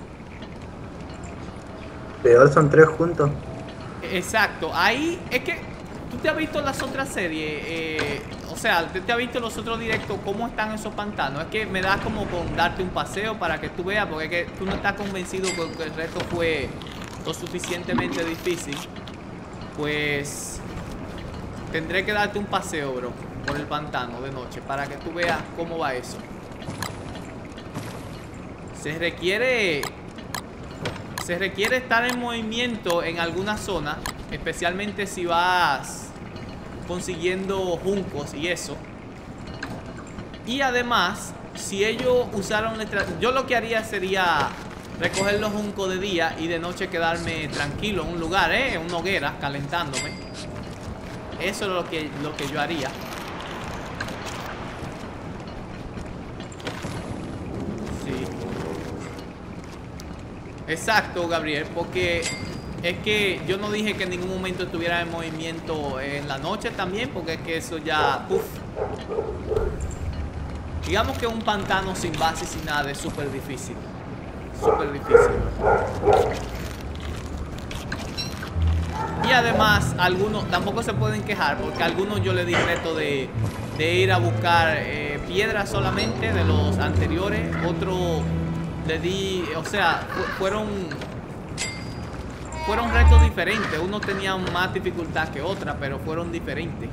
Peor son tres juntos. Exacto, ahí es que tú te has visto las otras series, eh, o sea, te, te has visto los otros directos, cómo están esos pantanos. Es que me da como con darte un paseo para que tú veas, porque es que tú no estás convencido que el reto fue lo suficientemente difícil. Pues tendré que darte un paseo, bro, por el pantano de noche para que tú veas cómo va eso. Se requiere Se requiere estar en movimiento en alguna zona, especialmente si vas consiguiendo juncos y eso. Y además, si ellos usaron letra, yo lo que haría sería recoger los juncos de día y de noche quedarme tranquilo en un lugar, ¿eh? En una hoguera, calentándome. Eso es lo que, lo que yo haría. Sí. Exacto, Gabriel, porque es que yo no dije que en ningún momento estuviera en movimiento en la noche también, porque es que eso ya, uff. Digamos que un pantano sin base y sin nada es súper difícil. súper difícil. Y además, algunos tampoco se pueden quejar, porque a algunos yo les di reto de, de ir a buscar eh, piedras solamente de los anteriores. Otro le di, o sea, fu fueron fueron retos diferentes. Unos tenían más dificultad que otra, pero fueron diferentes.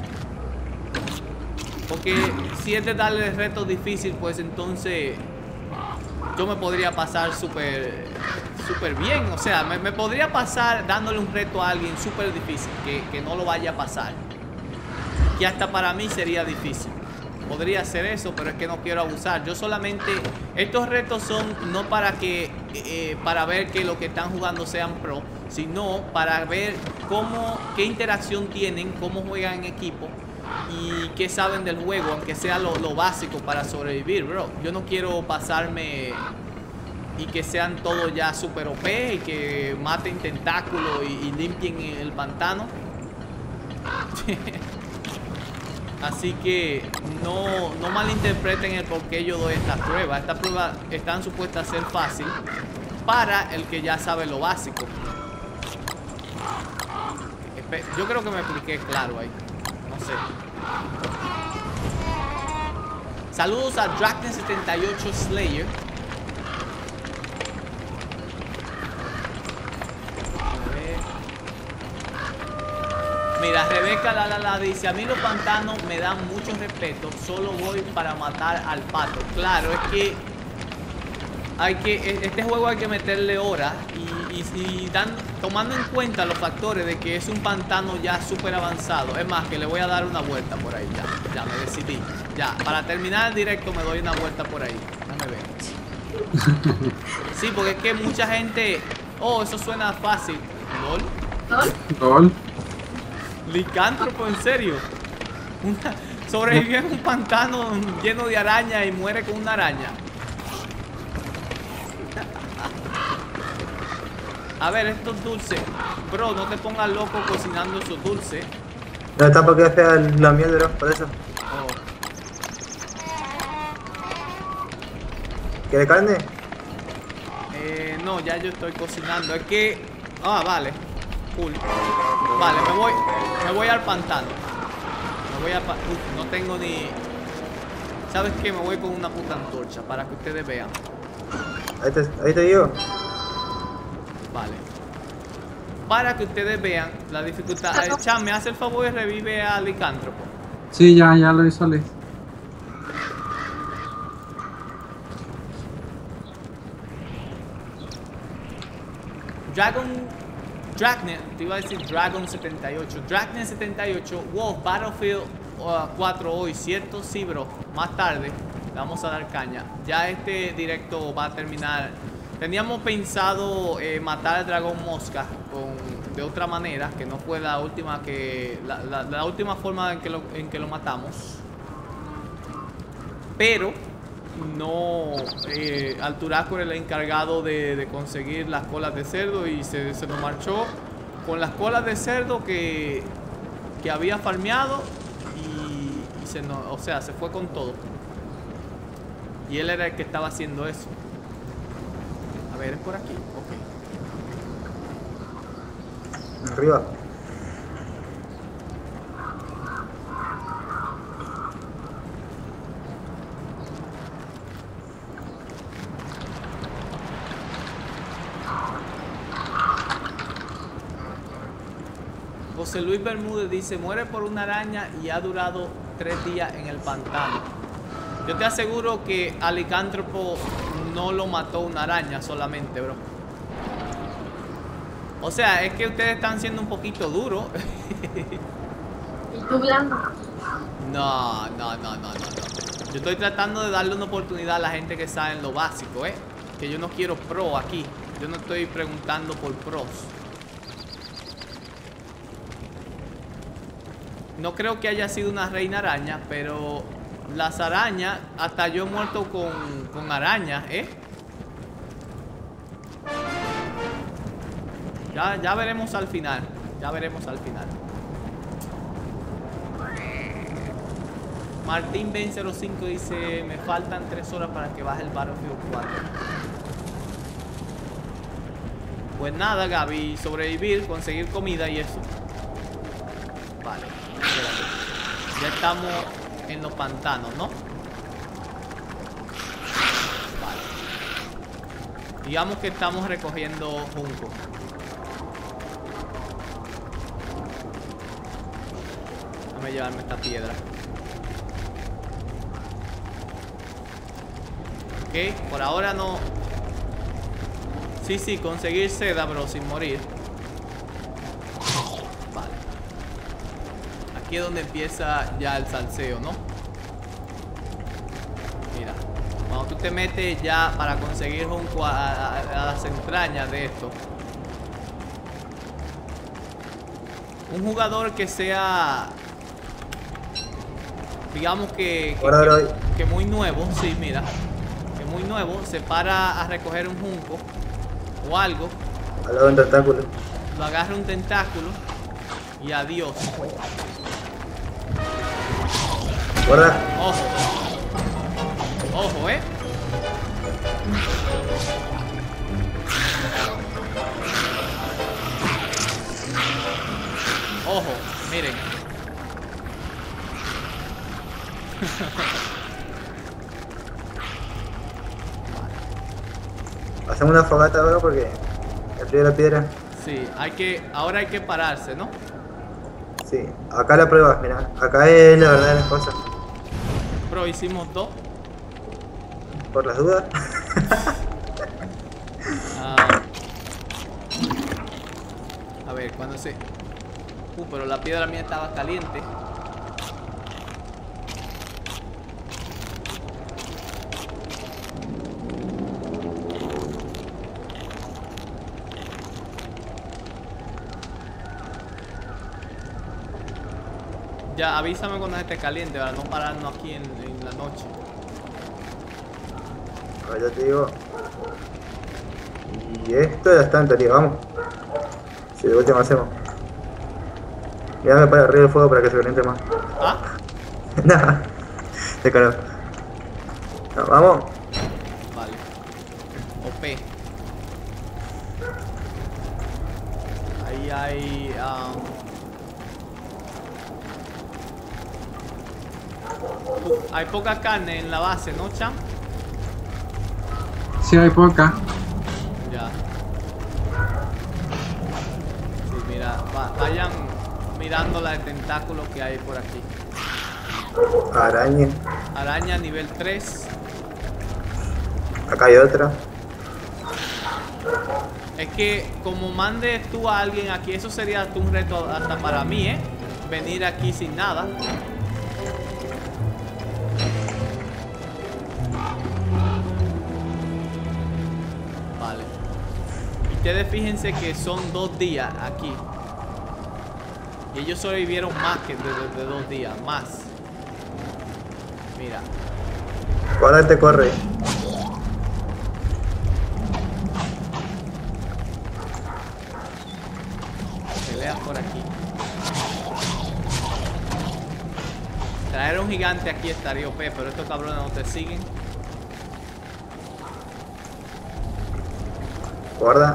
Porque si es de darle retos difícil, pues entonces yo me podría pasar súper súper bien. O sea, me, me podría pasar dándole un reto a alguien súper difícil, que, que no lo vaya a pasar. Que hasta para mí sería difícil. Podría hacer eso, pero es que no quiero abusar. Yo solamente, estos retos son no para que eh, para ver que los que están jugando sean pro, sino para ver cómo, qué interacción tienen, cómo juegan en equipo y qué saben del juego, aunque sea lo, lo básico para sobrevivir, bro. Yo no quiero pasarme y que sean todos ya super O P y que maten tentáculos y, y limpien el pantano. Así que no, no malinterpreten el por qué yo doy estas pruebas. Estas pruebas están supuestas a ser fácil para el que ya sabe lo básico. Yo creo que me expliqué claro ahí. No sé. Saludos a Dracne setenta y ocho Slayer. Mira, Rebeca la, la, la dice: a mí los pantanos me dan mucho respeto, solo voy para matar al pato. Claro, es que hay que este juego hay que meterle horas y, y, y dan, tomando en cuenta los factores de que es un pantano ya súper avanzado. Es más, que le voy a dar una vuelta por ahí. Ya, ya me decidí. Ya, para terminar el directo me doy una vuelta por ahí. No me ven. Sí, porque es que mucha gente... Oh, eso suena fácil. ¿Lol? ¿Lol? ¿Lol? Licántropo, en serio. Una, sobrevivió en un pantano lleno de arañas y muere con una araña. A ver, estos dulces. Bro, no te pongas loco cocinando esos dulces. No está porque es fea la miel, bro, por eso. Oh. ¿Quiere carne? Eh, no, ya yo estoy cocinando. Es que... Ah, vale. Cool. Vale, me voy, me voy al pantano. Me voy al pa Uf, no tengo ni... ¿Sabes qué? Me voy con una puta antorcha para que ustedes vean. Ahí te, ahí te digo. Vale. Para que ustedes vean la dificultad. Eh, Chan, ¿me hace el favor y revive a Licántropo? Sí, ya, ya lo hizo Liz. Dragon... Dracne, te iba a decir Dragon setenta y ocho. Dracne setenta y ocho. Wow, Battlefield uh, cuatro hoy, ¿cierto? Sí, bro. Más tarde le vamos a dar caña. Ya este directo va a terminar. Teníamos pensado eh, matar al dragón mosca con, de otra manera, que no fue la última que la, la, la última forma en que, lo, en que lo matamos. Pero no, eh, Alturaco era el encargado de, de conseguir las colas de cerdo y se, se nos marchó con las colas de cerdo que, que había farmeado y, y se nos, o sea, se fue con todo. Y él era el que estaba haciendo eso. A ver, es por aquí. Ok. Arriba. José Luis Bermúdez dice: muere por una araña y ha durado tres días en el pantano. Yo te aseguro que a Licántropo no lo mató una araña solamente, bro. O sea, es que ustedes están siendo un poquito duros. ¿Y tú blando? No, no, no, no, no, no. Yo estoy tratando de darle una oportunidad a la gente que sabe en lo básico, ¿eh? Que yo no quiero pro aquí. Yo no estoy preguntando por pros. No creo que haya sido una reina araña, pero las arañas, hasta yo he muerto con, con arañas, ¿eh? Ya, ya veremos al final. Ya veremos al final. Martín Ben cero cinco dice: me faltan tres horas para que baje el Battlefield cuatro. Pues nada, Gaby, sobrevivir, conseguir comida y eso. Vale, espérate. Ya estamos en los pantanos, ¿no? Vale. Digamos que estamos recogiendo junco. Déjame llevarme esta piedra. Ok, por ahora no. Sí, sí, conseguir seda, bro, sin morir. Vale. Aquí es donde empieza ya el salseo, ¿no? Mira, cuando tú te metes ya para conseguir junco a, a, a las entrañas de esto. Un jugador que sea, digamos que, que, que, que muy nuevo, sí, mira, que muy nuevo, se para a recoger un junco o algo, al lado de un tentáculo, lo agarra un tentáculo y adiós. Guarda. Ojo, ojo, eh. Ojo, miren. Hacemos una fogata ahora porque el frío de la piedra. Sí, hay que, ahora hay que pararse, ¿no? Sí, acá la prueba, mira, acá es la verdad de las cosas. Pero hicimos dos. Por las dudas. Ah, a ver, cuando se... Uh, pero la piedra mía estaba caliente. Ya, avísame cuando esté caliente para no pararnos aquí en, en la noche. A ver, ya te digo. Y esto ya está en teoría, vamos. Si de última hacemos. Ya me para arriba el fuego para que se caliente más. ¿Ah? Nada. De calor. No, vamos. Vale. O P. Ahí hay... Um... Uh, hay poca carne en la base, ¿no, Cham? Sí, hay poca. Ya. Sí, mira, va, vayan mirando la de tentáculos que hay por aquí. Araña. Araña nivel tres. Acá hay otra. Es que como mandes tú a alguien aquí, eso sería un reto hasta para mí, ¿eh? Venir aquí sin nada. Vale. Y ustedes fíjense que son dos días aquí. Y ellos sobrevivieron más que de, de, de dos días, más. Mira. Ahora te corre. Peleas por aquí. Traer un gigante aquí estaría O P, pero estos cabrones no te siguen. Guarda.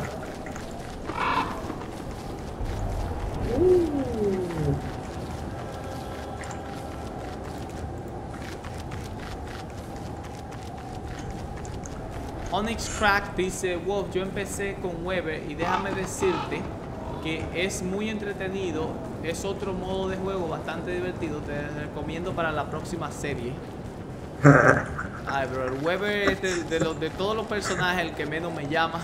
Onyx Crack dice: Wolf, yo empecé con Weber y déjame decirte que es muy entretenido. Es otro modo de juego bastante divertido. Te recomiendo para la próxima serie. Ay, bro, el Weber es de, de, los, de todos los personajes el que menos me llama.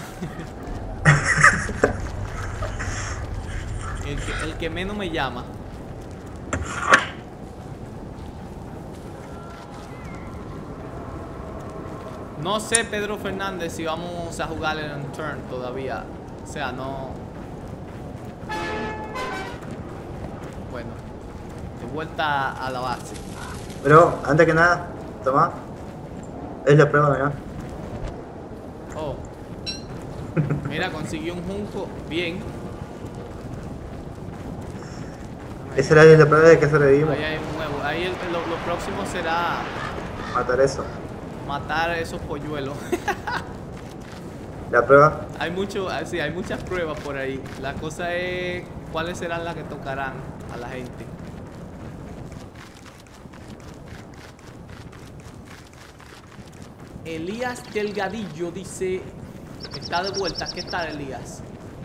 el, que, el que menos me llama. No sé, Pedro Fernández, si vamos a jugar en turn todavía. O sea, no... Bueno, de vuelta a la base. Pero, antes que nada, toma. Es la prueba, mira. Oh. Mira, consiguió un junco. Bien. Esa era la prueba de que sobrevivimos. Ahí hay un huevo. Ahí el, lo, lo próximo será Matar eso. matar esos polluelos. La prueba. Hay mucho, ah, sí, hay muchas pruebas por ahí. La cosa es cuáles serán las que tocarán a la gente. Elías Delgadillo dice, está de vuelta. ¿Qué tal, Elías?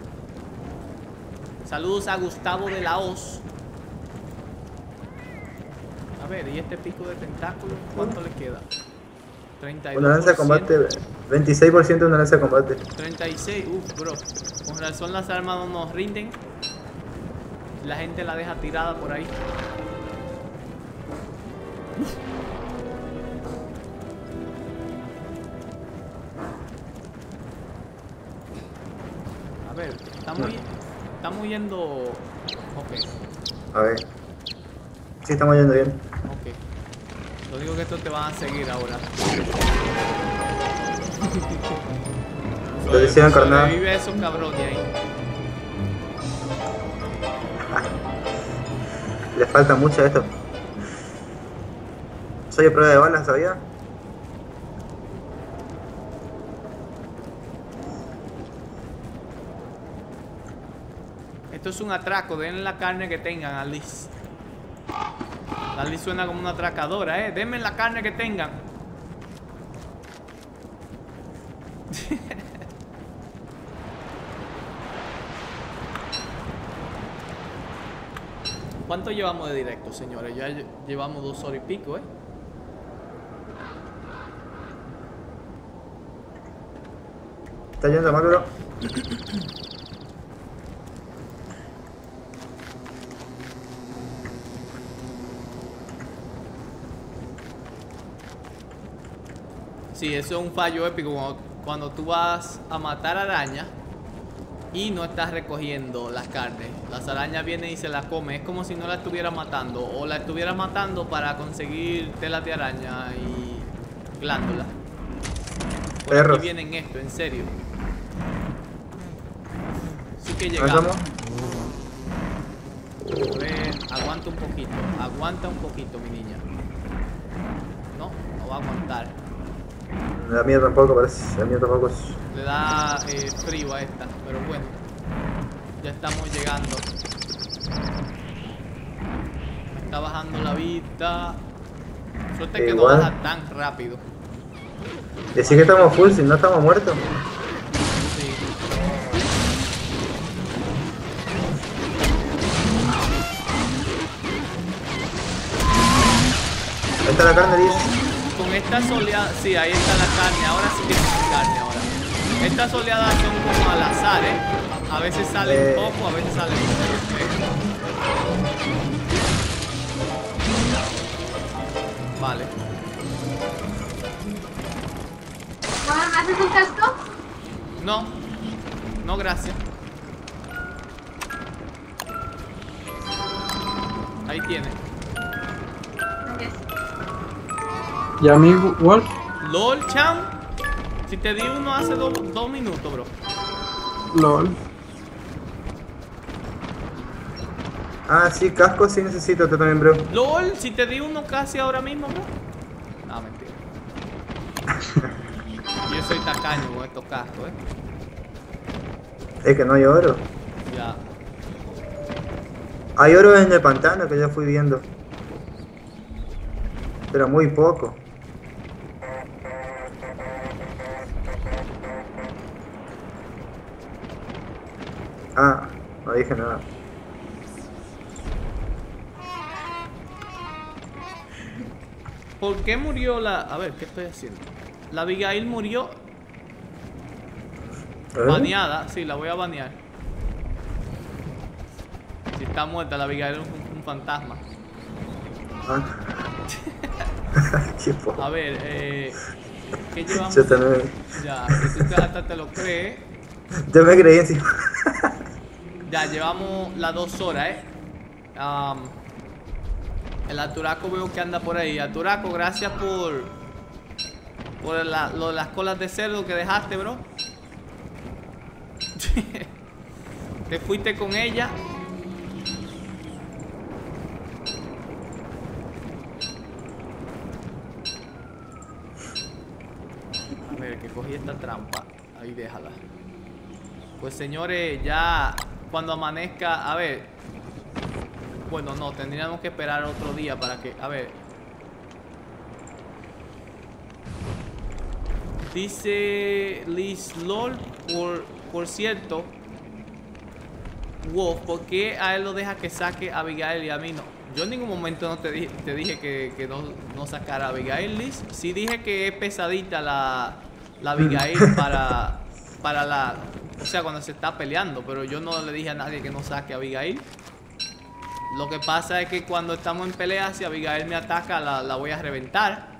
Saludos a Gustavo de la Hoz. A ver, ¿y este pico de tentáculo? ¿Cuánto le queda? treinta y dos por ciento. Una lanza de combate, veintiséis por ciento de una lanza de combate. treinta y seis, uff, bro. Con razón las armas no nos rinden. La gente la deja tirada por ahí. A ver, estamos, estamos yendo... Ok, A ver. Sí, estamos yendo bien. ok. Lo digo que estos te van a seguir ahora. Lo decían, carnal. Vive esos cabrones ahí. Le falta mucho a esto. Soy a prueba de balas, ¿sabía? Esto es un atraco, denle la carne que tengan a Liz. La Liz suena como una atracadora, eh. Denme la carne que tengan. ¿Cuánto llevamos de directo, señores? Ya lle- llevamos dos horas y pico, eh. ¿Está yendo macro? Sí, eso es un fallo épico cuando, cuando tú vas a matar arañas y no estás recogiendo las carnes. Las arañas vienen y se las comen. Es como si no la estuvieras matando. O la estuvieras matando para conseguir telas de araña y glándulas. Por Perros. aquí vienen esto, en serio. Sí que ¿Avanzamos? llegamos. A ver, aguanta un poquito. Aguanta un poquito, mi niña. No, no va a aguantar. La mía tampoco parece. La mía tampoco es. Le da eh, frío a esta, pero bueno. Ya estamos llegando. Me está bajando la vida. Suerte que no Igual. baja tan rápido. Decir que estamos full, si no estamos muertos. Sí. Ahí está la carne, Liz. Con estas oleadas, sí, ahí está la carne. Ahora sí tiene carne ahora. Estas oleadas son como al azar, ¿eh? A veces salen Eh. poco, a veces salen mucho. ¿eh? Vale. Bueno, ¿me haces un casco? No, no, gracias. Ahí tiene. Yes. ¿Y a mí, Wolf? LOL, cham. Si te di uno hace do- dos minutos, bro. LOL. Ah, sí, casco sí necesito, tú también, bro. LOL, si te di uno casi ahora mismo, bro. No, mentira. Yo soy tacaño con estos cascos, eh. Es que no hay oro. Ya. Hay oro en el pantano que ya fui viendo. Pero muy poco. Ah, no dije nada. ¿Por qué murió la...? A ver, ¿qué estoy haciendo? La Abigail murió ¿Eh? baneada. Sí, la voy a banear. Si está muerta, la Abigail es un, un fantasma. Ah. Qué poco. A ver, eh... ¿qué llevamos? Yo también. Ya, que tú te- hasta te lo crees. Yo me creí encima. Ya, llevamos las dos horas, ¿eh? Am, el Aturaco veo que anda por ahí. Aturaco, gracias por... Por la- lo de las colas de cerdo que dejaste, bro. Te fuiste con ella. A ver, que cogí esta trampa. ahí déjala. Pues señores, ya cuando amanezca, a ver. Bueno, no, tendríamos que esperar otro día para que, a ver. Dice Liz LOL, por, por cierto, Wolf, ¿por qué a él lo deja que saque a Abigail y a mí no? Yo en ningún momento no te dije, te dije que, que no, no sacara a Abigail, Liz. Sí dije que es pesadita la, la Abigail para, para la... O sea, cuando se está peleando, pero yo no le dije a nadie que no saque a Abigail. Lo que pasa es que cuando estamos en pelea, si Abigail me ataca, la, la voy a reventar.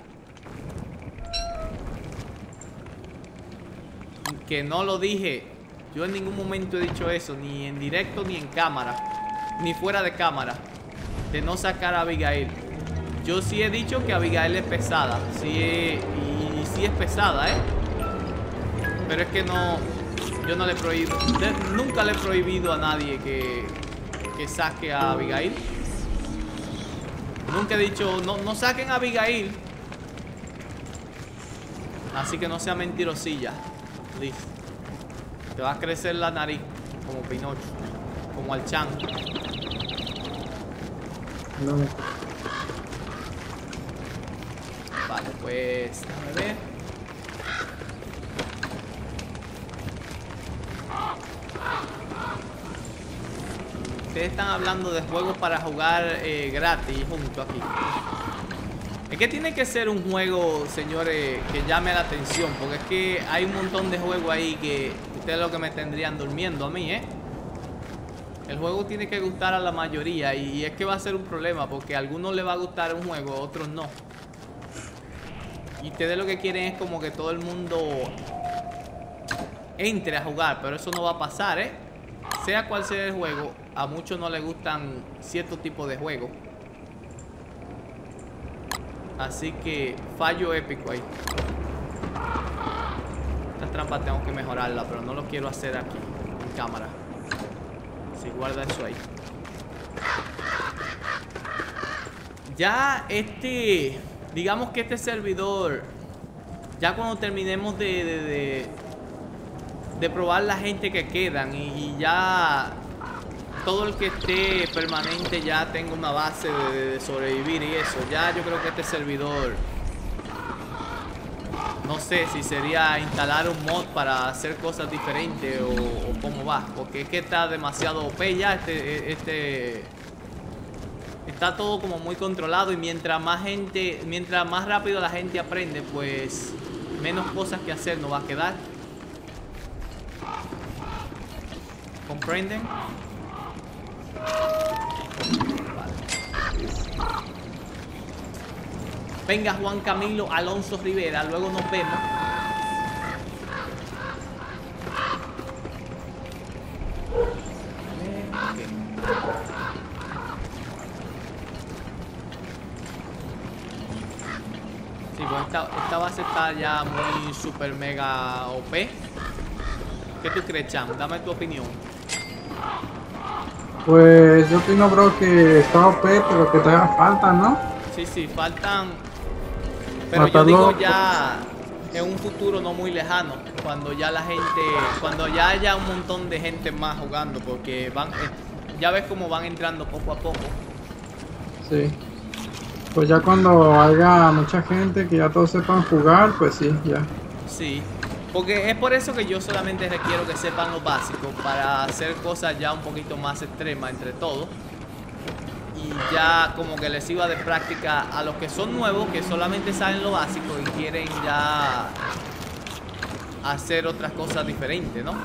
Que no lo dije. Yo en ningún momento he dicho eso, ni en directo ni en cámara, ni fuera de cámara, de no sacar a Abigail. Yo sí he dicho que Abigail es pesada, sí es, y, y sí es pesada, ¿eh? Pero es que no, yo no le he prohibido, de, nunca le he prohibido a nadie que, que saque a Abigail. Nunca he dicho, no, no saquen a Abigail. Así que no sea mentirosilla, listo. Te va a crecer la nariz, como Pinocho, como al Chan. No. Vale, pues, déjame ver. Ustedes están hablando de juegos para jugar eh, gratis junto aquí. Es que tiene que ser un juego, señores, que llame la atención. Porque es que hay un montón de juegos ahí que ustedes lo que me tendrían durmiendo a mí, ¿eh? El juego tiene que gustar a la mayoría. Y es que va a ser un problema porque a algunos les va a gustar un juego, a otros no. Y ustedes lo que quieren es como que todo el mundo entre a jugar. Pero eso no va a pasar, ¿eh? Sea cual sea el juego, a muchos no les gustan cierto tipo de juegos. Así que fallo épico ahí. Esta trampa tengo que mejorarla, pero no lo quiero hacer aquí en cámara. Así, guarda eso ahí. Ya este, digamos que este servidor, ya cuando terminemos de, de, de, de probar la gente que quedan y, y ya todo el que esté permanente ya tenga una base de, de sobrevivir y eso, ya yo creo que este servidor, no sé si sería instalar un mod para hacer cosas diferentes o, o cómo va, porque es que está demasiado O P ya, este, este, está todo como muy controlado y mientras más gente, mientras más rápido la gente aprende, pues menos cosas que hacer nos va a quedar. ¿Comprenden? Vale. Venga Juan Camilo Alonso Rivera, luego nos vemos. Okay. Sí, pues esta, esta base está ya muy super mega O P. ¿Qué tú crees, Cham? Dame tu opinión. Pues yo opino, bro, que está O P, pero que todavía falta, ¿no? Sí, sí, faltan. Pero Matarlo. yo digo ya en un futuro no muy lejano, cuando ya la gente, cuando ya haya un montón de gente más jugando, porque van, ya ves cómo van entrando poco a poco. Sí. Pues ya cuando haya mucha gente que ya todos sepan jugar, pues sí, ya. Sí. Porque es por eso que yo solamente requiero que sepan lo básico para hacer cosas ya un poquito más extremas entre todos. Y ya como que les iba de práctica a los que son nuevos, que solamente saben lo básico y quieren ya hacer otras cosas diferentes, ¿no?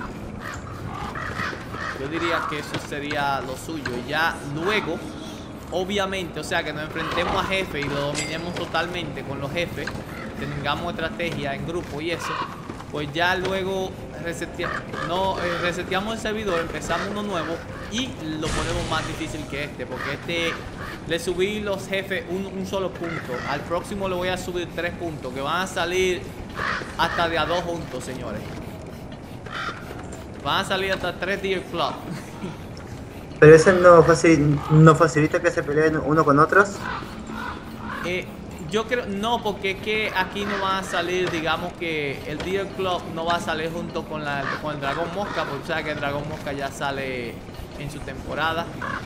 Yo diría que eso sería lo suyo. Y ya luego, obviamente, o sea, que nos enfrentemos a jefes y lo dominemos totalmente con los jefes, tengamos estrategia en grupo y eso. Pues ya luego resetea, no, eh, reseteamos el servidor, empezamos uno nuevo y lo ponemos más difícil que este. Porque este le subí los jefes un, un solo punto. Al próximo le voy a subir tres puntos, que van a salir hasta de a dos juntos, señores. Van a salir hasta tres Deer Club. Pero ese no, facil, no facilita que se peleen uno con otros. Eh, Yo creo, no, porque es que aquí no va a salir, digamos que el Deer Club no va a salir junto con, la, con el Dragón Mosca, porque sabes que el Dragón Mosca ya sale en su temporada.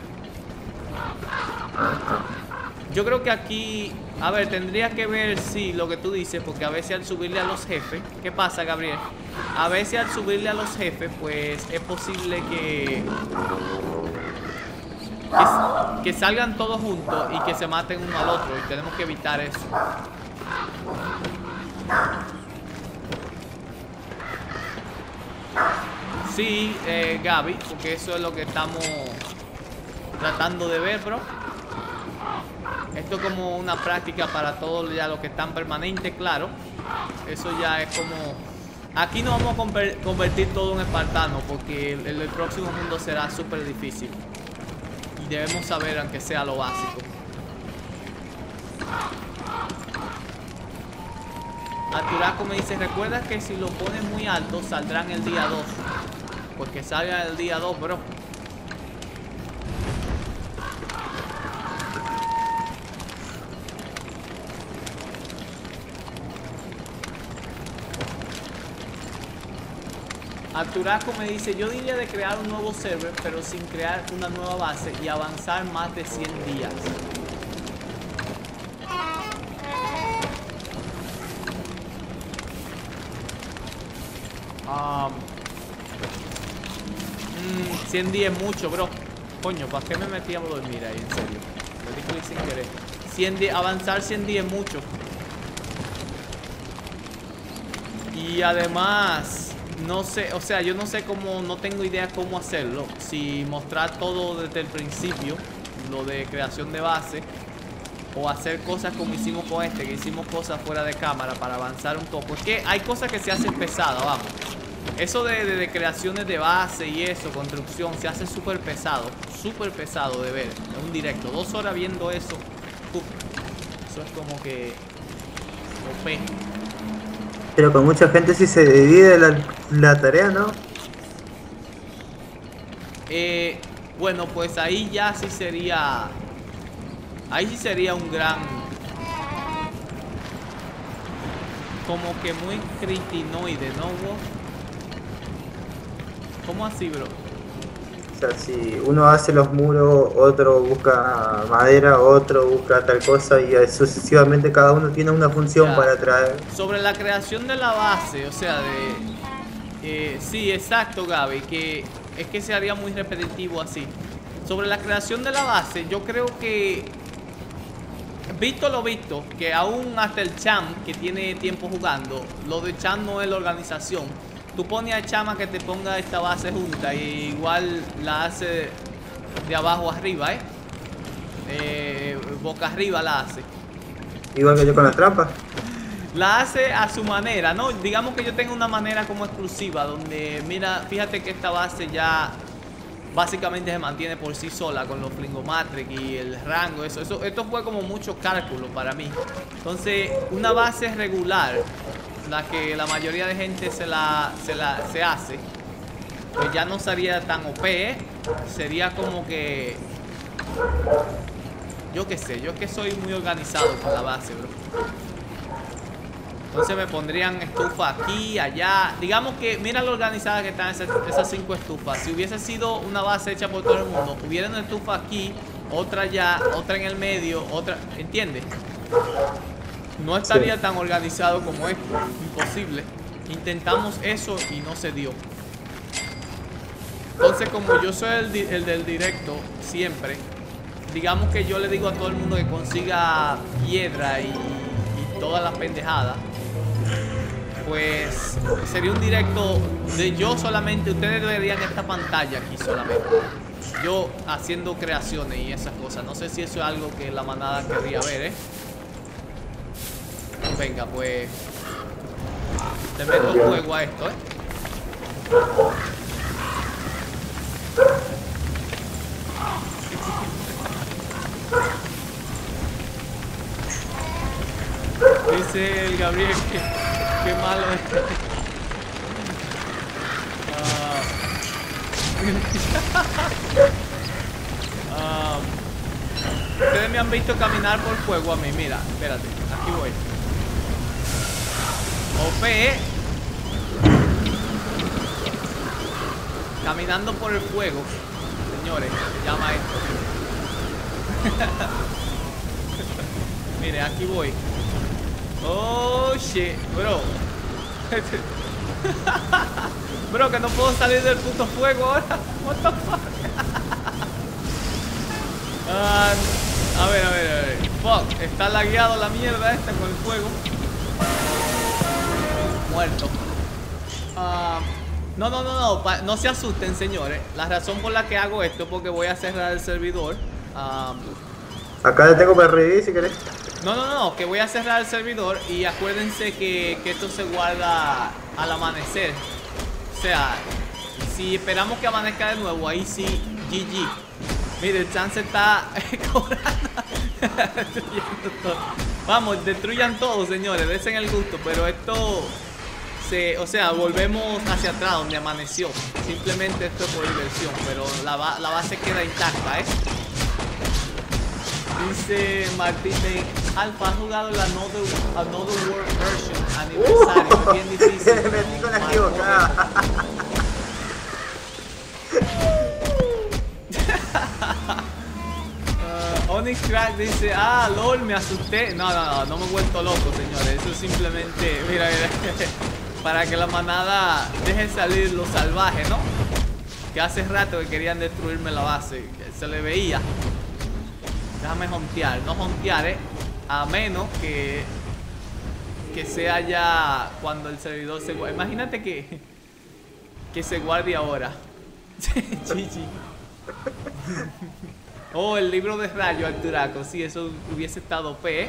Yo creo que aquí, a ver, tendría que ver si lo que tú dices, porque a veces al subirle a los jefes, ¿qué pasa, Gabriel? A veces al subirle a los jefes, pues es posible que, que, que salgan todos juntos y que se maten uno al otro, y tenemos que evitar eso. Sí, eh, Gaby, porque eso es lo que estamos tratando de ver, bro. Esto es como una práctica para todos ya los que están permanentes, claro. Eso ya es como... Aquí no vamos a convertir todo en espartano, porque el, el próximo mundo será súper difícil. Y debemos saber, aunque sea lo básico. Arturaco me dice, recuerda que si lo pones muy alto saldrán el día dos. Pues que salga el día dos, bro. Arturaco me dice, yo diría de crear un nuevo server, pero sin crear una nueva base y avanzar más de cien días. Um, mm, cien días es mucho, bro. Coño, ¿para qué me metí a dormir ahí? En serio. Me di clic sin querer. cien días, avanzar cien días es mucho. Y además... No sé, o sea, yo no sé cómo, no tengo idea cómo hacerlo. Si mostrar todo desde el principio, lo de creación de base, o hacer cosas como hicimos con este, que hicimos cosas fuera de cámara para avanzar un poco. Es que hay cosas que se hacen pesadas, vamos. Eso de, de, de creaciones de base y eso, construcción, se hace súper pesado, súper pesado de ver en un directo. Dos horas viendo eso, uf, eso es como que O P. Pero con mucha gente sí se divide la, la tarea, ¿no? Eh, bueno, pues ahí ya sí sería... Ahí sí sería un gran... Como que muy critinoide, ¿no, vos? ¿Cómo así, bro? O sea, si uno hace los muros, otro busca madera, otro busca tal cosa y sucesivamente cada uno tiene una función Ya. para traer. Sobre la creación de la base, o sea, de... Eh, sí, exacto, Gaby, que es que se haría muy repetitivo así. Sobre la creación de la base, yo creo que... Visto lo visto, que aún hasta el champ que tiene tiempo jugando, lo de champ no es la organización. Tú pones a chama que te ponga esta base junta y igual la hace de abajo arriba, ¿eh? eh boca arriba la hace. Igual que yo con las trampas. La hace a su manera, ¿no? Digamos que yo tengo una manera como exclusiva donde, mira, fíjate que esta base ya básicamente se mantiene por sí sola con los Flingomatrix y el rango, eso, eso, esto fue como mucho cálculo para mí. Entonces, una base regular, la que la mayoría de gente se la, se la se hace, pues ya no sería tan O P, ¿eh? Sería como que... Yo qué sé, yo que soy muy organizado con la base, bro. Entonces me pondrían estufa aquí, allá. Digamos que, mira lo organizada que están esas, esas cinco estufas. Si hubiese sido una base hecha por todo el mundo, hubiera una estufa aquí, otra allá, otra en el medio, otra... ¿Entiendes? No estaría sí. tan organizado como esto. Imposible. Intentamos eso y no se dio. Entonces, como yo soy el, el del directo siempre, digamos que yo le digo a todo el mundo que consiga piedra y, y todas las pendejadas. Pues sería un directo de yo solamente. Ustedes verían esta pantalla aquí solamente, yo haciendo creaciones y esas cosas. No sé si eso es algo que la manada querría ver, ¿eh? Venga, pues te meto fuego a esto, ¿eh? Dice el Gabriel que qué malo es. Uh, um, ustedes me han visto caminar por fuego a mí. Mira, espérate, aquí voy. O P, ¿eh? Caminando por el fuego. Señores, se llama esto. Mire, aquí voy. Oh, shit, bro. Bro, que no puedo salir del puto fuego ahora. What the fuck. uh, a ver, a ver, a ver. Fuck, está lagueado la mierda esta con el fuego. Muerto. Uh, no, no, no, no. Pa no se asusten, señores. La razón por la que hago esto es porque voy a cerrar el servidor. Um, Acá le tengo para revivir si querés. No, no, no, que voy a cerrar el servidor y acuérdense que, que esto se guarda al amanecer. O sea, si esperamos que amanezca de nuevo, ahí sí, G G. Mire, el chance está cobrando. Todo. Vamos, destruyan todo, señores, desen el gusto, pero esto se, o sea, volvemos hacia atrás donde amaneció. Simplemente esto es por diversión, pero la, ba la base queda intacta, ¿eh? Dice Martín de Alfa, has jugado la Another, Another World version aniversario, uh, es bien difícil. Me metí con la equivocada. uh, Onyx Crack dice, ah, lol, me asusté. No, no, no, no me he vuelto loco, señores. Eso es simplemente, mira, mira, para que la manada deje salir lo salvaje, ¿no? Que hace rato que querían destruirme la base, que se le veía. Déjame hontear, no hontear, ¿eh? A menos que que sea ya cuando el servidor se guarde. Imagínate que que se guarde ahora. Chichi. Oh, el libro de rayo Arturaco. Sí, eso hubiese estado P.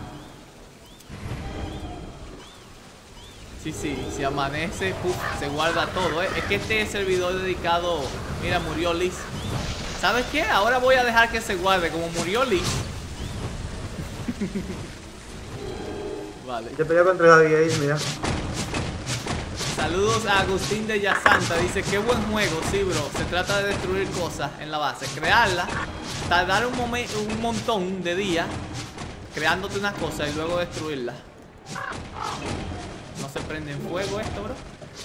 Sí, sí, si amanece, uf, se guarda todo, ¿eh? Es que este servidor dedicado... Mira, murió Liz. ¿Sabes qué? Ahora voy a dejar que se guarde. Como murió Liz. Vale. Yo peleo contra Abigail, mira. Saludos a Agustín de Yasanta. Dice, qué buen juego, sí, bro. Se trata de destruir cosas en la base. Crearla, tardar un, un montón de días creándote unas cosas y luego destruirla. No se prende en fuego esto, bro.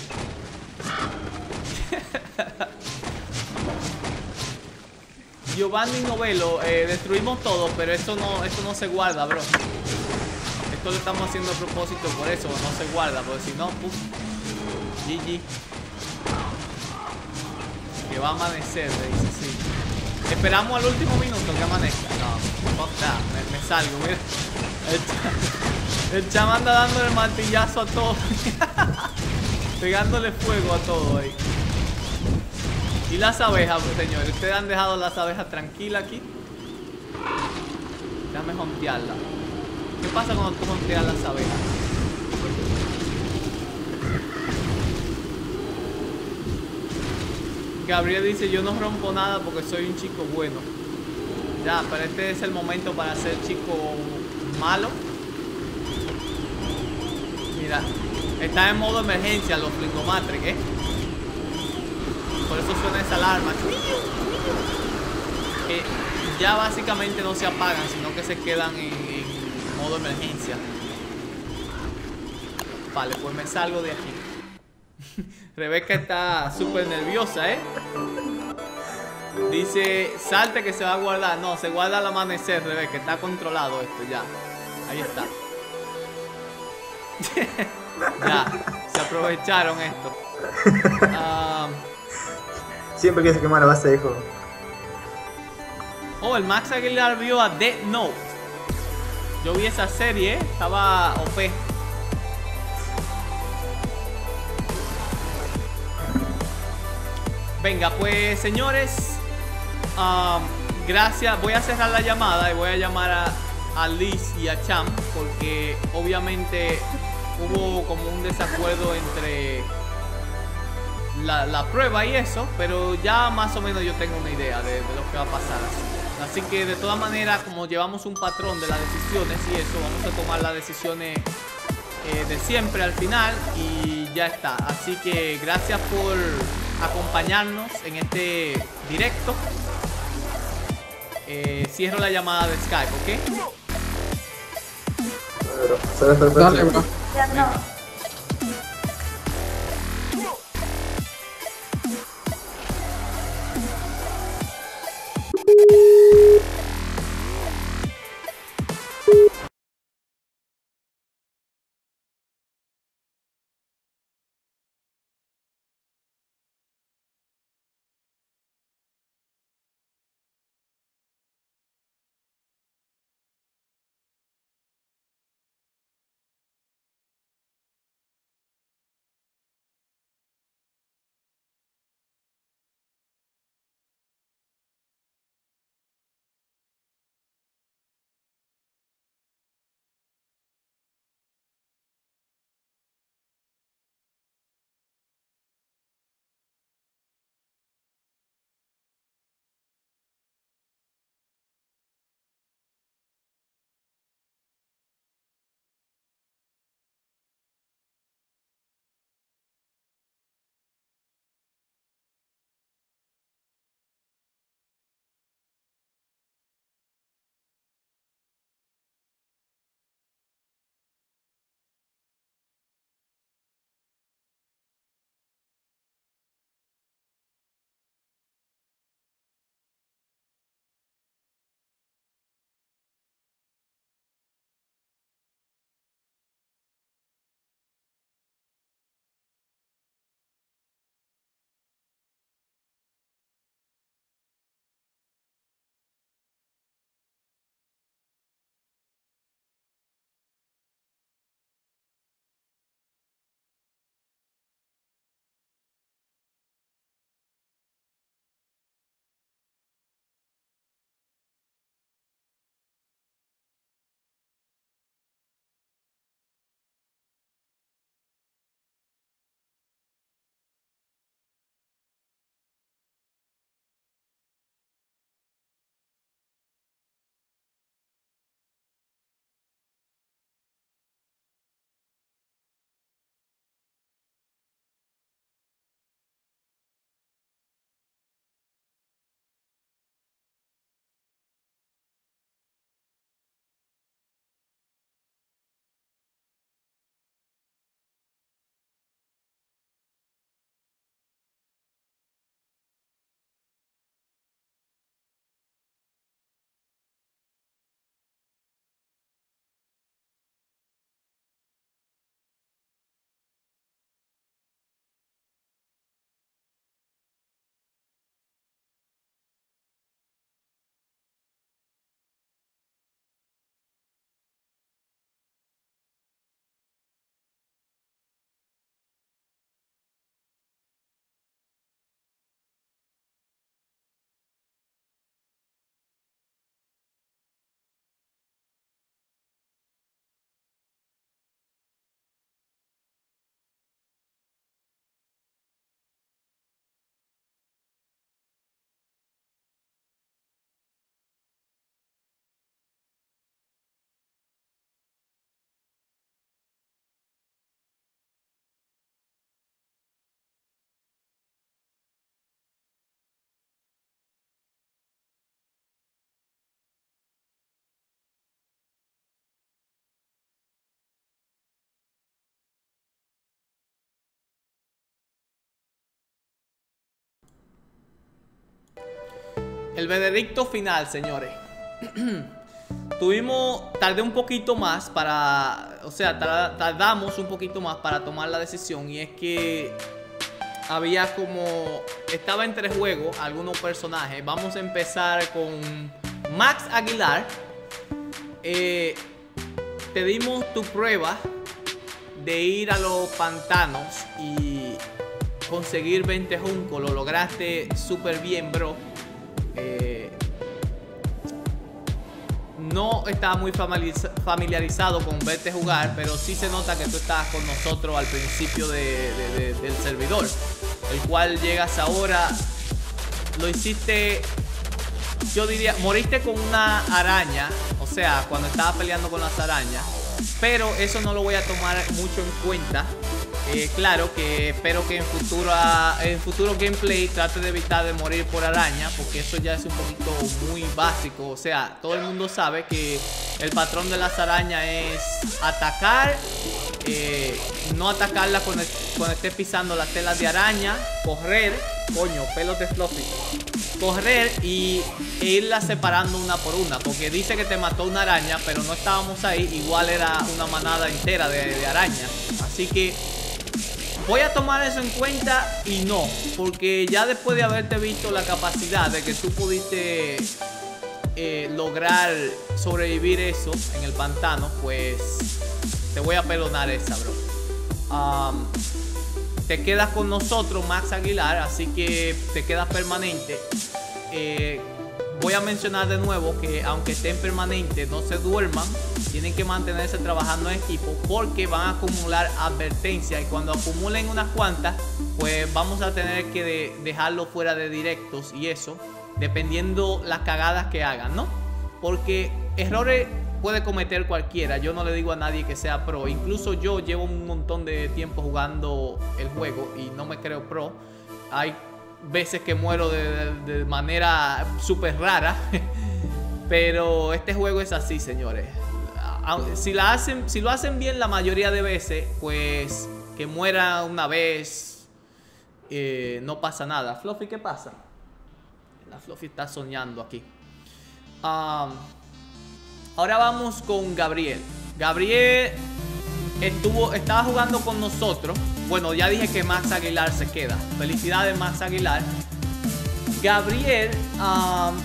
Giovanni Novelo, eh, destruimos todo, pero esto no, esto no se guarda, bro. Esto lo estamos haciendo a propósito, por eso no se guarda, porque si no, puf, G G. Que va a amanecer, le dice, sí. Esperamos al último minuto que amanezca. No, fuck that, me, me salgo, mira. El, cha el chama anda dando el martillazo a todo. Pegándole fuego a todo ahí. Y las abejas, señores, ustedes han dejado las abejas tranquilas aquí. Déjame jontearla. ¿Qué pasa cuando tú jonteas las abejas? Gabriel dice, yo no rompo nada porque soy un chico bueno. Ya, pero este es el momento para ser chico malo. Mira, está en modo emergencia los Flingomatrix, ¿eh? Por eso suena esa alarma. Que ya básicamente no se apagan, sino que se quedan en, en modo emergencia. Vale, pues me salgo de aquí. Rebeca está súper nerviosa, ¿eh? Dice, salte que se va a guardar. No, se guarda al amanecer, Rebeca. Está controlado esto ya. Ahí está. Ya, se aprovecharon esto. Um, Siempre que se quema la base, hijo. Oh, el Max Aguilar vio a Death Note. Yo vi esa serie, ¿eh? Estaba O P. Venga, pues señores, um, gracias. Voy a cerrar la llamada y voy a llamar a, a Liz y a Cham, porque obviamente hubo como un desacuerdo entre la, la prueba y eso, pero ya más o menos yo tengo una idea de, de lo que va a pasar. Así que de todas maneras, como llevamos un patrón de las decisiones y eso, vamos a tomar las decisiones eh, de siempre al final y ya está. Así que gracias por acompañarnos en este directo. eh, cierro la llamada de Skype, ¿ok? Pero, ¿sabes perfecto? Dale, bro. Ya no. El veredicto final, señores. Tuvimos, tardé un poquito más para, o sea, tardamos un poquito más para tomar la decisión. Y es que había como, estaba entre juego algunos personajes. Vamos a empezar con Max Aguilar. Eh, te dimos tu prueba de ir a los pantanos y conseguir veinte juncos. Lo lograste súper bien, bro. Eh, no estaba muy familiarizado con verte jugar, pero sí se nota que tú estabas con nosotros al principio de, de, de, del servidor, el cual llegas ahora. Lo hiciste, yo diría, moriste con una araña, o sea, cuando estaba peleando con las arañas, pero eso no lo voy a tomar mucho en cuenta Eh, claro que espero que en futuro, en futuro gameplay trate de evitar de morir por araña, porque eso ya es un poquito muy básico. O sea, todo el mundo sabe que el patrón de las arañas es atacar, eh, no atacarla cuando, cuando esté pisando las telas de araña, correr, coño, pelos de Fluffy, correr y e irla separando una por una, porque dice que te mató una araña, pero no estábamos ahí, igual era una manada entera de, de arañas. Así que voy a tomar eso en cuenta y no, porque ya después de haberte visto la capacidad de que tú pudiste eh, lograr sobrevivir eso en el pantano, pues te voy a perdonar esa, bro. Um, te quedas con nosotros, Max Aguilar, así que te quedas permanente. Eh, voy a mencionar de nuevo que aunque estén permanentes, no se duerman. Tienen que mantenerse trabajando en equipo porque van a acumular advertencias. Y cuando acumulen unas cuantas, pues vamos a tener que de dejarlo fuera de directos y eso, dependiendo las cagadas que hagan, ¿no? Porque errores puede cometer cualquiera. Yo no le digo a nadie que sea pro. Incluso yo llevo un montón de tiempo jugando el juego y no me creo pro. Hay veces que muero de, de, de manera súper rara. Pero este juego es así, señores. Si, la hacen, si lo hacen bien la mayoría de veces, pues que muera una vez, eh, no pasa nada. Fluffy, ¿qué pasa? La Fluffy está soñando aquí. Um, ahora vamos con Gabriel. Gabriel estuvo, estaba jugando con nosotros. Bueno, ya dije que Max Aguilar se queda. Felicidades, Max Aguilar. Gabriel um,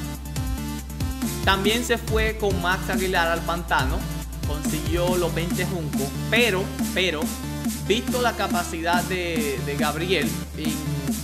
también se fue con Max Aguilar al pantano. Consiguió los veinte juncos, pero, pero, visto la capacidad de, de Gabriel en,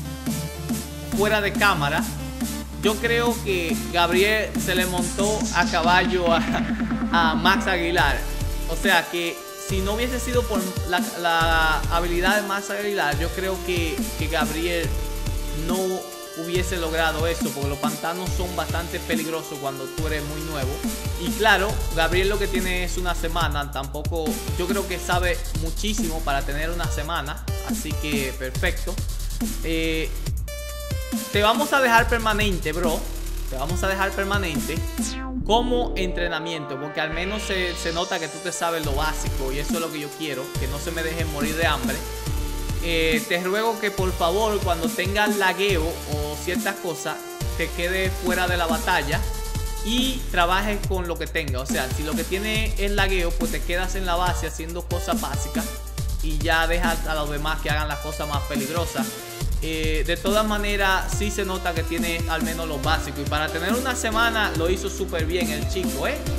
fuera de cámara, yo creo que Gabriel se le montó a caballo a, a Max Aguilar. O sea que si no hubiese sido por la, la habilidad de Max Aguilar, yo creo que, que Gabriel no hubiese logrado eso, porque los pantanos son bastante peligrosos cuando tú eres muy nuevo. Y claro, Gabriel lo que tiene es una semana, tampoco, yo creo que sabe muchísimo para tener una semana, así que perfecto. Eh, te vamos a dejar permanente, bro, te vamos a dejar permanente como entrenamiento, porque al menos se, se nota que tú te sabes lo básico y eso es lo que yo quiero, que no se me dejen morir de hambre. Eh, te ruego que por favor cuando tengas lagueo o ciertas cosas te quedes fuera de la batalla y trabajes con lo que tenga. O sea, si lo que tiene es lagueo, pues te quedas en la base haciendo cosas básicas y ya dejas a los demás que hagan las cosas más peligrosas. Eh, de todas maneras sí se nota que tiene al menos lo básico, y para tener una semana lo hizo súper bien el chico, ¿eh?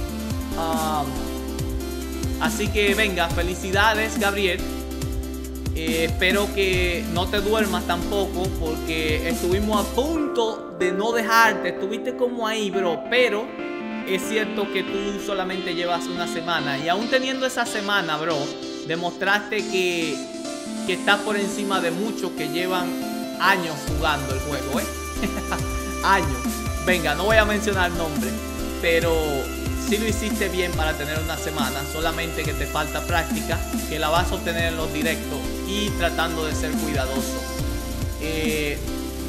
Um, así que venga, felicidades, Gabriel. Eh, espero que no te duermas tampoco, porque estuvimos a punto de no dejarte. Estuviste como ahí, bro. Pero es cierto que tú solamente llevas una semana. Y aún teniendo esa semana, bro, demostraste que, que estás por encima de muchos que llevan años jugando el juego, ¿eh? Años. Venga, no voy a mencionar nombres, pero sí lo hiciste bien para tener una semana. Solamente que te falta práctica, que la vas a obtener en los directos y tratando de ser cuidadoso. Eh,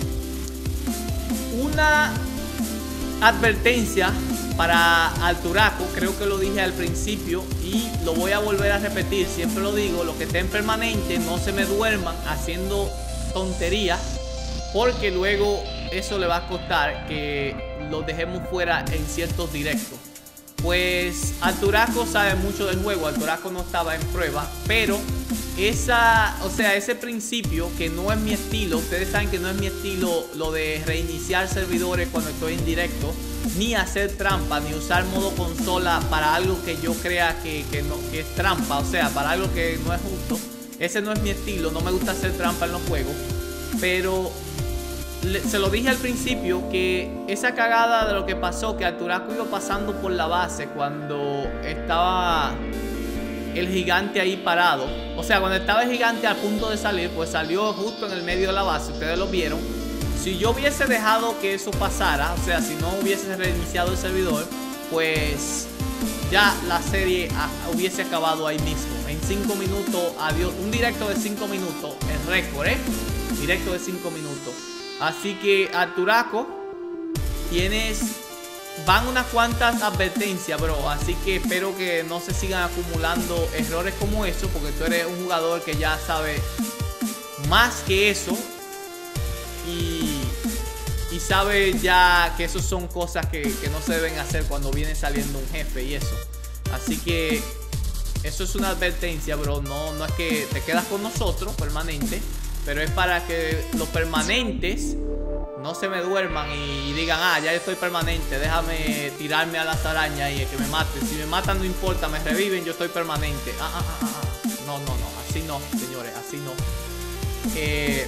una advertencia para Alturaco, creo que lo dije al principio y lo voy a volver a repetir, siempre lo digo: los que estén permanentes no se me duerman haciendo tonterías, porque luego eso le va a costar que los dejemos fuera en ciertos directos. Pues Alturaco sabe mucho del juego. Alturaco no estaba en prueba, pero esa, o sea, ese principio que no es mi estilo. Ustedes saben que no es mi estilo lo de reiniciar servidores cuando estoy en directo, ni hacer trampa, ni usar modo consola para algo que yo crea que, que, no, que es trampa, o sea, para algo que no es justo. Ese no es mi estilo, no me gusta hacer trampa en los juegos. Pero le, se lo dije al principio que esa cagada de lo que pasó, que Alturaco iba pasando por la base cuando estaba el gigante ahí parado. O sea, cuando estaba el gigante a punto de salir, pues salió justo en el medio de la base, ustedes lo vieron. Si yo hubiese dejado que eso pasara, o sea, si no hubiese reiniciado el servidor, pues ya la serie a, hubiese acabado ahí mismo. En cinco minutos, adiós. Un directo de cinco minutos, el récord, ¿eh? Directo de cinco minutos. Así que, Arturaco, tienes... Van unas cuantas advertencias, bro. Así que espero que no se sigan acumulando errores como eso, porque tú eres un jugador que ya sabe más que eso. Y, y sabe ya que eso son cosas que, que no se deben hacer cuando viene saliendo un jefe y eso. Así que eso es una advertencia, bro. No, no es que te quedas con nosotros permanente, pero es para que los permanentes no se me duerman y, y digan, ah, ya yo estoy permanente, déjame tirarme a las arañas y que me maten. Si me matan no importa, me reviven, yo estoy permanente. Ah, ah, ah, ah. No, no, no, así no, señores, así no. Eh,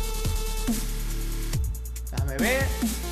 déjame ver.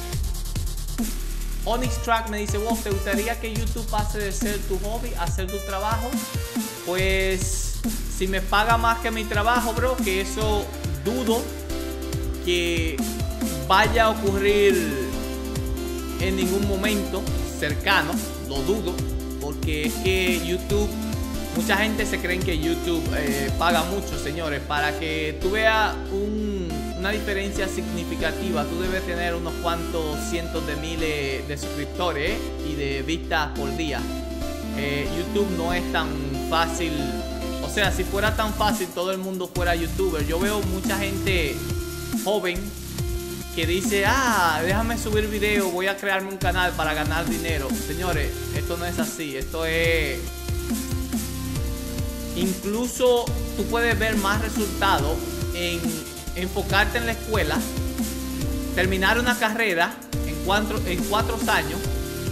Onyx Track me dice, wow, ¿te gustaría que YouTube pase de ser tu hobby a ser tu trabajo? Pues, si me paga más que mi trabajo, bro, que eso dudo que vaya a ocurrir en ningún momento cercano, lo dudo, porque es que YouTube, mucha gente se cree que YouTube eh, paga mucho, señores. Para que tú veas un, una diferencia significativa, tú debes tener unos cuantos cientos de miles de suscriptores, ¿eh? Y de vistas por día. eh, YouTube no es tan fácil. O sea, si fuera tan fácil, todo el mundo fuera youtuber. Yo veo mucha gente joven que dice, ah, déjame subir video, voy a crearme un canal para ganar dinero. Señores, esto no es así. Esto es... Incluso tú puedes ver más resultados en enfocarte en la escuela, terminar una carrera en cuatro, en cuatro años,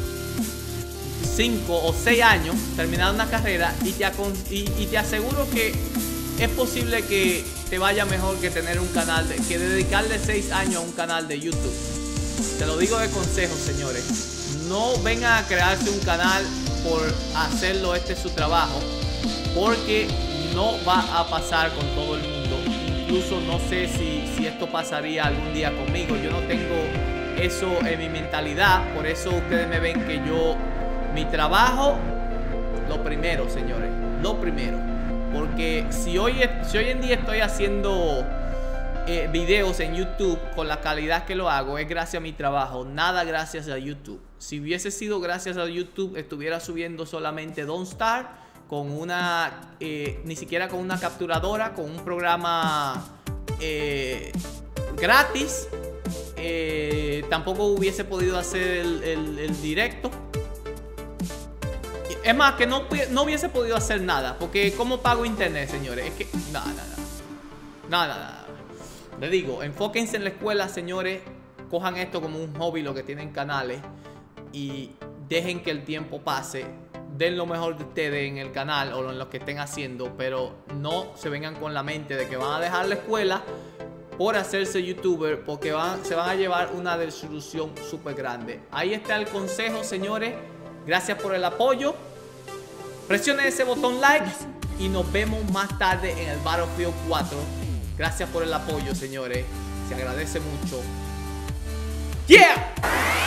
cinco o seis años, terminar una carrera y te, y, y te aseguro que es posible que te vaya mejor que tener un canal, de, que dedicarle seis años a un canal de YouTube. Te lo digo de consejo, señores. No vengan a crearse un canal por hacerlo, este es su trabajo, porque no va a pasar con todo el mundo. Incluso no sé si, si esto pasaría algún día conmigo. Yo no tengo eso en mi mentalidad. Por eso ustedes me ven que yo, mi trabajo, lo primero, señores, lo primero. Porque si hoy, si hoy en día estoy haciendo eh, videos en YouTube con la calidad que lo hago, es gracias a mi trabajo, nada gracias a YouTube. Si hubiese sido gracias a YouTube, estuviera subiendo solamente Don't Starve con una, eh, ni siquiera con una capturadora, con un programa eh, gratis. Eh, tampoco hubiese podido hacer el, el, el directo. Es más, que no, no hubiese podido hacer nada. Porque ¿cómo pago internet, señores? Es que, nada, nada. Nada, nada. Les digo, enfóquense en la escuela, señores. Cojan esto como un hobby, lo que tienen canales. Y dejen que el tiempo pase. Den lo mejor de ustedes en el canal o en lo que estén haciendo. Pero no se vengan con la mente de que van a dejar la escuela por hacerse youtuber, porque van, se van a llevar una desilusión súper grande. Ahí está el consejo, señores. Gracias por el apoyo. Presionen ese botón like y nos vemos más tarde en el Battlefield cuatro. Gracias por el apoyo, señores. Se agradece mucho. ¡Yeah!